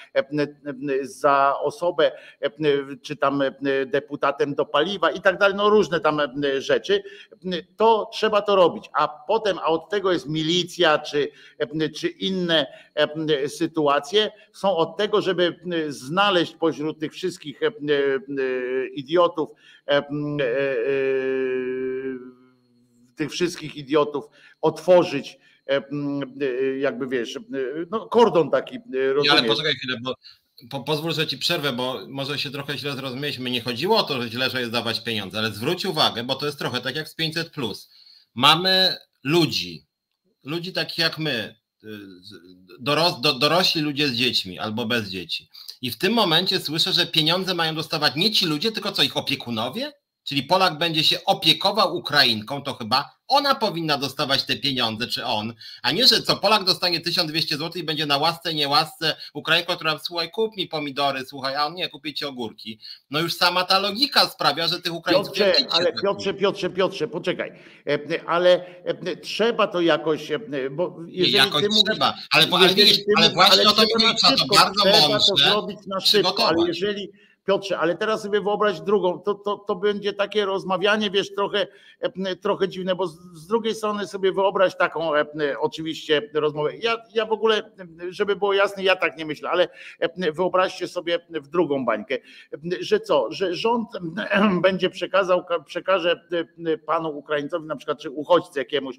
S2: za osobę, czy tam deputatem do paliwa i tak dalej, no różne tam rzeczy, to trzeba to robić, a od tego jest milicja, czy inne sytuacje, są od tego, żeby znaleźć pośród tych wszystkich idiotów, otworzyć jakby wiesz, no kordon taki, rozumiesz?
S3: Ale poczekaj chwilę, bo pozwól, że ci przerwę, bo może się trochę źle zrozumieliśmy. Nie chodziło o to, że źle, że jest dawać pieniądze, ale zwróć uwagę, bo to jest trochę tak jak z 500+. Mamy ludzi takich jak my, dorośli ludzie z dziećmi albo bez dzieci. I w tym momencie słyszę, że pieniądze mają dostawać nie ci ludzie, tylko co, ich opiekunowie? Czyli Polak będzie się opiekował Ukrainką, to chyba ona powinna dostawać te pieniądze, czy on, a nie, że co, Polak dostanie 1200 zł i będzie na łasce, niełasce Ukrainka, która słuchaj, kup mi pomidory, słuchaj, a on nie, kupię ci ogórki. No już sama ta logika sprawia, że tych Ukraińców...
S2: Piotrze, poczekaj, ale trzeba to jakoś, bo jeżeli
S3: jakoś
S2: ty mówisz,
S3: trzeba, ale właśnie o to mi chodzi, to bardzo mądrze
S2: to zrobić na szybko, ale jeżeli... Piotrze, ale teraz sobie wyobraź drugą, to będzie takie rozmawianie, wiesz, trochę dziwne, bo z drugiej strony sobie wyobraź taką oczywiście rozmowę. Ja w ogóle, żeby było jasne, ja tak nie myślę, ale wyobraźcie sobie w drugą bańkę, że rząd przekaże panu Ukraińcowi, na przykład, czy uchodźcy jakiemuś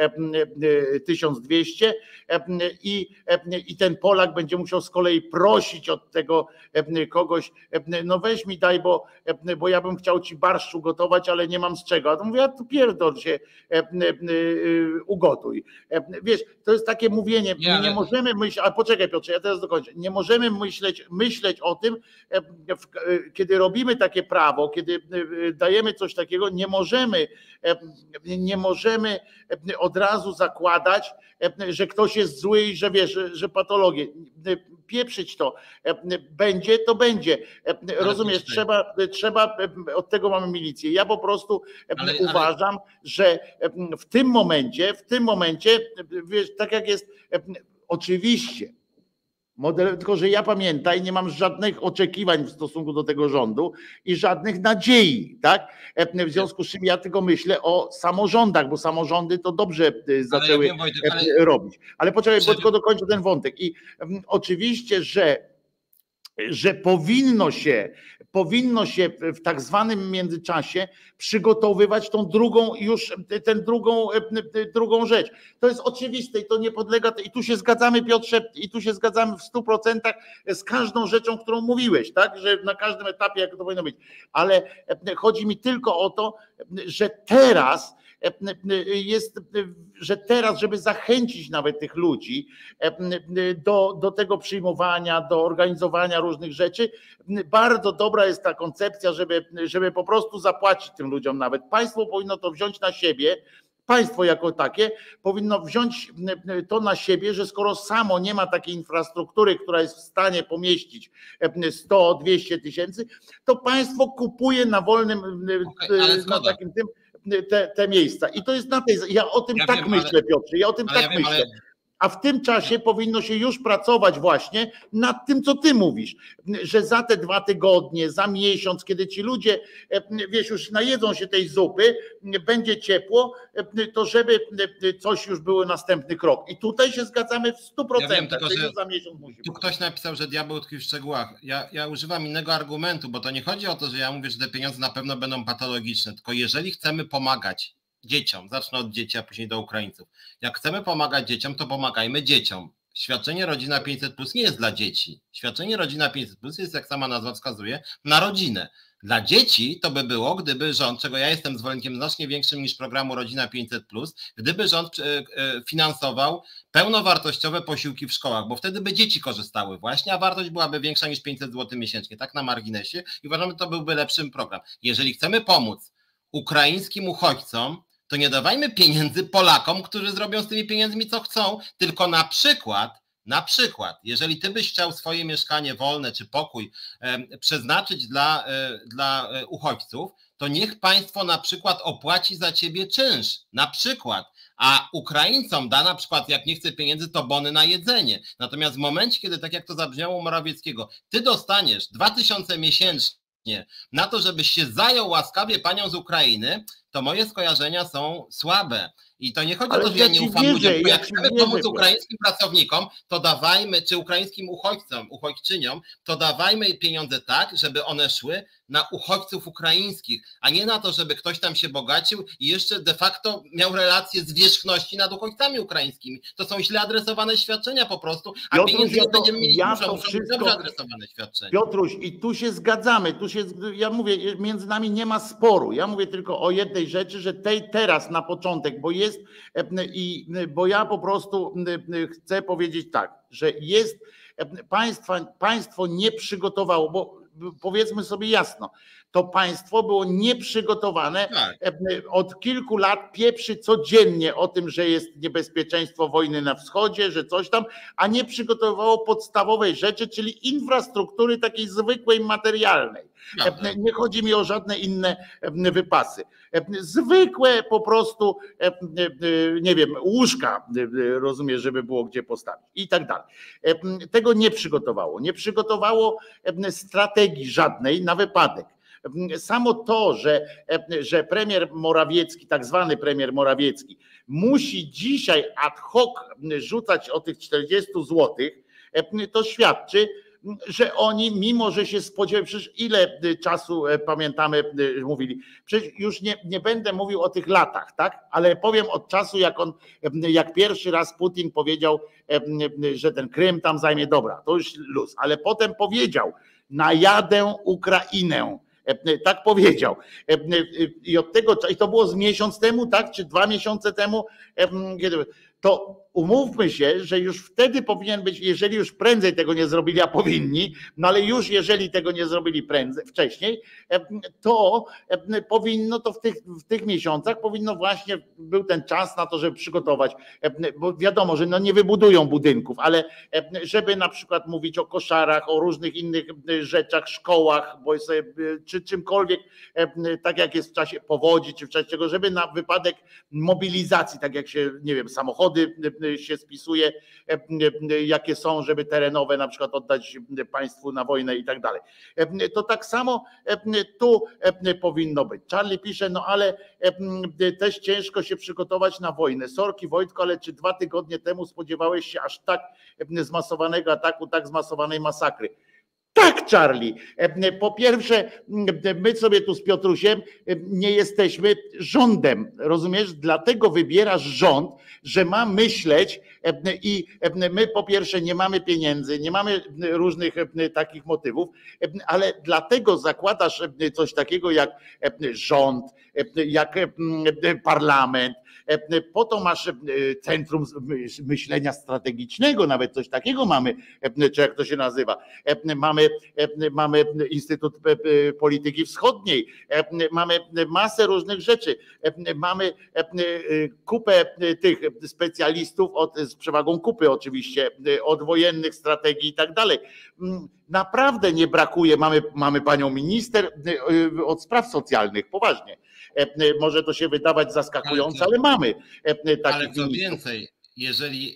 S2: 1200 i ten Polak będzie musiał z kolei prosić od tego kogoś, no weź mi daj, bo ja bym chciał ci barszczu gotować, ale nie mam z czego. A to mówię, a tu pierdol się, ugotuj. Wiesz, to jest takie mówienie, nie możemy myśleć, a poczekaj Piotrze, ja teraz dokończę, nie możemy myśleć o tym, kiedy robimy takie prawo, kiedy dajemy coś takiego, nie możemy od razu zakładać, że ktoś jest zły i że wiesz, że patologię. Pieprzyć to. Będzie, to będzie. Rozumiesz, trzeba, od tego mamy milicję. Ja po prostu uważam, że w tym momencie, wiesz, tak jak jest, oczywiście, tylko że ja pamiętaj, nie mam żadnych oczekiwań w stosunku do tego rządu i żadnych nadziei, tak? W związku z czym ja tylko myślę o samorządach, bo samorządy to dobrze zaczęły robić. Ale poczekaj, bo tylko dokończę ten wątek. I oczywiście, że powinno się w tak zwanym międzyczasie przygotowywać tę drugą rzecz. To jest oczywiste i to nie podlega, i tu się zgadzamy, Piotrze, i tu się zgadzamy w 100% z każdą rzeczą, którą mówiłeś, tak, że na każdym etapie jak to powinno być, ale chodzi mi tylko o to, że teraz, żeby zachęcić nawet tych ludzi do tego przyjmowania, do organizowania różnych rzeczy, bardzo dobra jest ta koncepcja, żeby po prostu zapłacić tym ludziom nawet. Państwo powinno to wziąć na siebie, państwo jako takie powinno wziąć to na siebie, że skoro samo nie ma takiej infrastruktury, która jest w stanie pomieścić 100-200 tysięcy, to państwo kupuje na wolnym, na takim tym, te miejsca. I to jest ja o tym myślę, Piotrze, ja o tym myślę. A w tym czasie powinno się już pracować właśnie nad tym, co ty mówisz, że za te 2 tygodnie, za miesiąc, kiedy ci ludzie, wiesz, już najedzą się tej zupy, będzie ciepło, to żeby coś już było następny krok. I tutaj się zgadzamy w 100%. Ja wiem, tylko, że za miesiąc musi być.
S3: Tu ktoś napisał, że diabeł tkwi w szczegółach. Ja używam innego argumentu, bo to nie chodzi o to, że ja mówię, że te pieniądze na pewno będą patologiczne, tylko jeżeli chcemy pomagać dzieciom, zacznę od dzieci, a później do Ukraińców. Jak chcemy pomagać dzieciom, to pomagajmy dzieciom. Świadczenie Rodzina 500+ nie jest dla dzieci. Świadczenie Rodzina 500+ jest, jak sama nazwa wskazuje, na rodzinę. Dla dzieci to by było, gdyby rząd, czego ja jestem zwolennikiem znacznie większym niż programu Rodzina 500+, gdyby rząd finansował pełnowartościowe posiłki w szkołach, bo wtedy by dzieci korzystały właśnie, a wartość byłaby większa niż 500 zł miesięcznie, tak na marginesie i uważam, że to byłby lepszy program. Jeżeli chcemy pomóc ukraińskim uchodźcom, to nie dawajmy pieniędzy Polakom, którzy zrobią z tymi pieniędzmi co chcą, tylko na przykład, jeżeli ty byś chciał swoje mieszkanie wolne czy pokój przeznaczyć dla uchodźców, to niech państwo na przykład opłaci za ciebie czynsz, na przykład, a Ukraińcom da na przykład, jak nie chce pieniędzy, to bony na jedzenie. Natomiast w momencie, kiedy tak jak to zabrzmiało u Morawieckiego, ty dostaniesz 2000 miesięcznie na to, żebyś się zajął łaskawie panią z Ukrainy, to moje skojarzenia są słabe. I to nie chodzi o to, że ja nie ufam ludziom, bo jak chcemy pomóc ukraińskim pracownikom, to dawajmy, czy ukraińskim uchodźcom, uchodźczyniom, to dawajmy pieniądze tak, żeby one szły na uchodźców ukraińskich, a nie na to, żeby ktoś tam się bogacił i jeszcze de facto miał relacje zwierzchności nad uchodźcami ukraińskimi. To są źle adresowane świadczenia po prostu, a Piotruś, pieniędzy nie będziemy mieli, muszą być dobrze adresowane świadczenia.
S2: Piotruś, i tu się zgadzamy, ja mówię, między nami nie ma sporu, ja mówię tylko o jednej rzeczy, że teraz na początek, bo ja po prostu chcę powiedzieć tak, że jest państwo nie przygotowało, bo powiedzmy sobie jasno, to państwo było nieprzygotowane, od kilku lat pieprzy codziennie o tym, że jest niebezpieczeństwo wojny na wschodzie, że coś tam, a nie przygotowało podstawowej rzeczy, czyli infrastruktury takiej zwykłej, materialnej. Nie chodzi mi o żadne inne wypasy. Zwykłe po prostu, nie wiem, łóżka, rozumiem, żeby było gdzie postawić i tak dalej. Tego nie przygotowało. Nie przygotowało strategii żadnej na wypadek. Samo to, że premier Morawiecki, tak zwany premier Morawiecki, musi dzisiaj ad hoc rzucać o tych 40 złotych, to świadczy, że oni, mimo że się spodziewają, przecież ile czasu pamiętamy, mówili, przecież już nie będę mówił o tych latach, tak? Ale powiem od czasu, jak pierwszy raz Putin powiedział, że ten Krym tam zajmie, dobra, to już luz, ale potem powiedział, najadę Ukrainę. Tak powiedział. I od tego, i to było z miesiąc temu, tak? Czy 2 miesiące temu, to umówmy się, że już wtedy powinien być, jeżeli już prędzej tego nie zrobili, a powinni, no ale już jeżeli tego nie zrobili wcześniej, to powinno to w tych miesiącach powinno właśnie był ten czas na to, żeby przygotować, bo wiadomo, że no nie wybudują budynków, ale żeby na przykład mówić o koszarach, o różnych innych rzeczach, szkołach, czy czymkolwiek, tak jak jest w czasie powodzi, czy w czasie czego, żeby na wypadek mobilizacji, tak jak się, nie wiem, samochody się spisuje, jakie są, żeby terenowe na przykład oddać państwu na wojnę i tak dalej. To tak samo tu powinno być. Charlie pisze, no ale też ciężko się przygotować na wojnę. Sorki Wojtko, ale czy 2 tygodnie temu spodziewałeś się aż tak zmasowanego ataku, tak zmasowanej masakry? Tak, Charlie. Po pierwsze, my sobie tu z Piotrusiem nie jesteśmy rządem, rozumiesz? Dlatego wybierasz rząd, że ma myśleć i my po pierwsze nie mamy pieniędzy, nie mamy różnych takich motywów, ale dlatego zakładasz coś takiego jak rząd, jak parlament. Po to masz centrum myślenia strategicznego, nawet coś takiego mamy, czy jak to się nazywa. Mamy Instytut Polityki Wschodniej, mamy masę różnych rzeczy, mamy kupę tych specjalistów, z przewagą kupy oczywiście, od wojennych strategii i tak dalej. Naprawdę nie brakuje, mamy panią minister od spraw socjalnych, poważnie. Może to się wydawać zaskakujące, ale mamy takich
S3: ale co
S2: ministrów.
S3: więcej, jeżeli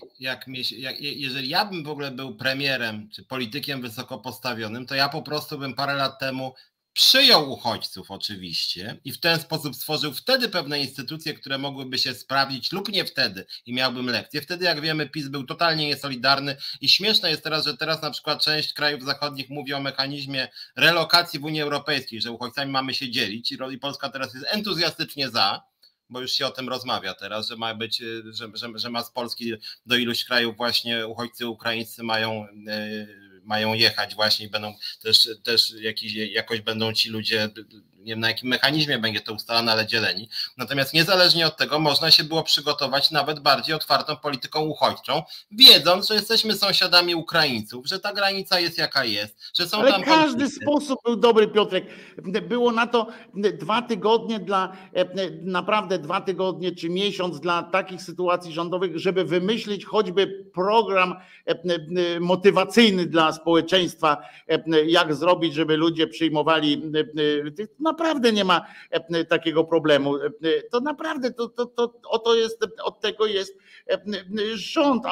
S3: ja bym w ogóle był premierem czy politykiem wysoko postawionym, to ja po prostu bym parę lat temu przyjął uchodźców oczywiście i w ten sposób stworzył wtedy pewne instytucje, które mogłyby się sprawdzić lub nie wtedy i miałbym lekcję. Wtedy, jak wiemy, PiS był totalnie niesolidarny i śmieszne jest teraz, że teraz na przykład część krajów zachodnich mówi o mechanizmie relokacji w Unii Europejskiej, że uchodźcami mamy się dzielić i Polska teraz jest entuzjastycznie za, bo już się o tym rozmawia teraz, że ma być, że ma z Polski do iluś krajów właśnie uchodźcy ukraińscy mają mają jechać właśnie i będą też jakoś będą ci ludzie, nie wiem na jakim mechanizmie będzie to ustalane, ale dzieleni. Natomiast niezależnie od tego można się było przygotować nawet bardziej otwartą polityką uchodźczą, wiedząc, że jesteśmy sąsiadami Ukraińców, że ta granica jest jaka jest, że są
S2: ale
S3: tam
S2: każdy
S3: konflikty.
S2: sposób był dobry, Piotrek. Było na to 2 tygodnie naprawdę 2 tygodnie czy miesiąc dla takich sytuacji rządowych, żeby wymyślić choćby program motywacyjny dla społeczeństwa, jak zrobić, żeby ludzie przyjmowali. Naprawdę nie ma takiego problemu. To naprawdę od tego jest rząd,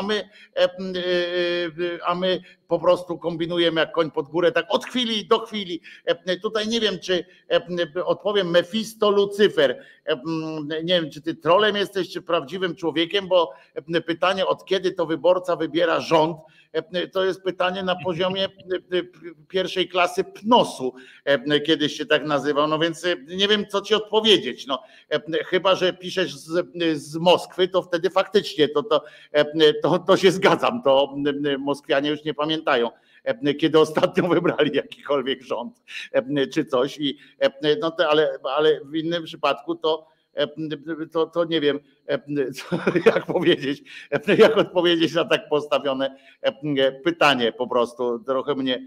S2: a my po prostu kombinujemy jak koń pod górę, tak od chwili do chwili. Tutaj nie wiem, czy odpowiem Mefisto Lucyfer. Nie wiem, czy ty trolem jesteś, czy prawdziwym człowiekiem, bo pytanie, od kiedy to wyborca wybiera rząd, to jest pytanie na poziomie 1. klasy PNOS-u, kiedyś się tak nazywał, no więc nie wiem, co ci odpowiedzieć. No, chyba że piszesz z Moskwy, to wtedy faktycznie to się zgadzam, to Moskwianie już nie pamiętają, kiedy ostatnio wybrali jakikolwiek rząd czy coś, ale w innym przypadku to nie wiem, jak odpowiedzieć na tak postawione pytanie. Po prostu trochę mnie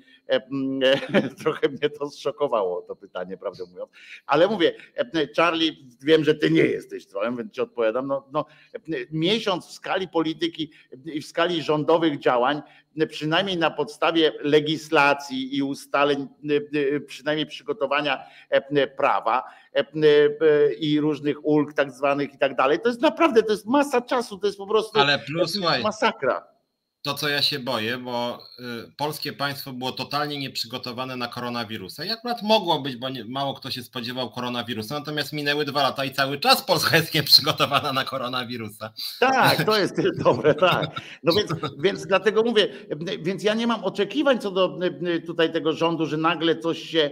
S2: to zszokowało, to pytanie, prawdę mówiąc. Ale mówię, Charlie, wiem, że ty nie jesteś trolem, więc ci odpowiadam. Miesiąc w skali polityki i w skali rządowych działań, przynajmniej na podstawie legislacji i ustaleń, przynajmniej przygotowania prawa i różnych ulg tak zwanych i tak dalej, to jest naprawdę, to jest masa czasu, to jest po prostu masakra.
S3: To, co ja się boję, bo polskie państwo było totalnie nieprzygotowane na koronawirusa. I akurat mogło być, bo mało kto się spodziewał koronawirusa, natomiast minęły 2 lata i cały czas Polska jest nieprzygotowana na koronawirusa.
S2: Tak, to jest dobre, tak. No więc dlatego mówię, więc ja nie mam oczekiwań co do tutaj tego rządu, że nagle coś się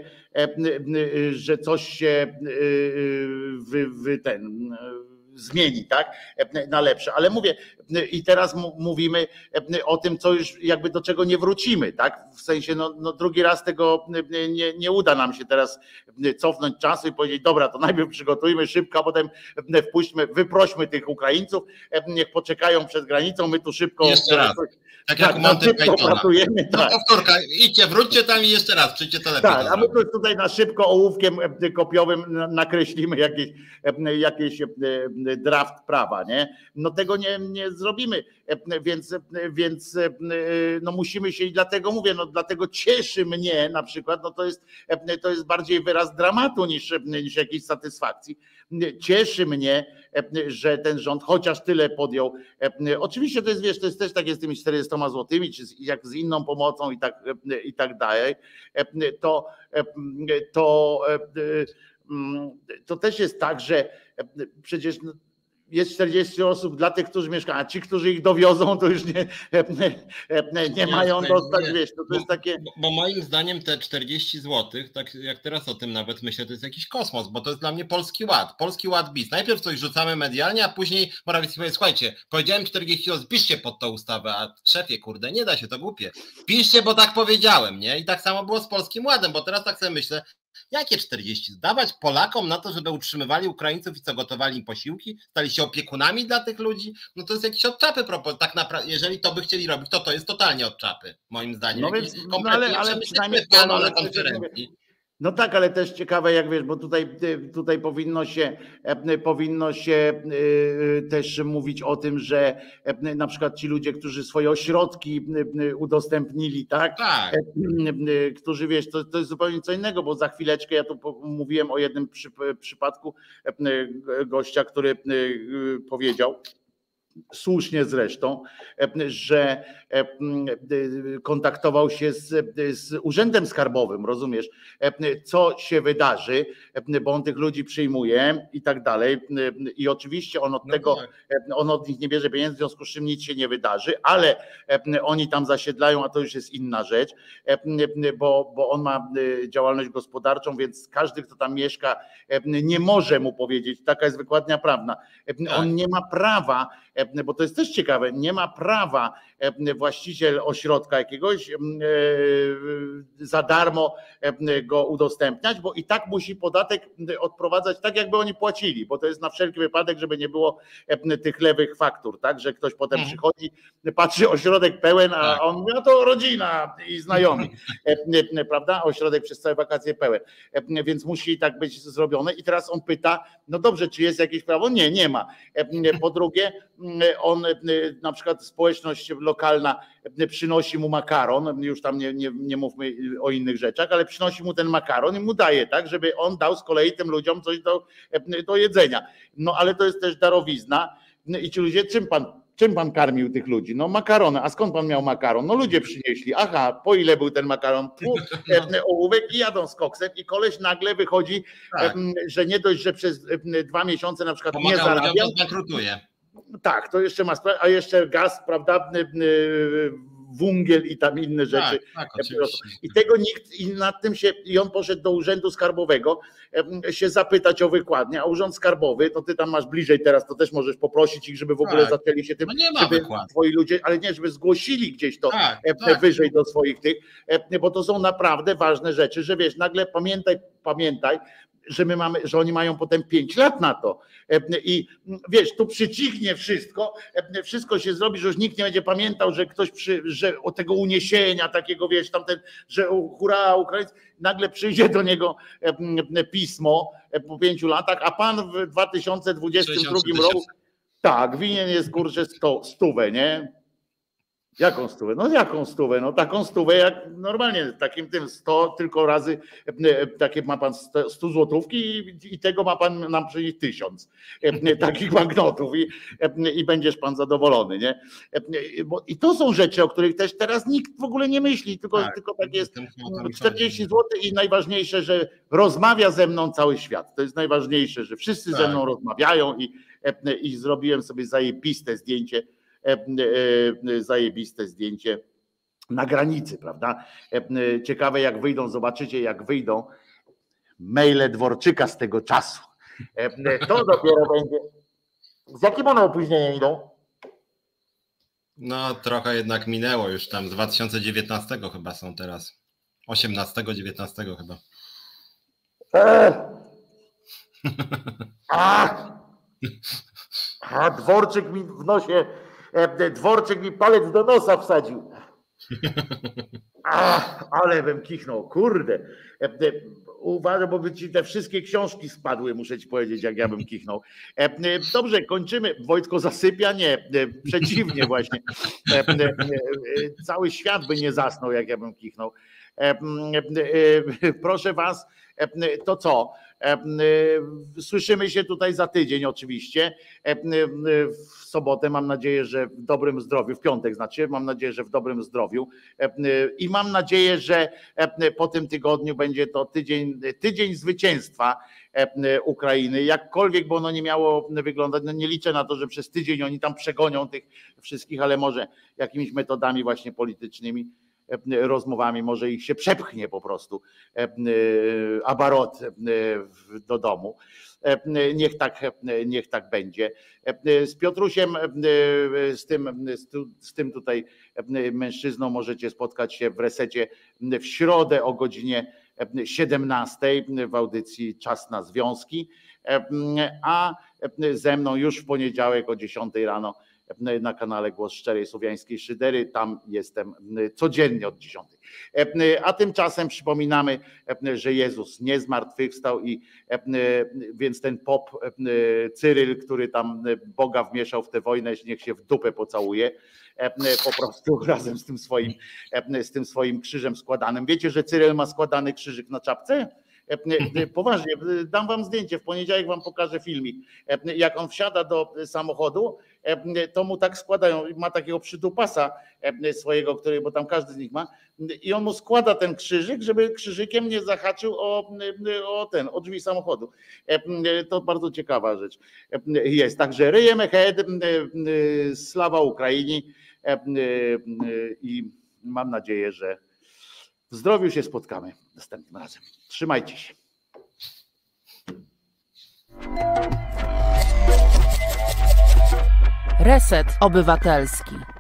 S2: zmieni, tak, na lepsze, ale mówię i teraz mówimy o tym, co już jakby do czego nie wrócimy, tak, w sensie drugi raz tego nie uda nam się teraz cofnąć czasu i powiedzieć, dobra, to najpierw przygotujmy szybko, a potem wyprośmy tych Ukraińców, niech poczekają przed granicą, my tu szybko
S3: jeszcze raz. Tak jak Monty Pythona.
S2: Tak.
S3: Powtórka, idźcie, wróćcie tam i jeszcze raz, przyjdźcie telefon.
S2: Tak, a my tutaj na szybko ołówkiem kopiowym nakreślimy jakieś draft prawa, nie? No tego nie zrobimy, więc musimy się i dlatego mówię, dlatego cieszy mnie na przykład, to jest bardziej wyraz dramatu niż jakiejś satysfakcji. Cieszy mnie, że ten rząd chociaż tyle podjął. Oczywiście to jest, wiesz, to jest też takie z tymi 400 złotymi, czy jak z inną pomocą i tak dalej, to też jest tak, że przecież jest 40 osób dla tych, którzy mieszkają, a ci, którzy ich dowiozą, to już nie mają dostać, wiesz, to jest takie...
S3: Bo moim zdaniem te 40 zł, tak jak teraz o tym nawet myślę, to jest jakiś kosmos, bo to jest dla mnie Polski Ład bis. Najpierw coś rzucamy medialnie, a później Morawiecki powie, słuchajcie, powiedziałem 40 zł, piszcie pod tą ustawę, a szefie, kurde, nie da się, to głupie. Piszcie, bo tak powiedziałem, nie? I tak samo było z Polskim Ładem, bo teraz tak sobie myślę, jakie 40? Dawać Polakom na to, żeby utrzymywali Ukraińców i co, gotowali im posiłki? Stali się opiekunami dla tych ludzi? No to jest jakiś od czapy tak naprawdę, jeżeli to by chcieli robić, to jest totalnie od czapy, moim zdaniem.
S2: Ale przynajmniej
S3: na konferencji.
S2: No tak, ale też ciekawe, jak wiesz, bo tutaj powinno się też mówić o tym, że na przykład ci ludzie, którzy swoje ośrodki udostępnili, tak?
S3: Tak.
S2: Którzy, wiesz, to jest zupełnie co innego, bo za chwileczkę ja tu mówiłem o jednym przypadku gościa, który powiedział, słusznie zresztą, że kontaktował się z Urzędem Skarbowym, rozumiesz, co się wydarzy, bo on tych ludzi przyjmuje i tak dalej i oczywiście on od nich nie bierze pieniędzy, w związku z czym nic się nie wydarzy, ale oni tam zasiedlają, a to już jest inna rzecz, bo on ma działalność gospodarczą, więc każdy, kto tam mieszka, nie może mu powiedzieć, taka jest wykładnia prawna, on nie ma prawa bo to jest też ciekawe, nie ma prawa właściciel ośrodka jakiegoś za darmo go udostępniać, bo i tak musi podatek odprowadzać tak, jakby oni płacili, bo to jest na wszelki wypadek, żeby nie było tych lewych faktur, tak, że ktoś potem przychodzi, patrzy, ośrodek pełen, a on mówi, no to rodzina i znajomi, prawda, ośrodek przez całe wakacje pełen, więc musi tak być zrobione i teraz on pyta, no dobrze, czy jest jakieś prawo? Nie, nie ma. Po drugie, on na przykład społeczność lokalna przynosi mu makaron, już tam nie mówmy o innych rzeczach, ale przynosi mu ten makaron i mu daje, tak, żeby on dał z kolei tym ludziom coś do jedzenia. No ale to jest też darowizna i ci ludzie, czym pan karmił tych ludzi? No makaronem. A skąd pan miał makaron? No ludzie przynieśli. Aha, po ile był ten makaron? Ołówek i jadą z koksem i koleś nagle wychodzi, że nie dość, że przez 2 miesiące na przykład nie zarabia. Tak, to jeszcze ma sprawę, a jeszcze gaz, prawda, węgiel i tam inne rzeczy.
S3: Tak,
S2: i tego nikt, i nad tym się, i on poszedł do urzędu skarbowego się zapytać o wykładnię, a urząd skarbowy, to ty tam masz bliżej teraz, to też możesz poprosić ich, żeby w ogóle zaczęli się tym, żeby twoi ludzie, ale nie, żeby zgłosili gdzieś to wyżej do swoich tych, bo to są naprawdę ważne rzeczy, że wiesz, nagle pamiętaj, że oni mają potem 5 lat na to i wiesz, tu przycichnie wszystko się zrobi, że już nikt nie będzie pamiętał, że ktoś że od tego uniesienia takiego, wiesz, tamten, że hurra, Ukraińcy, nagle przyjdzie do niego pismo po 5 latach, a pan w 2022 roku tak, winien jest kurczę 100, nie? Jaką stówę? No jaką stówę? No taką stówę jak normalnie, takim tym 100 tylko razy, takie ma pan 100 złotówki i tego ma pan nam przynieść 1000 takich banknotów i będziesz pan zadowolony, nie? I to są rzeczy, o których też teraz nikt w ogóle nie myśli, tylko tak jest 40 zł i najważniejsze, że rozmawia ze mną cały świat. To jest najważniejsze, że wszyscy ze mną rozmawiają i zrobiłem sobie zajebiste zdjęcie na granicy, prawda? Ciekawe jak wyjdą, zobaczycie jak wyjdą maile Dworczyka z tego czasu. To dopiero będzie. Z jakim one opóźnieniem idą?
S3: No trochę jednak minęło już tam, z 2019 chyba są teraz. 18-19 chyba.
S2: Dworczyk mi w nosie, Dworczyk mi palec do nosa wsadził. Ale bym kichnął, kurde. Uważam, bo by ci te wszystkie książki spadły, muszę ci powiedzieć, jak ja bym kichnął. Dobrze, kończymy. Wojtko zasypia? Nie, przeciwnie właśnie. Cały świat by nie zasnął, jak ja bym kichnął. Proszę was, to co? Słyszymy się tutaj za tydzień oczywiście, w sobotę mam nadzieję, że w dobrym zdrowiu, w piątek znaczy, mam nadzieję, że w dobrym zdrowiu i mam nadzieję, że po tym tygodniu będzie to tydzień zwycięstwa Ukrainy, jakkolwiek by ono nie miało wyglądać, no nie liczę na to, że przez tydzień oni tam przegonią tych wszystkich, ale może jakimiś metodami właśnie politycznymi, rozmowami, może ich się przepchnie po prostu abarot do domu. Niech tak będzie. Z Piotrusiem, z tym tutaj mężczyzną możecie spotkać się w Resecie w środę o godzinie 17 w audycji Czas na Związki, a ze mną już w poniedziałek o 10 rano na kanale Głos Szczerej Słowiańskiej Szydery. Tam jestem codziennie od 10. A tymczasem przypominamy, że Jezus nie zmartwychwstał i więc ten pop Cyryl, który tam Boga wmieszał w tę wojnę, niech się w dupę pocałuje po prostu razem z tym swoim krzyżem składanym. Wiecie, że Cyryl ma składany krzyżyk na czapce? Poważnie, dam wam zdjęcie, w poniedziałek wam pokażę filmik. Jak on wsiada do samochodu, to mu tak składają, ma takiego przydupasa swojego, bo tam każdy z nich ma, i on mu składa ten krzyżyk, żeby krzyżykiem nie zahaczył o drzwi samochodu. To bardzo ciekawa rzecz jest. Także ryjemy head, sława Ukrainie i mam nadzieję, że w zdrowiu się spotkamy następnym razem. Trzymajcie się.
S1: Reset Obywatelski.